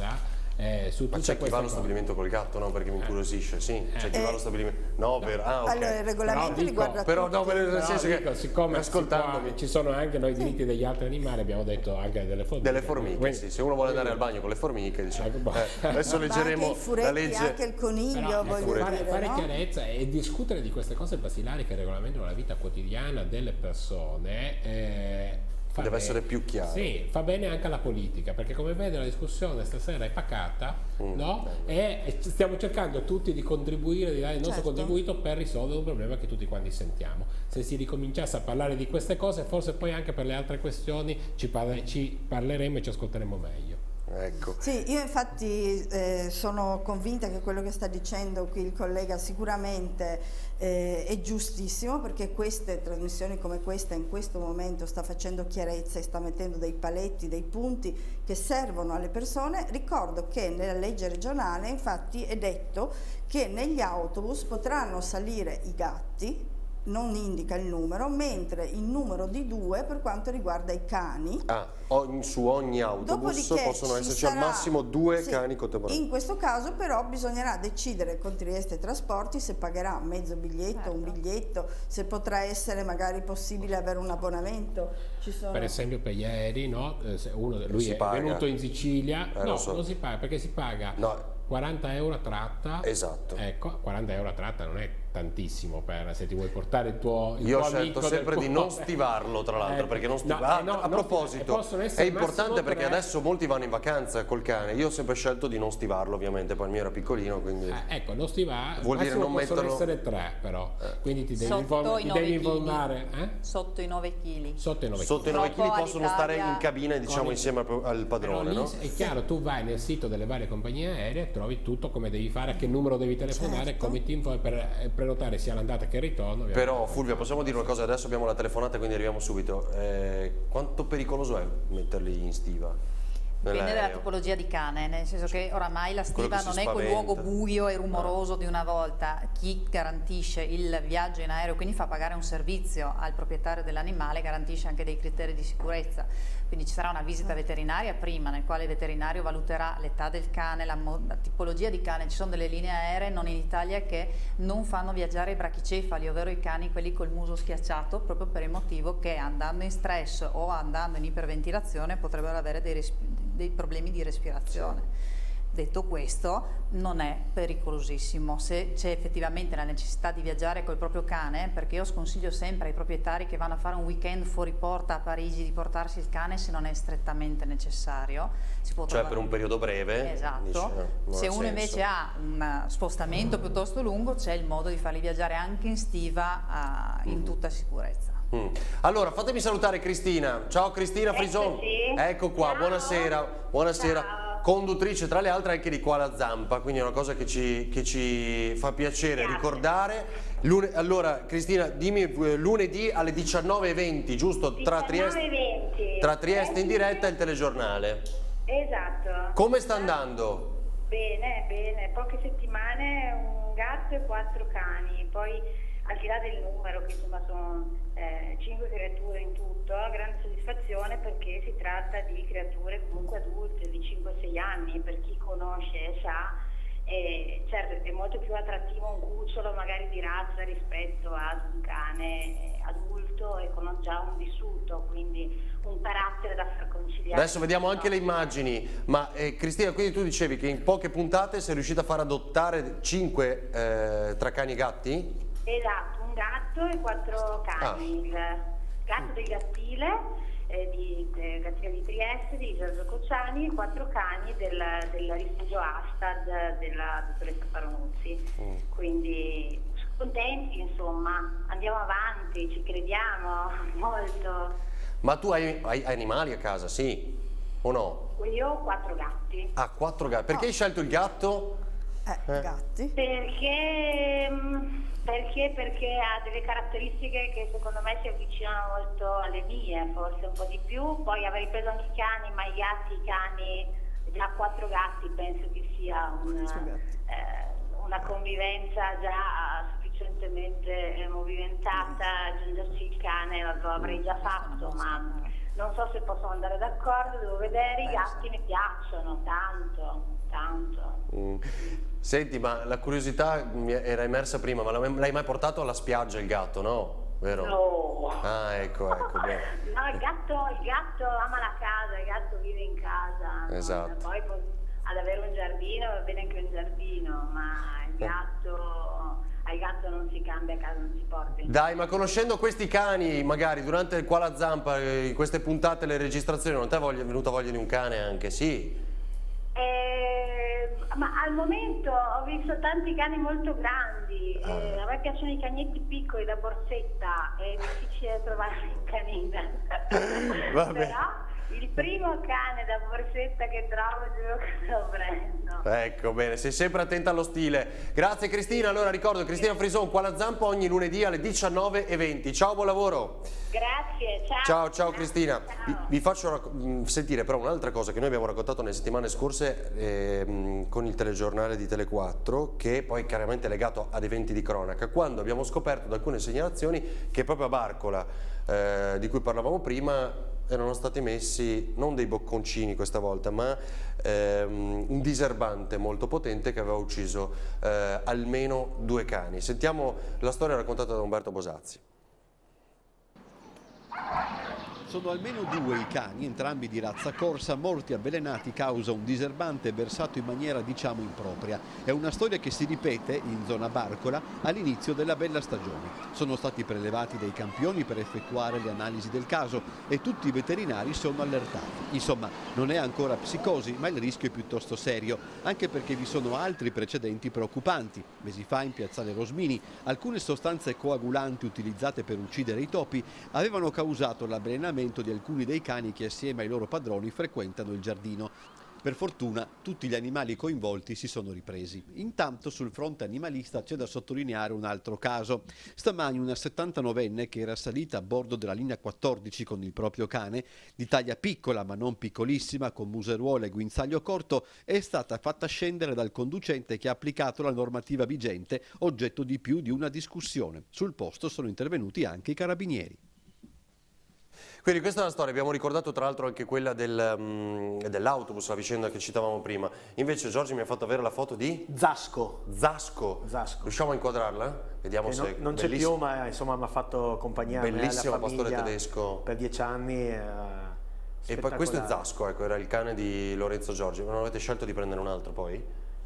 Eh, su Ma c'è chi va allo cose. stabilimento col gatto, no? Perché mi incuriosisce, sì. C'è chi Eh. va allo stabilimento. No, vero. Ah, ok. Allora, il regolamento Però riguarda dico- Però tutti. no, nel Però senso dico, che siccome ascoltandomi si può- ci sono anche noi diritti degli altri animali, abbiamo detto anche delle formiche. delle formiche, Quindi- sì. Se uno vuole andare al bagno con le formiche, diciamo. Ecco, boh. Eh, adesso Ma leggeremo anche i furetti, la legge. anche il coniglio, Però, voglio ecco, fare, dire, fare no? chiarezza e discutere di queste cose basilari che regolamentano la vita quotidiana delle persone eh, fa Deve bene. essere più chiaro. Sì, fa bene anche alla politica, perché come vede la discussione stasera è pacata, Mm, no? E e stiamo cercando tutti di contribuire, di dare il nostro Certo. contribuito per risolvere un problema che tutti quanti sentiamo. Se si ricominciasse a parlare di queste cose, forse poi anche per le altre questioni ci, parla- ci parleremo e ci ascolteremo meglio. Ecco. Sì, io infatti eh, sono convinta che quello che sta dicendo qui il collega sicuramente eh, è giustissimo, perché queste trasmissioni come questa in questo momento sta facendo chiarezza e sta mettendo dei paletti, dei punti che servono alle persone. Ricordo che nella legge regionale infatti è detto che negli autobus potranno salire i gatti, non indica il numero, mentre il numero di due per quanto riguarda i cani. Ah, ogni- su ogni autobus Dopodiché possono ci esserci al sarà- massimo due sì, cani contemporaneamente. in questo caso però bisognerà decidere con Trieste Trasporti se pagherà mezzo biglietto, un Certo. biglietto, se potrà essere magari possibile avere un abbonamento. Ci sono... Per esempio per gli aerei, no? Eh, se uno, lui Si è paga. venuto in Sicilia, Eh, no, lo so. non si paga perché si paga No. quaranta euro a tratta. Esatto. Ecco, quaranta euro a tratta non è tantissimo per se ti vuoi portare il tuo il Io ho tuo scelto amico sempre del di non cuore. stivarlo, tra l'altro, Eh, perché non no, stiva- eh, no, a non proposito, stiva- possono è essere importante massimo perché tre. adesso molti vanno in vacanza col cane. Io ho sempre scelto di non stivarlo, ovviamente, poi il mio era piccolino, quindi Eh, ecco, non stiva, Vuol dire massimo non possono metterlo- essere tre però, quindi ti devi, Sotto inform- i ti nove devi chili. informare. Eh? Sotto i nove chili. Sotto i nove sotto i chili. nove chili Purtroppo possono stare all'Italia- in cabina, diciamo, Con- insieme al, al padrone, Però no? lì è chiaro, tu vai nel sito delle varie compagnie aeree, trovi tutto come devi fare, a che numero devi telefonare, Certo. come ti informi per eh, prenotare sia l'andata che il ritorno. ovviamente. Però Fulvia, possiamo dire una cosa, adesso abbiamo la telefonata, quindi arriviamo subito. Eh, quanto pericoloso è metterli in stiva? Dipende dalla nell'aereo? tipologia di cane, nel senso che oramai la Quello stiva che si non è quel spaventa. luogo buio e rumoroso di una volta. Chi garantisce il viaggio in aereo, quindi fa pagare un servizio al proprietario dell'animale, garantisce anche dei criteri di sicurezza. Quindi ci sarà una visita veterinaria prima, nel quale il veterinario valuterà l'età del cane, la, mo- la tipologia di cane. Ci sono delle linee aeree non in Italia che non fanno viaggiare i brachicefali, ovvero i cani quelli col muso schiacciato, proprio per il motivo che andando in stress o andando in iperventilazione potrebbero avere dei, respi- dei problemi di respirazione. Detto questo, non è pericolosissimo se c'è effettivamente la necessità di viaggiare col proprio cane, perché io sconsiglio sempre ai proprietari che vanno a fare un weekend fuori porta a Parigi di portarsi il cane se non è strettamente necessario. Si può Cioè trovare- per un periodo breve? Esatto. dici, eh, non Se ha uno senso. invece ha un spostamento piuttosto lungo, c'è il modo di farli viaggiare anche in stiva ah, in tutta sicurezza. Mm. Allora, fatemi salutare Cristina. Ciao Cristina Frison. Eccoci. Ecco qua, Ciao. buonasera. Buonasera. Ciao. Conduttrice tra le altre anche di Qua la Zampa, quindi è una cosa che ci, che ci fa piacere Grazie. ricordare. Lune- allora, Cristina, dimmi eh, lunedì alle diciannove e venti, giusto? Tra Trieste, diciannove e venti. tra Trieste in diretta e il telegiornale. Esatto. Come sta andando? Bene, bene. Poche settimane, un gatto e quattro cani. Poi, al di là del numero, che insomma sono eh, cinque creature in tutto, grande soddisfazione perché si tratta di creature comunque adulte, di cinque sei anni, per chi conosce e sa. E certo è molto più attrattivo un cucciolo magari di razza rispetto ad un cane adulto e con già un vissuto, quindi un carattere da far conciliare. Adesso vediamo anche le immagini, ma eh, Cristina, quindi tu dicevi che in poche puntate sei riuscita a far adottare cinque eh, tra cani e gatti? Esatto, un gatto e quattro cani. Il gatto del Gattile, eh, di, del Gattile di Trieste, di Giorgio Cocciani, e quattro cani del, del rifugio Astad della dottoressa Paronuzzi. Mm. Quindi contenti, insomma, andiamo avanti, ci crediamo molto. Ma tu hai, hai animali a casa, sì? O no? Io ho quattro gatti. Ah, quattro gatti. Perché hai scelto il gatto? Eh, Eh. gatti. Perché, mm, perché, perché ha delle caratteristiche che secondo me si avvicinano molto alle mie, forse un po' di più. Poi avrei preso anche i cani, ma i gatti, i cani, già quattro gatti penso che sia una, eh, una convivenza già sufficientemente eh, movimentata. Aggiungerci il cane lo avrei già fatto, ma non so se posso andare d'accordo, devo vedere. I gatti mi piacciono tanto. tanto. Mm. Senti, ma la curiosità mi era emersa prima, ma l'hai mai portato alla spiaggia il gatto, no? Vero? No. Ah, ecco, ecco. Beh. No, il gatto, il gatto ama la casa, il gatto vive in casa. Esatto. No? Poi ad avere un giardino va bene anche un giardino, ma il gatto, al gatto non si cambia casa, non si porta in Dai, ma conoscendo questi cani, magari durante il Qua la Zampa, in queste puntate, le registrazioni, non ti è voglia- venuta voglia di un cane anche? Sì. Eh, ma al momento ho visto tanti cani molto grandi, Ah. eh, a me piacciono i cagnetti piccoli da borsetta, è difficile trovare in canina. Vabbè. Però il primo cane da borsetta che trovo giuro che lo prendo. Ecco, bene, sei sempre attenta allo stile. Grazie Cristina, allora ricordo Cristina Frison, Qua la Zampa ogni lunedì alle diciannove e venti. Ciao, buon lavoro. Grazie, ciao. Ciao, ciao Cristina. Vi, vi faccio mh, sentire però un'altra cosa che noi abbiamo raccontato nelle settimane scorse eh, mh, con il telegiornale di Tele quattro, che è poi chiaramente legato ad eventi di cronaca, quando abbiamo scoperto da alcune segnalazioni che proprio a Barcola, eh, di cui parlavamo prima, erano stati messi non dei bocconcini questa volta, ma ehm, un diserbante molto potente che aveva ucciso eh, almeno due cani. Sentiamo la storia raccontata da Umberto Bosazzi. Sono almeno due i cani, entrambi di razza corsa, morti avvelenati causa un diserbante versato in maniera diciamo impropria. È una storia che si ripete in zona Barcola all'inizio della bella stagione. Sono stati prelevati dei campioni per effettuare le analisi del caso e tutti i veterinari sono allertati. Insomma, non è ancora psicosi, ma il rischio è piuttosto serio, anche perché vi sono altri precedenti preoccupanti. Mesi fa in piazzale Rosmini alcune sostanze coagulanti utilizzate per uccidere i topi avevano causato l'avvelenamento di alcuni dei cani che assieme ai loro padroni frequentano il giardino. Per fortuna tutti gli animali coinvolti si sono ripresi. Intanto sul fronte animalista c'è da sottolineare un altro caso. Stamani una settantanovenne che era salita a bordo della linea quattordici con il proprio cane, di taglia piccola ma non piccolissima, con museruola e guinzaglio corto, è stata fatta scendere dal conducente che ha applicato la normativa vigente, oggetto di più di una discussione. Sul posto sono intervenuti anche i carabinieri. Quindi questa è la storia, abbiamo ricordato tra l'altro anche quella del, um, dell'autobus, la vicenda che citavamo prima. Invece Giorgi mi ha fatto avere la foto di Zasco. Zasco. Zasco. Riusciamo a inquadrarla? Vediamo Che se non, non c'è più, ma insomma mi ha fatto compagnia a me, alla bellissimo pastore famiglia tedesco. per dieci anni. Eh, e poi questo è Zasco, ecco, era il cane di Lorenzo Giorgi. Ma non avete scelto di prendere un altro poi?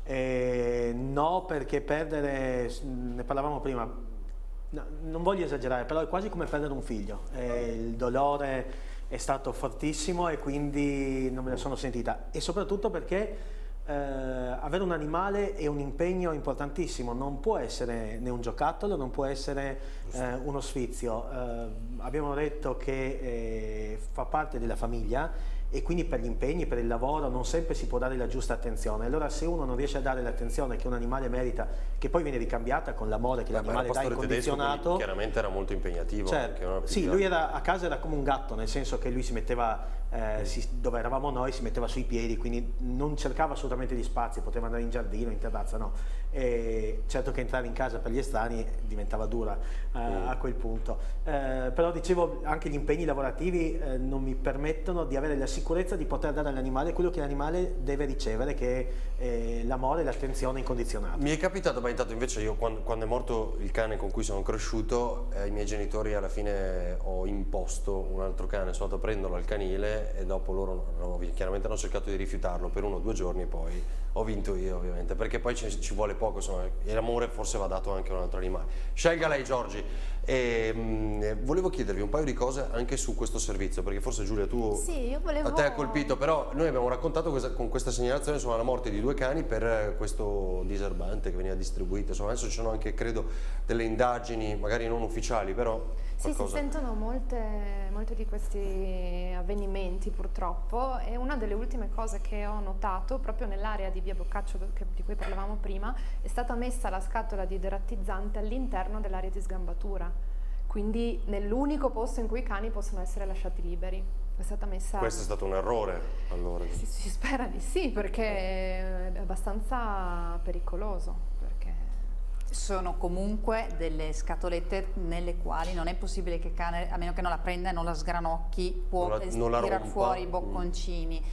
Eh, no, perché perdere, ne parlavamo prima. No, non voglio esagerare, però è quasi come perdere un figlio. Eh, il dolore è stato fortissimo e quindi non me la sono sentita. E soprattutto perché eh, avere un animale è un impegno importantissimo. Non può essere né un giocattolo, non può essere eh, uno sfizio. Eh, abbiamo detto che eh, fa parte della famiglia e quindi per gli impegni, per il lavoro non sempre si può dare la giusta attenzione. Allora se uno non riesce a dare l'attenzione che un animale merita, che poi viene ricambiata con l'amore che l'animale dà incondizionato, chiaramente era molto impegnativo. Certo. Anche, no? Sì, lui era, a casa era come un gatto, nel senso che lui si metteva, eh, si, dove eravamo noi, si metteva sui piedi, quindi non cercava assolutamente gli spazi, poteva andare in giardino, in terrazza, no. E certo che entrare in casa per gli estranei diventava dura eh, mm. a quel punto. Eh, però dicevo, anche gli impegni lavorativi eh, non mi permettono di avere la sicurezza di poter dare all'animale quello che l'animale deve ricevere, che è eh, l'amore e l'attenzione incondizionata. Mi è capitato, ma intanto invece io quando, quando è morto il cane con cui sono cresciuto, eh, i miei genitori alla fine ho imposto un altro cane, sono andato a prenderlo al canile e dopo loro no, chiaramente hanno cercato di rifiutarlo per uno o due giorni e poi ho vinto io ovviamente, perché poi ci, ci vuole poco, insomma, l'amore forse va dato anche a un altro animale. Scelga lei Giorgi. E, mh, volevo chiedervi un paio di cose anche su questo servizio, perché forse Giulia tu sì, io volevo... a te ha colpito, però noi abbiamo raccontato questa, con questa segnalazione insomma, la morte di due cani per questo diserbante che veniva distribuito. Insomma, adesso ci sono anche credo delle indagini magari non ufficiali, però sì, si sentono molte, molte di questi avvenimenti purtroppo, e una delle ultime cose che ho notato proprio nell'area di via Boccaccio di cui parlavamo prima è stata messa la scatola di derattizzante all'interno dell'area di sgambatura, quindi nell'unico posto in cui i cani possono essere lasciati liberi. È stata messa... Questo è stato un errore allora? Si, si spera di sì, perché è abbastanza pericoloso. Sono comunque delle scatolette nelle quali non è possibile che il cane, a meno che non la prenda e non la sgranocchi, può non la, non tirar rompa. fuori i bocconcini.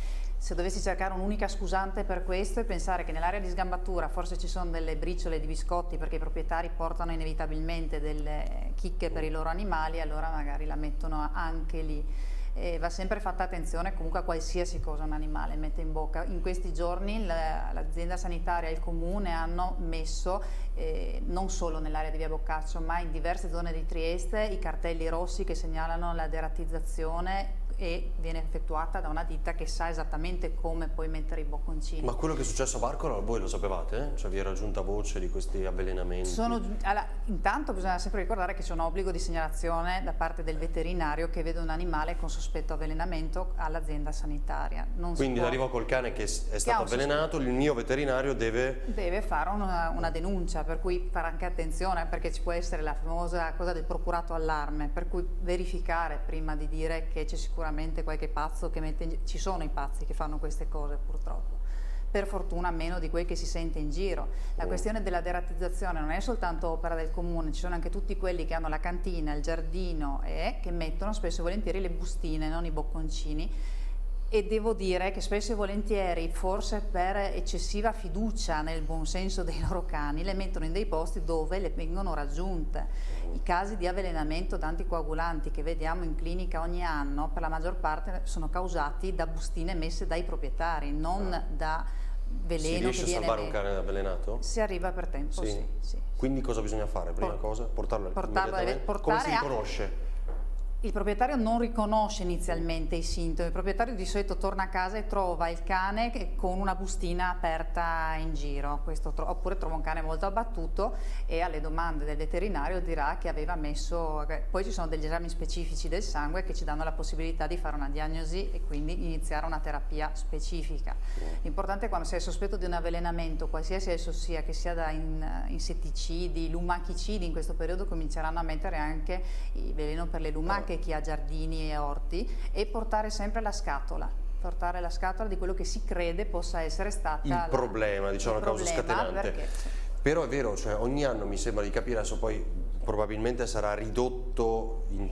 se dovessi cercare un'unica scusante per questo e pensare che nell'area di sgambatura forse ci sono delle briciole di biscotti perché i proprietari portano inevitabilmente delle chicche per i loro animali, allora magari la mettono anche lì. E va sempre fatta attenzione comunque a qualsiasi cosa un animale mette in bocca. In questi giorni l'azienda sanitaria e il comune hanno messo eh, non solo nell'area di via Boccaccio ma in diverse zone di Trieste i cartelli rossi che segnalano la deratizzazione e viene effettuata da una ditta che sa esattamente come poi mettere i bocconcini. Ma quello che è successo a Barcola voi lo sapevate? Cioè vi era giunta voce di questi avvelenamenti? Sono, allora, intanto bisogna sempre ricordare che c'è un obbligo di segnalazione da parte del veterinario che vede un animale con sospetto avvelenamento all'azienda sanitaria. Non Quindi può... arrivo col cane che è stato avvelenato, il mio veterinario deve... Deve fare una, una denuncia, per cui fare anche attenzione perché ci può essere la famosa cosa del procurato allarme, per cui verificare prima di dire che c'è sicuramente qualche pazzo che mette in... ci sono i pazzi che fanno queste cose purtroppo, per fortuna meno di quei che si sente in giro. La questione della deratizzazione non è soltanto opera del comune, ci sono anche tutti quelli che hanno la cantina, il giardino e che mettono spesso e volentieri le bustine, non i bocconcini, e devo dire che spesso e volentieri, forse per eccessiva fiducia nel buon senso dei loro cani, le mettono in dei posti dove le vengono raggiunte. I casi di avvelenamento da anticoagulanti che vediamo in clinica ogni anno per la maggior parte sono causati da bustine messe dai proprietari, non da veleno. Si riesce che viene a salvare un cane avvelenato? Si arriva per tempo, sì. sì, sì. Quindi cosa bisogna fare? Prima Por cosa? Portarlo, portarlo immediatamente? Come si a... riconosce? Il proprietario non riconosce inizialmente i sintomi, il proprietario di solito torna a casa e trova il cane con una bustina aperta in giro, questo tro oppure trova un cane molto abbattuto e alle domande del veterinario dirà che aveva messo, poi ci sono degli esami specifici del sangue che ci danno la possibilità di fare una diagnosi e quindi iniziare una terapia specifica. L'importante è quando si è sospetto di un avvelenamento, qualsiasi esso sia, che sia da in, insetticidi, lumachicidi, in questo periodo cominceranno a mettere anche il veleno per le lumache, chi ha giardini e orti, e portare sempre la scatola portare la scatola di quello che si crede possa essere stata il la, problema, diciamo, la causa scatenante. Perché... Però è vero, cioè ogni anno mi sembra di capire, adesso poi probabilmente sarà ridotto in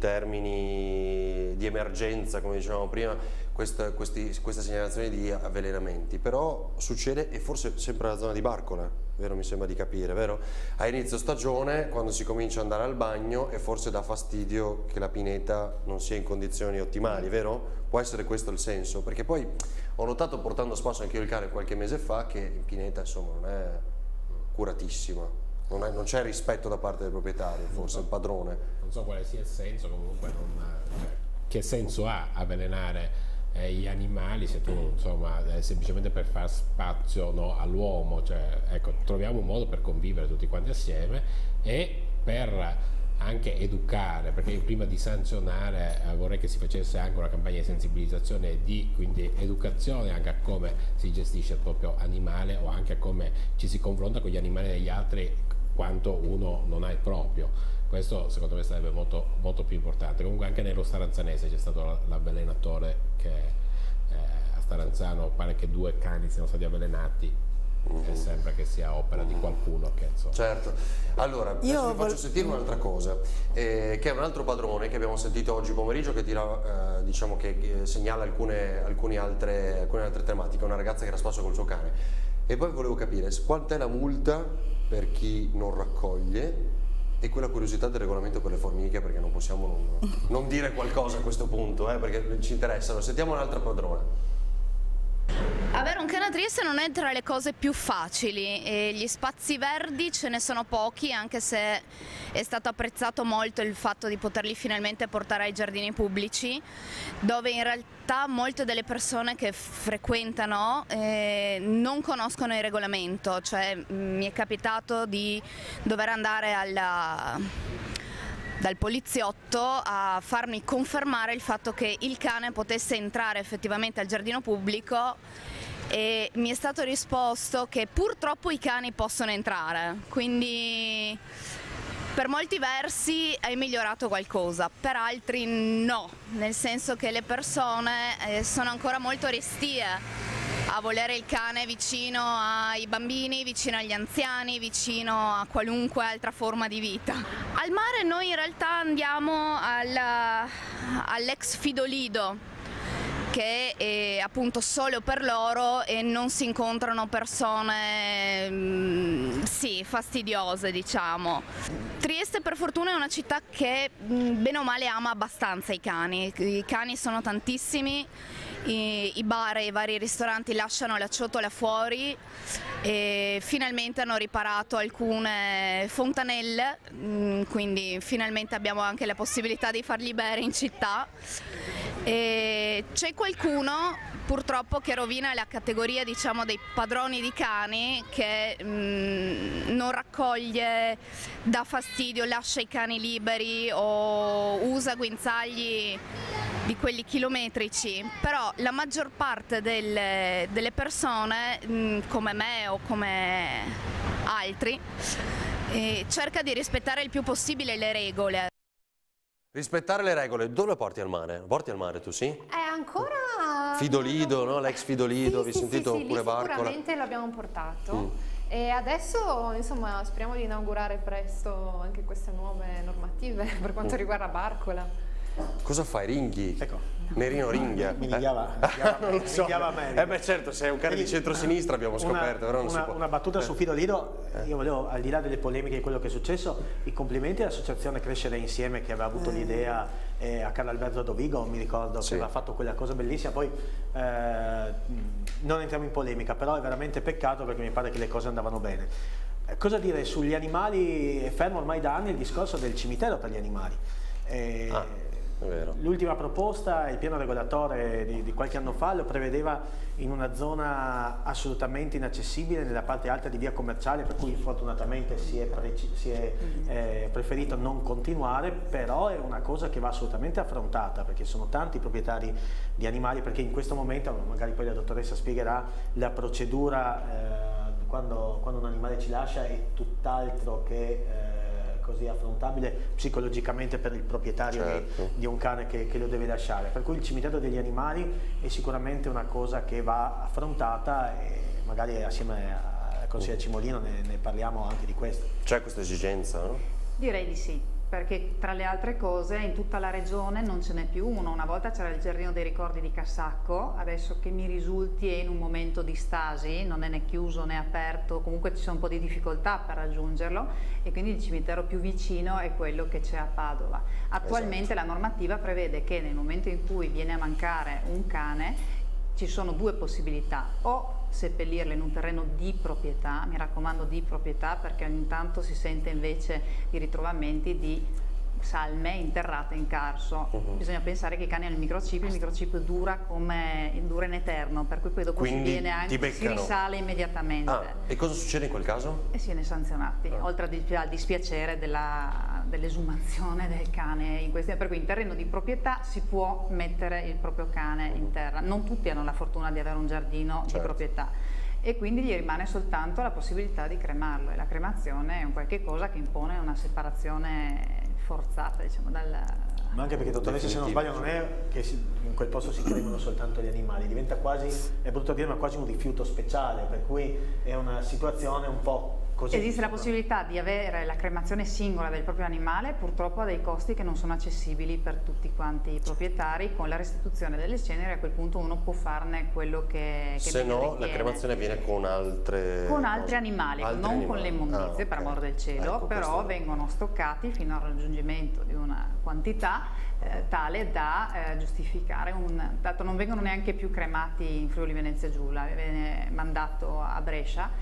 termini di emergenza, come dicevamo prima, questa, questi, queste segnalazioni di avvelenamenti, però succede, e forse sempre nella zona di Barcola, vero, mi sembra di capire, vero? A inizio stagione, quando si comincia ad andare al bagno, e forse dà fastidio che la pineta non sia in condizioni ottimali, vero? Può essere questo il senso, perché poi ho notato, portando a spasso anche io il cane qualche mese fa, che in pineta insomma non è curatissima, non, è, non c'è rispetto da parte del proprietario, forse il padrone. Non so quale sia il senso, comunque non, cioè, che senso ha avvelenare eh, gli animali se tu insomma eh, semplicemente per far spazio, no, all'uomo, cioè, ecco, troviamo un modo per convivere tutti quanti assieme e per anche educare, perché prima di sanzionare eh, vorrei che si facesse anche una campagna di sensibilizzazione e di quindi educazione anche a come si gestisce il proprio animale o anche a come ci si confronta con gli animali degli altri quanto uno non ha il proprio. Questo secondo me sarebbe molto, molto più importante. Comunque anche nello Staranzanese c'è stato l'avvelenatore che eh, a Staranzano pare che due cani siano stati avvelenati. E sembra che sia opera di qualcuno che insomma. Certo. Allora, adesso vi faccio sentire un'altra cosa, eh, che è un altro padrone che abbiamo sentito oggi pomeriggio che tira, eh, diciamo che eh, segnala alcune, alcune, altre, alcune altre tematiche, una ragazza che era a spasso col suo cane. E poi volevo capire quant'è la multa per chi non raccoglie e quella curiosità del regolamento per le formiche, perché non possiamo non, non dire qualcosa a questo punto, eh, perché ci interessano. Sentiamo un'altra padrona. Avere un cane a Trieste non è tra le cose più facili e gli spazi verdi ce ne sono pochi, anche se è stato apprezzato molto il fatto di poterli finalmente portare ai giardini pubblici, dove in realtà molte delle persone che frequentano eh, non conoscono il regolamento, cioè mi è capitato di dover andare alla... dal poliziotto a farmi confermare il fatto che il cane potesse entrare effettivamente al giardino pubblico e mi è stato risposto che purtroppo i cani possono entrare, quindi per molti versi hai migliorato qualcosa, per altri no, nel senso che le persone eh, sono ancora molto restie a volere il cane vicino ai bambini, vicino agli anziani, vicino a qualunque altra forma di vita. Al mare noi in realtà andiamo all'ex Fidolido, che è appunto solo per loro e non si incontrano persone mh, sì, fastidiose, diciamo. Trieste per fortuna è una città che mh, bene o male ama abbastanza i cani, i cani sono tantissimi, i, i bar e i vari ristoranti lasciano la ciotola fuori e finalmente hanno riparato alcune fontanelle, mh, quindi finalmente abbiamo anche la possibilità di farli bere in città. E c'è qualcuno purtroppo che rovina la categoria, diciamo, dei padroni di cani, che mh, non raccoglie, dà fastidio, lascia i cani liberi o usa guinzagli di quelli chilometrici, però la maggior parte delle, delle persone mh, come me o come altri eh, cerca di rispettare il più possibile le regole. Rispettare le regole, dove lo porti al mare? Lo porti al mare tu, sì? È ancora... Fidolido, no? L'ex Fidolido, sì, vi sì, sentito sì, pure lì Barcola? Sicuramente l'abbiamo portato. Mm. E adesso, insomma, speriamo di inaugurare presto anche queste nuove normative per quanto Mm. riguarda Barcola. Cosa fai? Ringhi? Ecco. Nerino ringhia? Mi Eh? ringhiava, ringhiava non lo so. ringhiava meglio. Eh beh certo, sei un cane di centrosinistra abbiamo scoperto, però non una, si può. una battuta Eh. su Fidolido, io volevo, al di là delle polemiche di quello che è successo, i complimenti all'associazione Crescere Insieme che aveva avuto l'idea, eh, a Carlo Alberto Dovigo, mi ricordo, Sì. che aveva fatto quella cosa bellissima. Poi eh, non entriamo in polemica, però è veramente peccato perché mi pare che le cose andavano bene. Eh, cosa dire sugli animali? È fermo ormai da anni il discorso del cimitero per gli animali. Eh, Ah. È vero. L'ultima proposta, il piano regolatore di, di qualche anno fa, lo prevedeva in una zona assolutamente inaccessibile nella parte alta di via commerciale, per cui fortunatamente si è, preci- si è eh, preferito non continuare, però è una cosa che va assolutamente affrontata perché sono tanti i proprietari di animali, perché in questo momento, magari poi la dottoressa spiegherà, la procedura eh, quando, quando un animale ci lascia è tutt'altro che eh, così affrontabile psicologicamente per il proprietario Certo. di, di un cane che, che lo deve lasciare, per cui il cimitero degli animali è sicuramente una cosa che va affrontata e magari assieme al Consiglio Cimolino ne, ne parliamo anche di questo. C'è questa esigenza, no? Direi di sì, perché tra le altre cose in tutta la regione non ce n'è più uno. Una volta c'era il Giardino dei Ricordi di Cassacco, adesso che mi risulti è in un momento di stasi, non è né chiuso né aperto, comunque ci sono un po' di difficoltà per raggiungerlo e quindi il cimitero più vicino è quello che c'è a Padova. Attualmente Esatto. la normativa prevede che nel momento in cui viene a mancare un cane ci sono due possibilità: o seppellirlo in un terreno di proprietà, mi raccomando di proprietà, perché ogni tanto si sente invece i ritrovamenti di salme interrate in carso. Uh-huh. Bisogna pensare che i cani hanno il microchip, il microchip dura come dura in eterno, per cui poi dopo Quindi si viene anche, si risale immediatamente. Ah, e cosa succede in quel caso? E si viene sanzionati, ah. oltre al dispiacere dell'esumazione del cane in questione. Per cui in terreno di proprietà si può mettere il proprio cane in terra. Non tutti hanno la fortuna di avere un giardino certo. di proprietà e quindi gli rimane soltanto la possibilità di cremarlo, e la cremazione è un qualche cosa che impone una separazione forzata, diciamo, dal... Ma anche perché, dottoressa, se non sbaglio, non è che si, in quel posto si cremano soltanto gli animali, diventa quasi, è brutto dire, ma quasi un rifiuto speciale, per cui è una situazione un po' così. Esiste la possibilità di avere la cremazione singola del proprio animale, purtroppo a dei costi che non sono accessibili per tutti quanti i proprietari. Con la restituzione delle ceneri a quel punto uno può farne quello che, che se no ritiene. La cremazione avviene con altre con altri cose. animali, altri non animali. con le immondizie, ah, okay. per amor del cielo, ecco, però questo... vengono stoccati fino al raggiungimento di una quantità eh, tale da eh, giustificare un... Tanto non vengono neanche più cremati in Friuli Venezia Giulia, viene mandato a Brescia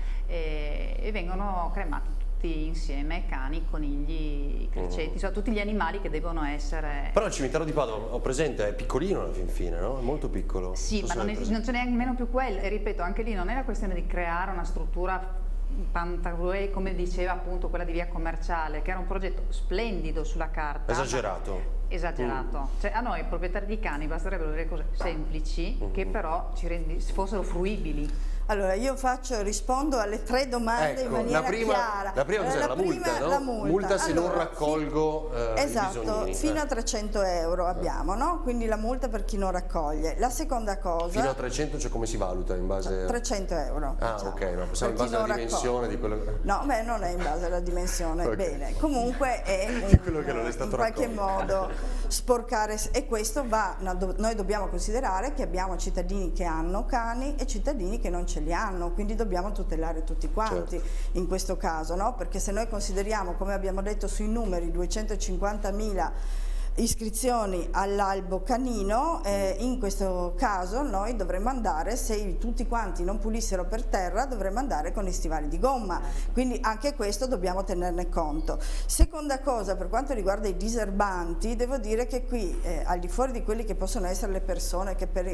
e, e vengono cremati tutti insieme, cani, conigli, criceti, mm. insomma tutti gli animali che devono essere... Però il cimitero di Padova, ho presente, è piccolino alla fin fine, no? È molto piccolo. Sì, ma non, è, non c'è nemmeno più quello, e ripeto, anche lì non è la questione di creare una struttura Pantagruel, come diceva appunto quella di via commerciale, che era un progetto splendido sulla carta. Esagerato. Esagerato. Mm. Cioè, a noi proprietari di cani basterebbero delle cose semplici mm. che però ci rendi, fossero fruibili. Allora, io faccio, rispondo alle tre domande ecco, in maniera la prima, chiara. La prima cos'è? Eh, La, la multa, prima, no? la multa. multa se allora, non raccolgo eh, esatto, i bisognini. fino eh. a trecento euro abbiamo, no? Quindi la multa per chi non raccoglie. La seconda cosa... Fino a trecento, cioè come si valuta in base... trecento euro. Ah, diciamo, ok, no, pensavo in base alla dimensione di quello che... No, beh, non è in base alla dimensione, Okay. bene. Comunque è un, quello che non è stato in qualche raccolto. modo sporcare, e questo va, noi dobbiamo considerare che abbiamo cittadini che hanno cani e cittadini che non ce li hanno, quindi dobbiamo tutelare tutti quanti, certo, in questo caso, no? Perché se noi consideriamo, come abbiamo detto sui numeri, duecentocinquantamila iscrizioni all'albo canino, eh, in questo caso noi dovremmo andare, se tutti quanti non pulissero per terra, dovremmo andare con i stivali di gomma, quindi anche questo dobbiamo tenerne conto. Seconda cosa, per quanto riguarda i diserbanti, devo dire che qui, eh, al di fuori di quelli che possono essere le persone che per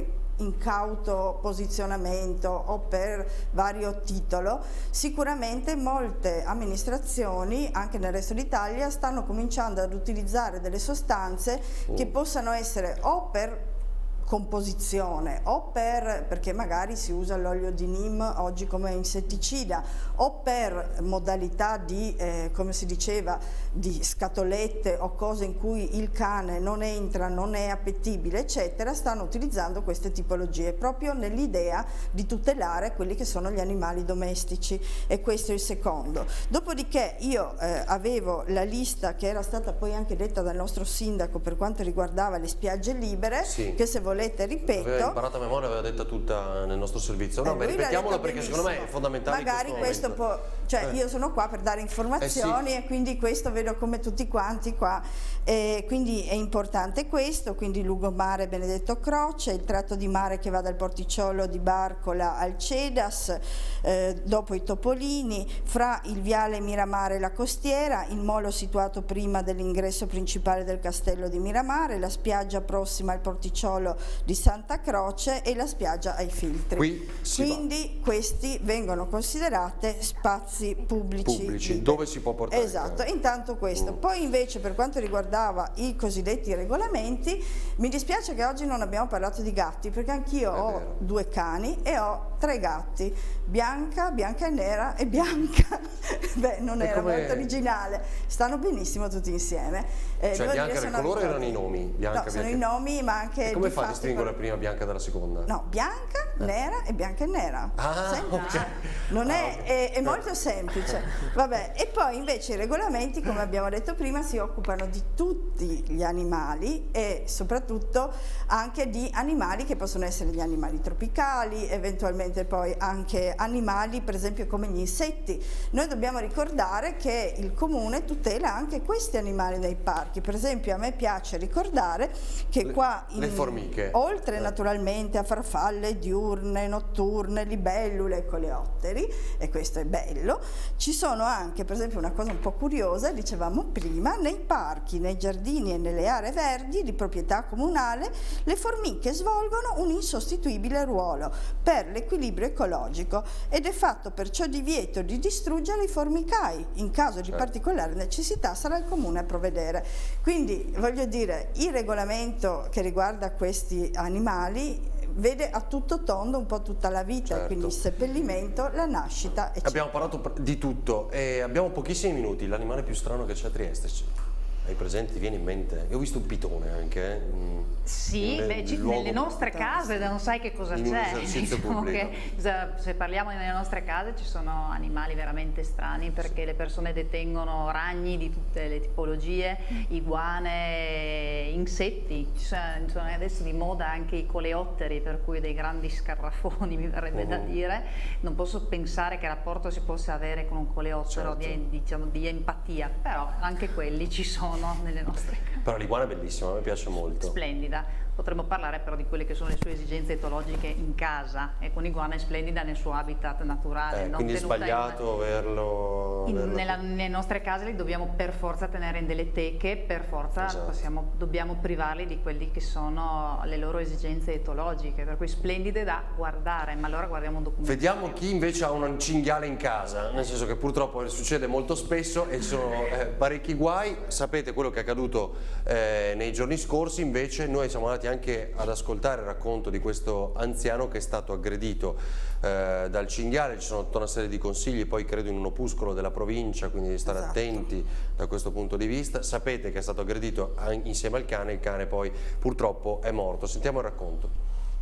incauto posizionamento o per vario titolo, sicuramente molte amministrazioni anche nel resto d'Italia stanno cominciando ad utilizzare delle sostanze che possano essere o per composizione o per, perché magari si usa l'olio di neem oggi come insetticida, o per modalità di, eh, come si diceva, di scatolette o cose in cui il cane non entra, non è appetibile, eccetera, stanno utilizzando queste tipologie proprio nell'idea di tutelare quelli che sono gli animali domestici, e questo è il secondo. Dopodiché io eh, avevo la lista che era stata poi anche detta dal nostro sindaco per quanto riguardava le spiagge libere, sì, che se volete ripeto. Aveva imparato a memoria, aveva detta tutta nel nostro servizio. No, eh, beh, ripetiamola perché benissimo. secondo me è fondamentale. Magari in questo, questo può, cioè eh. io sono qua per dare informazioni, eh sì, e quindi questo vedo come tutti quanti qua, eh, quindi è importante questo, quindi lungomare Benedetto Croce, il tratto di mare che va dal porticciolo di Barcola al Cedas, eh, dopo i Topolini, fra il viale Miramare e la costiera, il molo situato prima dell'ingresso principale del castello di Miramare, la spiaggia prossima al porticciolo di Santa Croce e la spiaggia ai filtri. Qui quindi questi vengono considerate spazi pubblici, pubblici dove si può portare. Esatto, intanto questo. Mm. Poi invece per quanto riguardava i cosiddetti regolamenti, mi dispiace che oggi non abbiamo parlato di gatti, perché anch'io ho vero. due cani e ho tre gatti, Bianca, Bianca e Nera e Bianca. Beh, non era molto originale, stanno benissimo tutti insieme. Eh, cioè Bianca era il colore o erano i nomi? Bianca, no, sono Bianca. i nomi, ma anche... E come fa a fatti distinguere per... prima Bianca dalla seconda? No, Bianca, eh. Nera e Bianca e Nera. Ah, okay. Non ah, è, okay. è, è molto semplice. Vabbè, e poi invece i regolamenti, come abbiamo detto prima, si occupano di tutti gli animali e soprattutto anche di animali che possono essere gli animali tropicali, eventualmente poi anche animali per esempio come gli insetti. Noi dobbiamo ricordare che il comune tutela anche questi animali nei parchi. Per esempio a me piace ricordare che le, qua in, le formiche, oltre eh. naturalmente a farfalle diurne, notturne, libellule e coleotteri, e questo è bello, ci sono anche per esempio una cosa un po' curiosa, dicevamo prima, nei parchi, nei giardini e nelle aree verdi di proprietà comunale le formiche svolgono un insostituibile ruolo per l'equilibrio ecologico ed è fatto perciò divieto di distruggere i formicai. In caso di certo. particolare necessità sarà il comune a provvedere. Quindi voglio dire, il regolamento che riguarda questi animali vede a tutto tondo un po' tutta la vita, certo. quindi il seppellimento, la nascita, eccetera. Abbiamo parlato di tutto e abbiamo pochissimi minuti. L'animale più strano che c'è a Trieste, hai presente, ti viene in mente? Io ho visto un pitone anche. Eh? Sì, nel, beh, nelle nostre case non sai che cosa c'è. Diciamo che, se parliamo nelle nostre case ci sono animali veramente strani perché le persone detengono ragni di tutte le tipologie, iguane, insetti. Ci sono adesso di moda anche i coleotteri, per cui dei grandi scarafoni mi verrebbe uh-huh. da dire. Non posso pensare che rapporto si possa avere con un coleottero, certo. di, diciamo, di empatia, però anche quelli ci sono nelle nostre case. Però l'iguana è bellissima, a me piace molto. Splendida. Potremmo parlare però di quelle che sono le sue esigenze etologiche in casa, e con l'iguana è splendida nel suo habitat naturale. Eh, non quindi è sbagliato in... averlo... In, averlo... Nella, nelle nostre case li dobbiamo per forza tenere in delle teche, per forza esatto. possiamo, dobbiamo privarli di quelli che sono le loro esigenze etologiche, per cui splendide da guardare, ma allora guardiamo un documentario. Vediamo chi invece ha un cinghiale in casa, nel senso che purtroppo succede molto spesso e ci sono eh, parecchi guai. Sapete sapete quello che è accaduto eh, nei giorni scorsi. Invece noi siamo andati anche ad ascoltare il racconto di questo anziano che è stato aggredito eh, dal cinghiale. Ci sono tutta una serie di consigli, poi credo in un opuscolo della provincia, quindi di stare Esatto. attenti da questo punto di vista. Sapete che è stato aggredito insieme al cane, il cane poi purtroppo è morto. Sentiamo il racconto.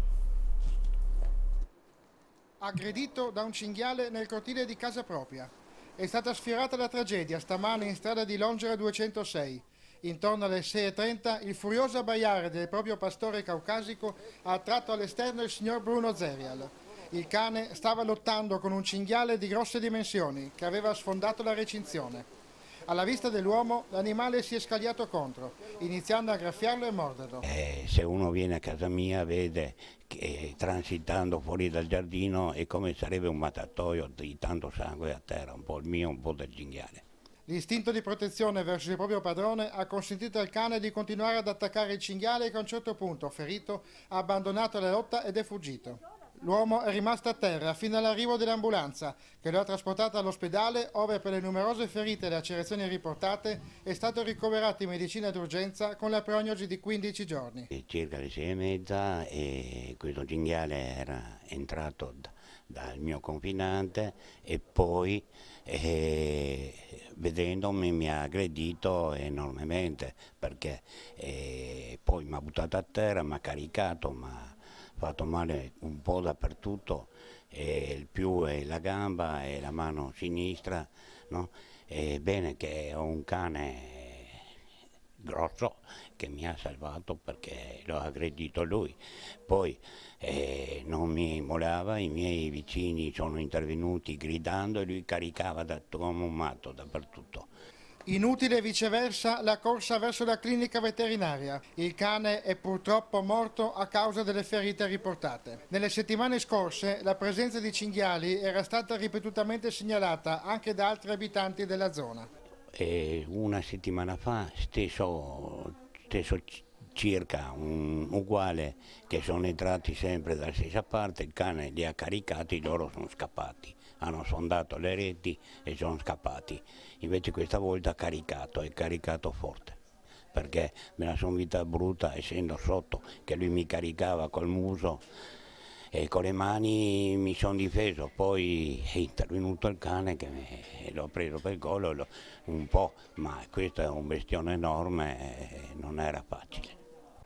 Aggredito da un cinghiale nel cortile di casa propria. È stata sfiorata la tragedia stamane in strada di Longera duecentosei. Intorno alle sei e trenta il furioso abbaiare del proprio pastore caucasico ha attratto all'esterno il signor Bruno Zerial. Il cane stava lottando con un cinghiale di grosse dimensioni che aveva sfondato la recinzione. Alla vista dell'uomo l'animale si è scagliato contro, iniziando a graffiarlo e morderlo. Eh, se uno viene a casa mia vede che transitando fuori dal giardino è come sarebbe un mattatoio di tanto sangue a terra, un po' il mio, un po' del cinghiale. L'istinto di protezione verso il proprio padrone ha consentito al cane di continuare ad attaccare il cinghiale che a un certo punto, ferito, ha abbandonato la lotta ed è fuggito. L'uomo è rimasto a terra fino all'arrivo dell'ambulanza, che lo ha trasportato all'ospedale, ove per le numerose ferite e lacerazioni riportate è stato ricoverato in medicina d'urgenza con la prognosi di quindici giorni. Circa le sei e mezza e questo cinghiale era entrato da, dal mio confinante e poi eh, vedendomi mi ha aggredito enormemente, perché eh, poi mi ha buttato a terra, mi ha caricato, mi ha fatto male un po' dappertutto, e il più è la gamba e la mano sinistra, no? È bene che ho un cane grosso che mi ha salvato perché l'ho aggredito lui. Poi eh, non mi molava, i miei vicini sono intervenuti gridando e lui caricava da, come un matto dappertutto. Inutile viceversa la corsa verso la clinica veterinaria. Il cane è purtroppo morto a causa delle ferite riportate. Nelle settimane scorse la presenza di cinghiali era stata ripetutamente segnalata anche da altri abitanti della zona. E una settimana fa stesso, stesso circa un uguale che sono entrati sempre dalla stessa parte, il cane li ha caricati, loro sono scappati. Hanno sondato le reti e sono scappati. Invece questa volta ha caricato, è caricato forte, perché me la sono vita brutta, essendo sotto, che lui mi caricava col muso e con le mani mi sono difeso. Poi è intervenuto il cane che l'ho preso per il collo lo, un po', ma questo è un bestione enorme e non era facile.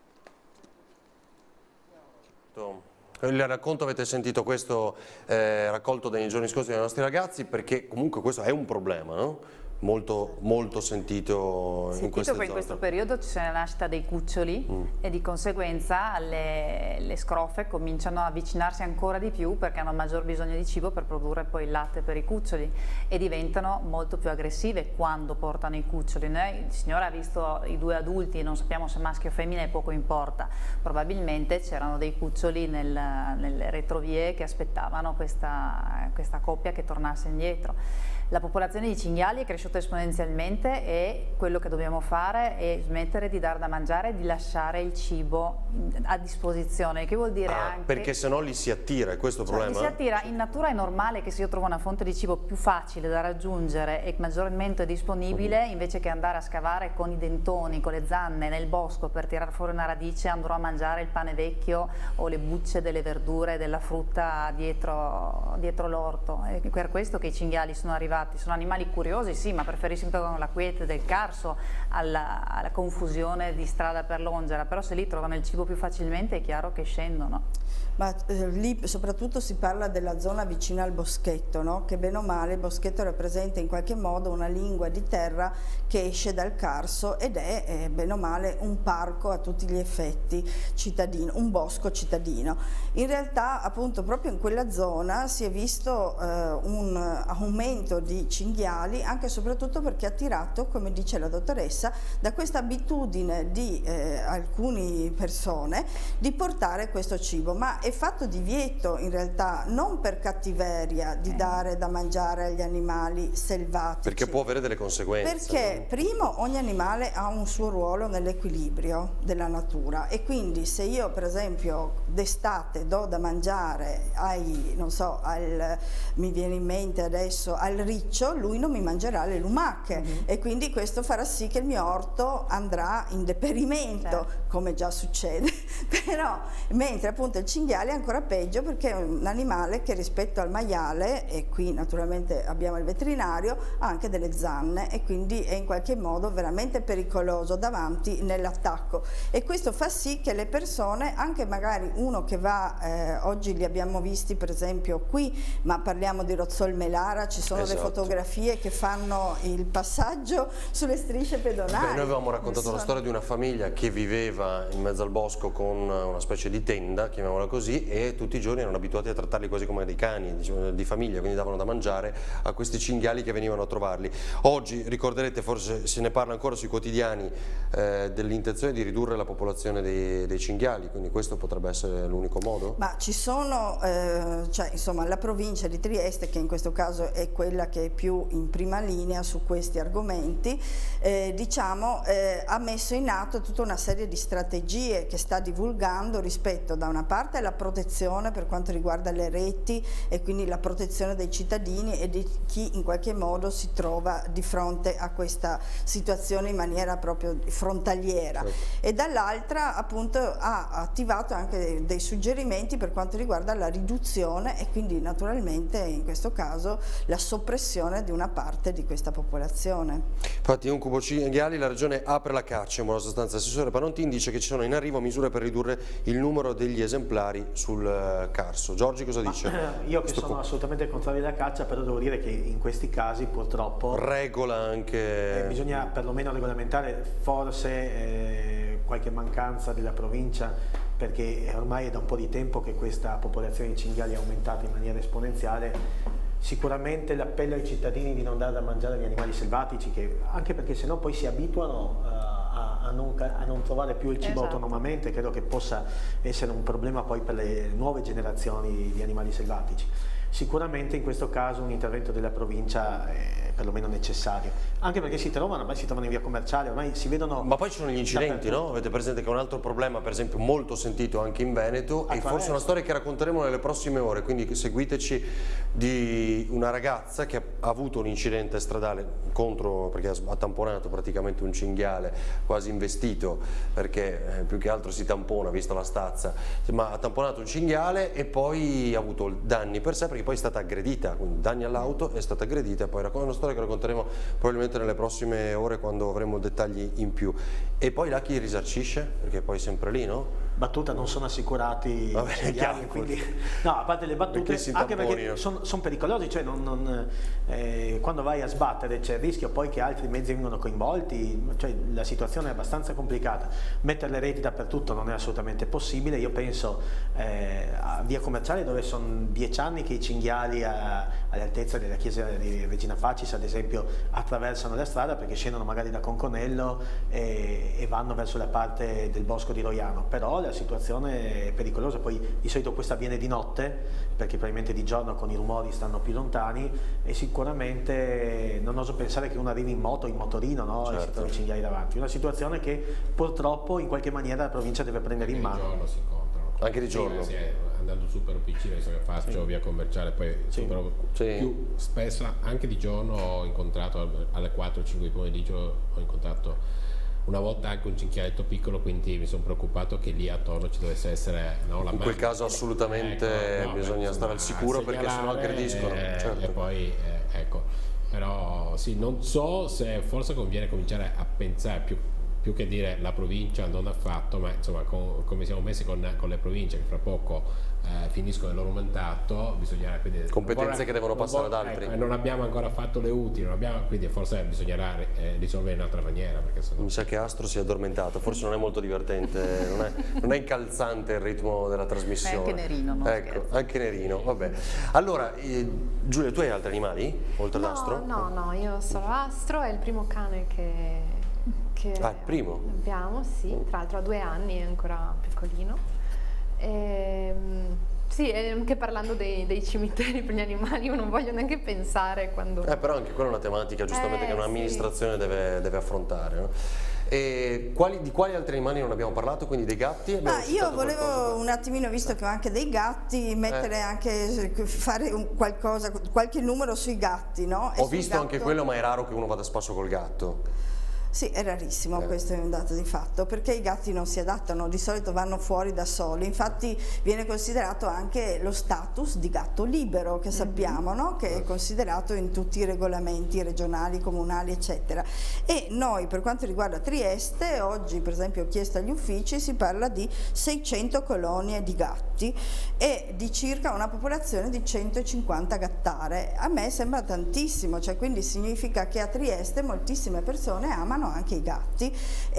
Il racconto, avete sentito questo eh, raccolto nei giorni scorsi dai nostri ragazzi, perché comunque questo è un problema, no? Molto, molto sentito in queste zone. In questo periodo c'è la nascita dei cuccioli mm. e di conseguenza le, le scrofe cominciano a avvicinarsi ancora di più perché hanno maggior bisogno di cibo per produrre poi il latte per i cuccioli e diventano molto più aggressive quando portano i cuccioli. Noi, il signore ha visto i due adulti, non sappiamo se maschio o femmina e poco importa, probabilmente c'erano dei cuccioli nel, nelle retrovie che aspettavano questa, questa coppia che tornasse indietro. La popolazione di cinghiali è cresciuta esponenzialmente e quello che dobbiamo fare è smettere di dar da mangiare e di lasciare il cibo a disposizione, che vuol dire ah, anche... perché sennò li si attira, è questo il cioè, problema? Li si attira, in natura è normale che se io trovo una fonte di cibo più facile da raggiungere e maggiormente disponibile, uh-huh. invece che andare a scavare con i dentoni, con le zanne nel bosco per tirar fuori una radice, andrò a mangiare il pane vecchio o le bucce delle verdure e della frutta dietro, dietro l'orto. È per questo che i cinghiali sono arrivati. Sono animali curiosi, sì, ma preferiscono la quiete del Carso alla, alla confusione di strada per Longera, però se lì trovano il cibo più facilmente è chiaro che scendono. Ma eh, lì soprattutto si parla della zona vicina al boschetto, no? Che bene o male il boschetto rappresenta in qualche modo una lingua di terra che esce dal Carso ed è eh, bene o male un parco a tutti gli effetti cittadino, un bosco cittadino. In realtà appunto proprio in quella zona si è visto eh, un aumento di cinghiali anche e soprattutto perché attirato, come dice la dottoressa, da questa abitudine di eh, alcune persone di portare questo cibo, ma è fatto divieto in realtà non per cattiveria di dare da mangiare agli animali selvatici. Perché può avere delle conseguenze. Perché primo ogni animale ha un suo ruolo nell'equilibrio della natura e quindi se io per esempio d'estate do da mangiare ai, non so, al, mi viene in mente adesso, al terriccio, lui non mi mangerà le lumache mm-hmm. e quindi questo farà sì che il mio orto andrà in deperimento, certo. come già succede, però mentre appunto il cinghiale è ancora peggio perché è un animale che rispetto al maiale, e qui naturalmente abbiamo il veterinario, ha anche delle zanne e quindi è in qualche modo veramente pericoloso davanti nell'attacco, e questo fa sì che le persone, anche magari uno che va, eh, oggi li abbiamo visti per esempio qui, ma parliamo di Rozzol Melara, ci sono esatto. le fotografie che fanno il passaggio sulle strisce pedonali. Beh, noi avevamo raccontato sono... la storia di una famiglia che viveva in mezzo al bosco con una specie di tenda, chiamiamola così, e tutti i giorni erano abituati a trattarli quasi come dei cani, diciamo, di famiglia, quindi davano da mangiare a questi cinghiali che venivano a trovarli. Oggi ricorderete, forse se ne parla ancora sui quotidiani, eh, dell'intenzione di ridurre la popolazione dei, dei cinghiali, quindi questo potrebbe essere l'unico modo? Ma ci sono, eh, cioè insomma la provincia di Trieste, che in questo caso è quella che è più in prima linea su questi argomenti, eh, diciamo eh, ha messo in atto tutta una serie di strategie che sta divulgando rispetto da una parte alla protezione per quanto riguarda le reti e quindi la protezione dei cittadini e di chi in qualche modo si trova di fronte a questa situazione in maniera proprio frontaliera, certo. e dall'altra appunto ha attivato anche dei, dei suggerimenti per quanto riguarda la riduzione e quindi naturalmente in questo caso la soppressione di una parte di questa popolazione. Infatti un cubo cinghiali la regione apre la caccia, in buona sostanza. Assessore Panotin dice che ci sono in arrivo misure per ridurre il numero degli esemplari sul Carso. Giorgi cosa dice? Ma, io che sono assolutamente contrario alla caccia, però devo dire che in questi casi purtroppo regola anche eh, bisogna perlomeno regolamentare forse eh, qualche mancanza della provincia, perché ormai è da un po' di tempo che questa popolazione di cinghiali è aumentata in maniera esponenziale. Sicuramente l'appello ai cittadini di non dare da mangiare agli animali selvatici, che, anche perché sennò poi si abituano uh, a, a, non, a non trovare più il cibo esatto. autonomamente, credo che possa essere un problema poi per le nuove generazioni di animali selvatici. Sicuramente in questo caso un intervento della provincia è perlomeno necessario, anche perché si trovano, ormai si trovano in via commerciale, ormai si vedono... Ma poi ci sono gli incidenti, no? Avete presente che è un altro problema, per esempio, molto sentito anche in Veneto, e forse una storia che racconteremo nelle prossime ore, quindi seguiteci, di una ragazza che ha avuto un incidente stradale contro, perché ha tamponato praticamente un cinghiale, quasi investito, perché eh, più che altro si tampona, visto la stazza, ma ha tamponato un cinghiale e poi ha avuto danni per sé, perché poi è stata aggredita, quindi danni all'auto, è stata aggredita, e poi è una storia che racconteremo probabilmente nelle prossime ore quando avremo dettagli in più. E poi là chi risarcisce? Perché poi è sempre lì, no? Battuta non sono assicurati. Vabbè, chiaro, quindi, no, a parte le battute, perché anche perché sono son pericolosi, cioè non, non, eh, quando vai a sbattere c'è il rischio poi che altri mezzi vengono coinvolti, cioè la situazione è abbastanza complicata. Mettere le reti dappertutto non è assolutamente possibile. Io penso eh, a via commerciale, dove sono dieci anni che i cinghiali all'altezza della chiesa di Regina Facis ad esempio attraversano la strada, perché scendono magari da Conconello e, e vanno verso la parte del bosco di Roiano, però la situazione è pericolosa. Poi di solito questa avviene di notte, perché probabilmente di giorno con i rumori stanno più lontani, e sicuramente non oso pensare che uno arrivi in moto, in motorino, no? Certo. E si trovi i cinghiali davanti. Una situazione che purtroppo in qualche maniera la provincia deve prendere in mano. Giorno si incontrano. Anche di giorno? Sì, sì, andando su per Piccino, visto che faccio sì. via commerciale, poi sì. Però sì. più spesso anche di giorno ho incontrato alle quattro o cinque di pomeriggio, ho incontrato una volta anche un cinghialetto piccolo, quindi mi sono preoccupato che lì attorno ci dovesse essere, no, la in quel caso assolutamente ecco, no, bisogna beh, stare al sicuro, perché sennò aggrediscono. Eh, certo. E poi eh, ecco, però sì, non so se forse conviene cominciare a pensare più più che dire la provincia non ha fatto, ma insomma con, come siamo messi con, con le province che fra poco eh, finiscono il loro mandato, bisognerà quindi competenze vorrà, che devono passare vorrà, ad altri. Ecco, non abbiamo ancora fatto le utili, non abbiamo, quindi forse bisognerà eh, risolvere in un'altra maniera, perché sennò... Mi sa che Astro si è addormentato, forse non è molto divertente, non è, non è incalzante il ritmo della trasmissione. È anche Nerino, no? Ecco, scherzo. Anche Nerino, vabbè. Allora, eh, Giulia, tu hai altri animali oltre no, ad Astro? No, no, io solo Astro, è il primo cane che... Che ah, il primo? Abbiamo, sì, tra l'altro ha due anni, è ancora piccolino. E, sì, anche parlando dei, dei cimiteri per gli animali, io non voglio neanche pensare quando... Eh, però anche quella è una tematica giustamente eh, che un'amministrazione sì. deve, deve affrontare, no? E quali, di quali altri animali non abbiamo parlato? Quindi dei gatti? Ah, io volevo qualcosa. un attimino, visto che ho anche dei gatti, mettere eh. anche, fare un qualcosa, qualche numero sui gatti, no? Ho visto gatto... anche quello, ma è raro che uno vada a spasso col gatto. Sì, è rarissimo, eh. questo è un dato di fatto, perché i gatti non si adattano, di solito vanno fuori da soli, infatti viene considerato anche lo status di gatto libero, che sappiamo, no? Che è considerato in tutti i regolamenti regionali, comunali, eccetera. E noi, per quanto riguarda Trieste, oggi per esempio ho chiesto agli uffici, si parla di seicento colonie di gatti e di circa una popolazione di centocinquanta gattare. A me sembra tantissimo, cioè quindi significa che a Trieste moltissime persone amano anche i gatti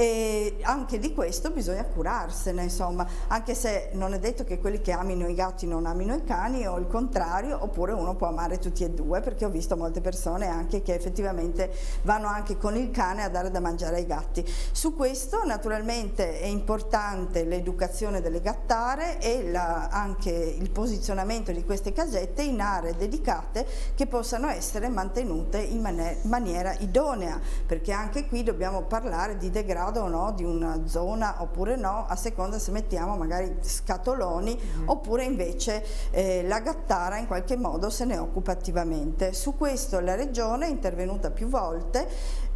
e anche di questo bisogna curarsene, insomma, anche se non è detto che quelli che amino i gatti non amino i cani o il contrario, oppure uno può amare tutti e due, perché ho visto molte persone anche che effettivamente vanno anche con il cane a dare da mangiare ai gatti. Su questo naturalmente è importante l'educazione delle gattare e la, anche il posizionamento di queste casette in aree dedicate che possano essere mantenute in man- maniera idonea, perché anche qui dobbiamo parlare di degrado o no di una zona oppure no, a seconda se mettiamo magari scatoloni mm. oppure invece eh, la gattara in qualche modo se ne occupa attivamente. Su questo la Regione è intervenuta più volte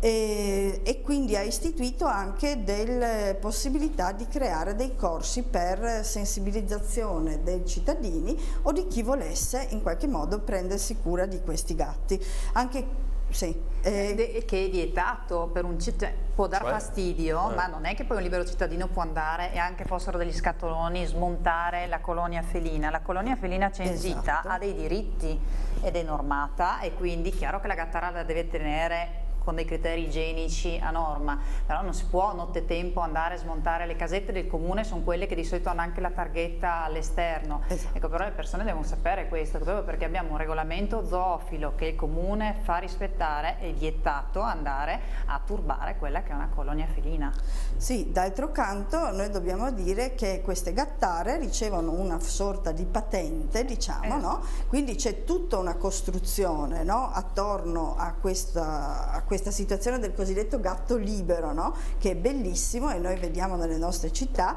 e, e quindi ha istituito anche delle possibilità di creare dei corsi per sensibilizzazione dei cittadini o di chi volesse in qualche modo prendersi cura di questi gatti. Anche Sì, eh, che è vietato per un cittadino, può dar cioè? fastidio, eh. ma non è che poi un libero cittadino può andare e anche fossero degli scatoloni smontare la colonia felina. La colonia felina censita esatto. ha dei diritti ed è normata e quindi è chiaro che la gattara la deve tenere con dei criteri igienici a norma, però non si può nottetempo andare a smontare le casette del comune, sono quelle che di solito hanno anche la targhetta all'esterno. Esatto. Ecco, però le persone devono sapere questo, proprio perché abbiamo un regolamento zoofilo che il comune fa rispettare, è vietato andare a turbare quella che è una colonia felina. Sì, d'altro canto noi dobbiamo dire che queste gattare ricevono una sorta di patente, diciamo, eh. no? Quindi c'è tutta una costruzione, no? attorno a questa, a questa situazione del cosiddetto gatto libero, no? Che è bellissimo e noi vediamo nelle nostre città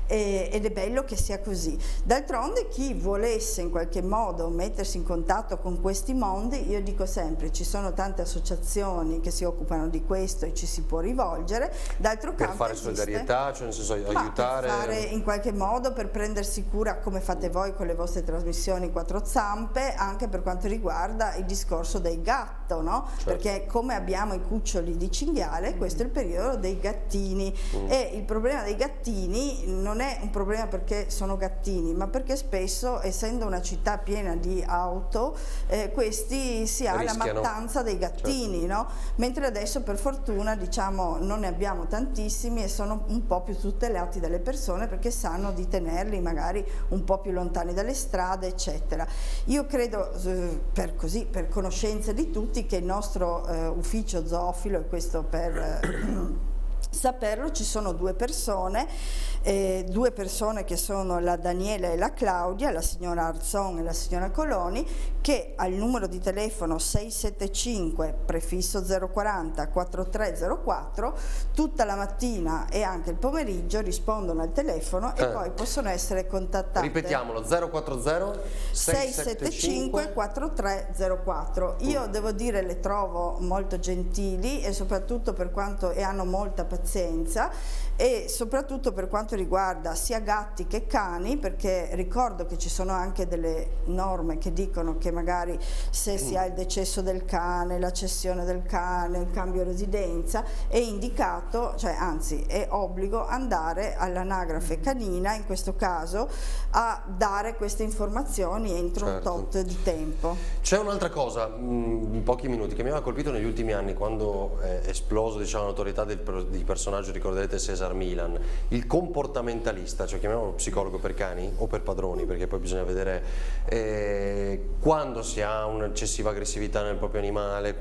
ed è bello che sia così. D'altronde chi volesse in qualche modo mettersi in contatto con questi mondi, io dico sempre ci sono tante associazioni che si occupano di questo e ci si può rivolgere. D'altro canto per fare esiste, solidarietà, cioè nel senso aiutare, per fare in qualche modo, per prendersi cura come fate voi con le vostre trasmissioni quattro zampe, anche per quanto riguarda il discorso del gatto, no? Certo. Perché come abbiamo i cuccioli di cinghiale, questo è il periodo dei gattini mm. e il problema dei gattini non è un problema perché sono gattini, ma perché spesso, essendo una città piena di auto, eh, questi si ha Rischiano. la mattanza dei gattini, certo. no? Mentre adesso per fortuna diciamo non ne abbiamo tantissimi e sono un po' più tutelati dalle persone perché sanno di tenerli magari un po' più lontani dalle strade, eccetera. Io credo, eh, per così, per conoscenza di tutti, che il nostro eh, ufficio zoofilo, e questo per eh, saperlo, ci sono due persone, eh, due persone che sono la Daniela e la Claudia, la signora Arzon e la signora Coloni, che al numero di telefono sei sette cinque prefisso zero quaranta quattro tre zero quattro tutta la mattina e anche il pomeriggio rispondono al telefono eh. e poi possono essere contattate. Ripetiamolo, zero quattro zero sei sette cinque quattro tre zero quattro. Io mm. devo dire le trovo molto gentili e soprattutto per quanto e hanno molta pazienza e soprattutto per quanto riguarda sia gatti che cani, perché ricordo che ci sono anche delle norme che dicono che magari se si ha il decesso del cane, la cessione del cane, il cambio residenza, è indicato, cioè anzi è obbligo andare all'anagrafe canina, in questo caso, a dare queste informazioni entro certo. un tot di tempo. C'è un'altra cosa, mh, in pochi minuti, che mi aveva colpito negli ultimi anni quando è esploso, diciamo, l'autorità del di personaggio, ricorderete Cesar Cesar Milan, il comportamentalista, cioè chiamiamolo psicologo per cani o per padroni, perché poi bisogna vedere eh, quando si ha un'eccessiva aggressività nel proprio animale,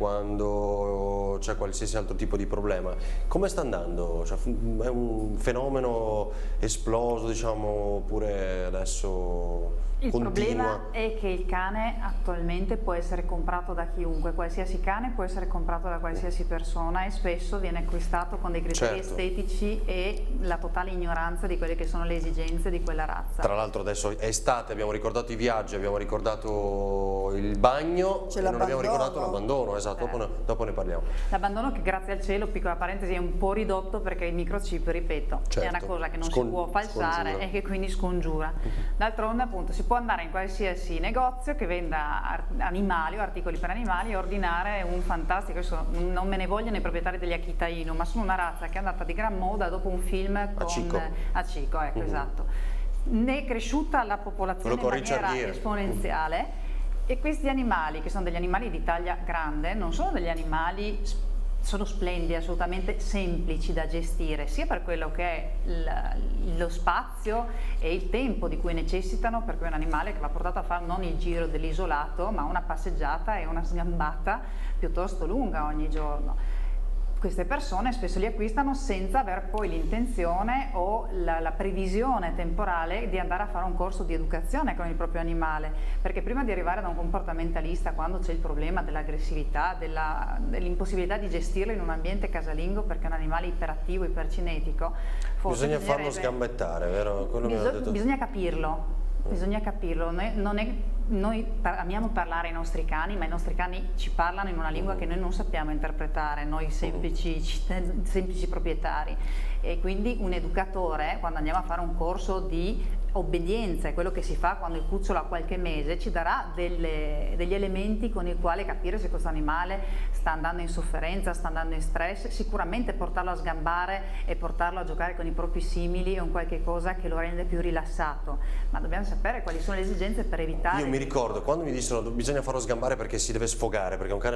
quando c'è qualsiasi altro tipo di problema. Come sta andando? Cioè, è un fenomeno esploso, diciamo, oppure adesso Il continua? problema è che il cane attualmente può essere comprato da chiunque, qualsiasi cane può essere comprato da qualsiasi persona e spesso viene acquistato con dei criteri Certo. estetici e la totale ignoranza di quelle che sono le esigenze di quella razza. Tra l'altro adesso è estate, abbiamo ricordato i viaggi, abbiamo ricordato il bagno e non abbiamo ricordato l'abbandono, esatto, dopo, ne, dopo ne parliamo. L'abbandono che grazie al cielo, piccola parentesi, è un po' ridotto perché il microchip, ripeto, Certo. è una cosa che non Scon- si può falsare scongiura. e che quindi scongiura. D'altronde appunto si può andare in qualsiasi negozio che venda ar- animali o articoli per animali e ordinare un fantastico, adesso non me ne vogliono i proprietari degli Akita Inu, ma sono una razza che è andata di gran moda dopo un film con Chico. a Chico, ecco, Mhm. esatto. Ne è cresciuta la popolazione Quello con in maniera Richard Gere. esponenziale e questi animali, che sono degli animali di taglia grande, non sono degli animali sp- sono splendidi, assolutamente semplici da gestire, sia per quello che è il- lo spazio e il tempo di cui necessitano, per cui è un animale che va portato a fare non il giro dell'isolato, ma una passeggiata e una sgambata piuttosto lunga ogni giorno. Queste persone spesso li acquistano senza aver poi l'intenzione o la, la previsione temporale di andare a fare un corso di educazione con il proprio animale, perché prima di arrivare da un comportamentalista, quando c'è il problema dell'aggressività, della- dell'impossibilità di gestirlo in un ambiente casalingo perché è un animale iperattivo, ipercinetico, forse Bisogna farlo bisognerebbe- sgambettare, vero? Quello mi Biso- hanno detto. bisogna capirlo, bisogna capirlo. Noi, non è- noi par- amiamo parlare ai nostri cani, ma i nostri cani ci parlano in una lingua che noi non sappiamo interpretare, noi semplici, citt- semplici proprietari. E quindi un educatore, quando andiamo a fare un corso di obbedienza, è quello che si fa quando il cucciolo ha qualche mese, ci darà delle- degli elementi con i quali capire se questo animale sta andando in sofferenza, sta andando in stress. Sicuramente portarlo a sgambare e portarlo a giocare con i propri simili è un qualche cosa che lo rende più rilassato, ma dobbiamo sapere quali sono le esigenze per evitare. Io mi ricordo quando mi dissero bisogna farlo sgambare perché si deve sfogare, perché è un cane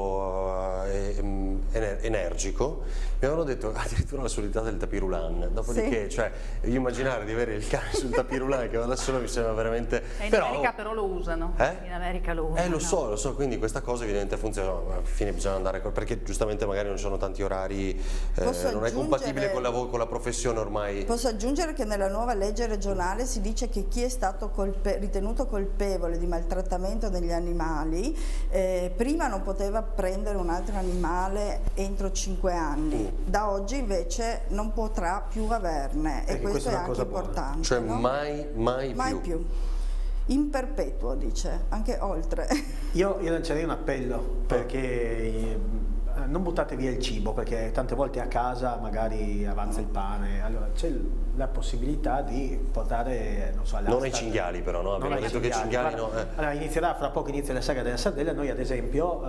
molto eh, em- ener- energico, mi avevano detto addirittura la solidità del tapirulan, dopodiché Sì. cioè io immaginare di avere il cane sul tapirulan che va da solo mi sembra veramente... E in però, America però lo usano, Eh? in America lo usano. Eh lo so, lo so, quindi questa cosa evidentemente funziona, ma alla fine bisogna andare, col- perché giustamente magari non ci sono tanti orari, eh, Posso non è compatibile aggiungere- con la, vo- con la professione ormai. Posso aggiungere che nella nuova legge regionale si dice che chi è stato colpe- ritenuto colpevole di maltrattamento degli animali eh, prima non poteva prendere un altro animale entro cinque anni, da oggi invece non potrà più averne e Ecco, questo questa è è una anche cosa buona. importante. Cioè no? mai, mai, Mai più. più. In perpetuo dice, anche oltre. Io, io lancerei un appello perché eh, non buttate via il cibo, perché tante volte a casa magari avanza il pane, allora c'è la possibilità di portare, non so, all'asta. Non ai cinghiali però, no? Abbiamo Non ai detto che cinghiali no. Guarda, eh. Allora inizierà, fra poco inizia la saga della sardella, noi ad esempio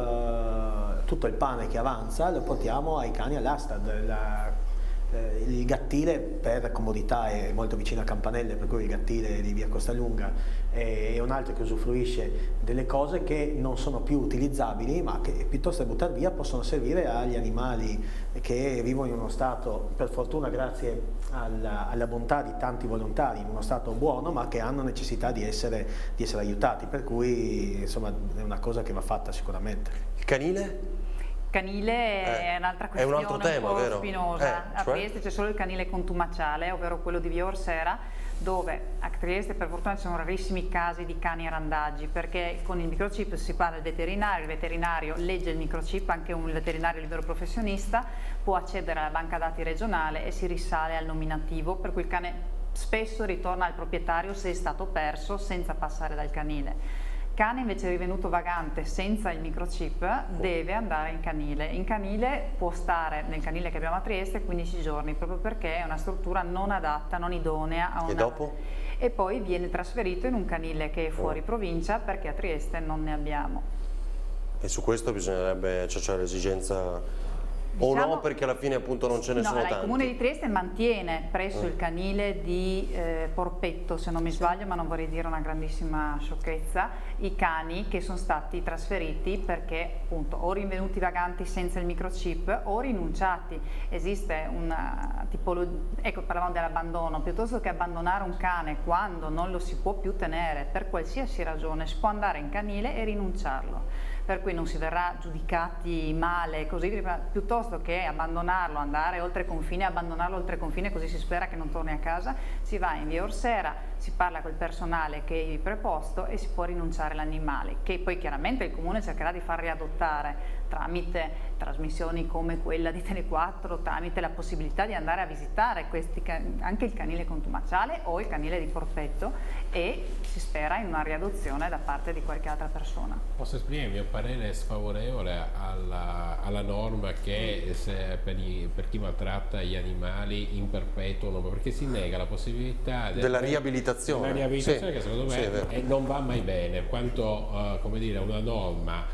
eh, tutto il pane che avanza lo portiamo ai cani all'Astad. La- eh, il gattile per comodità è molto vicino a Campanelle, per cui il gattile di via Costalunga è un altro che usufruisce delle cose che non sono più utilizzabili, ma che piuttosto che buttare via possono servire agli animali che vivono in uno stato, per fortuna grazie alla, alla bontà di tanti volontari, in uno stato buono, ma che hanno necessità di essere, di essere aiutati, per cui insomma è una cosa che va fatta sicuramente. Il canile? Canile Eh, è un'altra è un questione altro tema, po' vero? spinosa. Eh, a cioè? Trieste c'è solo il canile contumaciale, ovvero quello di via Orsera, dove a Trieste per fortuna ci sono rarissimi casi di cani randaggi, perché con il microchip si parla del veterinario, il veterinario legge il microchip, anche un veterinario libero professionista può accedere alla banca dati regionale e si risale al nominativo, per cui il cane spesso ritorna al proprietario se è stato perso senza passare dal canile. Cane invece rivenuto vagante senza il microchip deve andare in canile. In canile può stare, nel canile che abbiamo a Trieste, quindici giorni, proprio perché è una struttura non adatta, non idonea a una... E dopo? E poi viene trasferito in un canile che è fuori Oh. provincia, perché a Trieste non ne abbiamo. E su questo bisognerebbe, cioè c'è l'esigenza O Diciamo- no, perché alla fine appunto non ce ne No, sono allora, il tanti? Comune di Trieste mantiene presso Mm. il canile di eh, Porpetto, se non mi sbaglio, ma non vorrei dire una grandissima sciocchezza, i cani che sono stati trasferiti perché appunto o rinvenuti vaganti senza il microchip o rinunciati. Esiste una tipologia, ecco, parlavamo dell'abbandono, piuttosto che abbandonare un cane quando non lo si può più tenere per qualsiasi ragione, si può andare in canile e rinunciarlo. Per cui non si verrà giudicati male così, piuttosto che abbandonarlo, andare oltre confine, abbandonarlo oltre confine così si spera che non torni a casa, si va in via Orsera, si parla col personale che è ivi preposto e si può rinunciare all'animale, che poi chiaramente il Comune cercherà di far riadottare tramite trasmissioni come quella di Tele quattro, tramite la possibilità di andare a visitare questi, anche il canile contumaciale o il canile di Porpetto, e si spera in una riadozione da parte di qualche altra persona. Posso esprimere il mio parere sfavorevole alla, alla norma che se per, i, per chi maltratta gli animali in perpetuo, no, perché si nega la possibilità Della riabilitazione. della riabilitazione Sì, che secondo me sì, è vero. eh, non va mai bene, quanto uh, come dire, una norma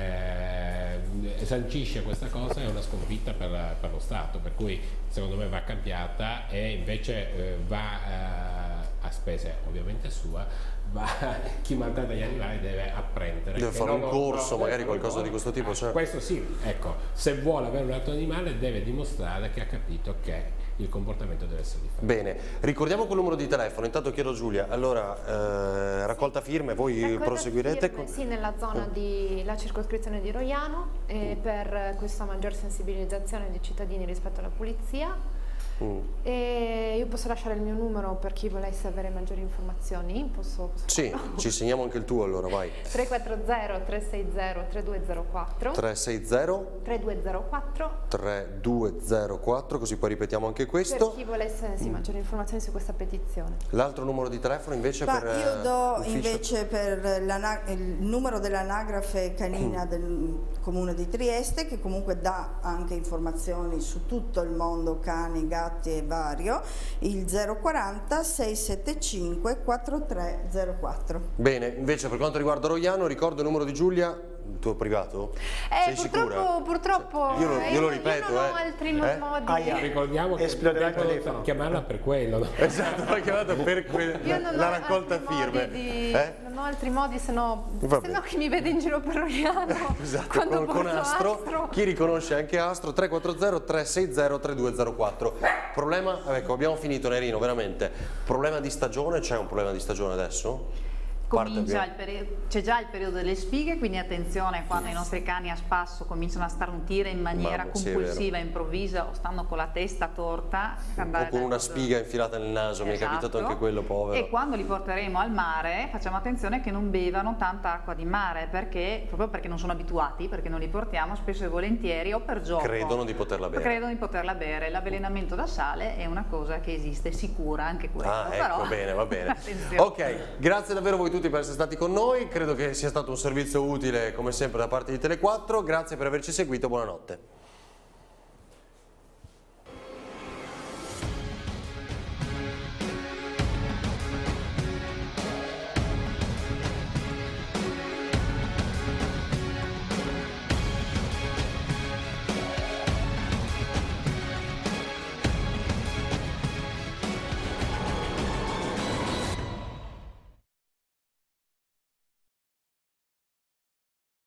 eh, sancisce questa cosa è una sconfitta per, per lo Stato, per cui secondo me va cambiata e invece eh, va eh, a spese ovviamente sua, va, chi maltratta gli animali deve apprendere. Deve che fare non un lo- corso, deve magari fare un qualcosa corso. di questo tipo. Cioè. Questo sì, ecco, se vuole avere un altro animale deve dimostrare che ha capito che il comportamento deve essere differente. Bene, ricordiamo quel numero di telefono, intanto chiedo a Giulia, allora eh, raccolta firme, voi Raccolta proseguirete? firme, con- sì, nella zona della circoscrizione di Roiano e per questa maggior sensibilizzazione dei cittadini rispetto alla pulizia. Mm. E io posso lasciare il mio numero per chi volesse avere maggiori informazioni? Posso, posso Sì, farlo? ci segniamo anche il tuo allora, vai. tre quattro zero tre sei zero tre due zero quattro tre sei zero tre due zero quattro tre due zero quattro, così poi ripetiamo anche per questo. chi volesse sì, maggiori informazioni su questa petizione. L'altro numero di telefono invece Ma per io do eh, ufficio? invece per l'ana- il numero dell'anagrafe canina del Comune di Trieste, che comunque dà anche informazioni su tutto il mondo cani, gatti e vario, il zero quaranta sei settantacinque quarantatré zero quattro. Bene, invece per quanto riguarda Roiano, ricordo il numero di Giulia, il tuo privato? Eh, Sei purtroppo, sicura? purtroppo Io lo- eh, io lo io ripeto, non ho eh. altri Eh? modi. Aia. Ricordiamo che Esploderà il devono telefono. chiamarla per quello, no? Esatto, l'ho chiamata per que- Io non la ho raccolta altri firme. modi di- Eh? Non ho altri modi, se no, Vabbè. se no chi mi vede in giro per Roiano Esatto, quando con, con porto Astro. Astro. Chi riconosce anche Astro? tre quattro zero tre sei zero tre due zero quattro. Problema, ecco, abbiamo finito Nerino, veramente. Problema di stagione, c'è un problema di stagione adesso? Parte Comincia via. il peri- c'è già il periodo delle spighe, quindi attenzione quando i nostri cani a spasso cominciano a starnutire in maniera Mamma, sì, è compulsiva, improvvisa, o stanno con la testa torta. andare O con dal- una spiga infilata nel naso, mi è Esatto. capitato anche quello, povero. E quando li porteremo al mare facciamo attenzione che non bevano tanta acqua di mare, perché proprio perché non sono abituati, perché non li portiamo spesso e volentieri o per gioco. Credono di poterla bere. Credono di poterla bere. L'avvelenamento da sale è una cosa che esiste, sicura anche quello. Ah, ecco, però... bene, va bene. Attenzione. Ok, grazie davvero a voi tutti per essere stati con noi, credo che sia stato un servizio utile come sempre da parte di Tele quattro, grazie per averci seguito, buonanotte.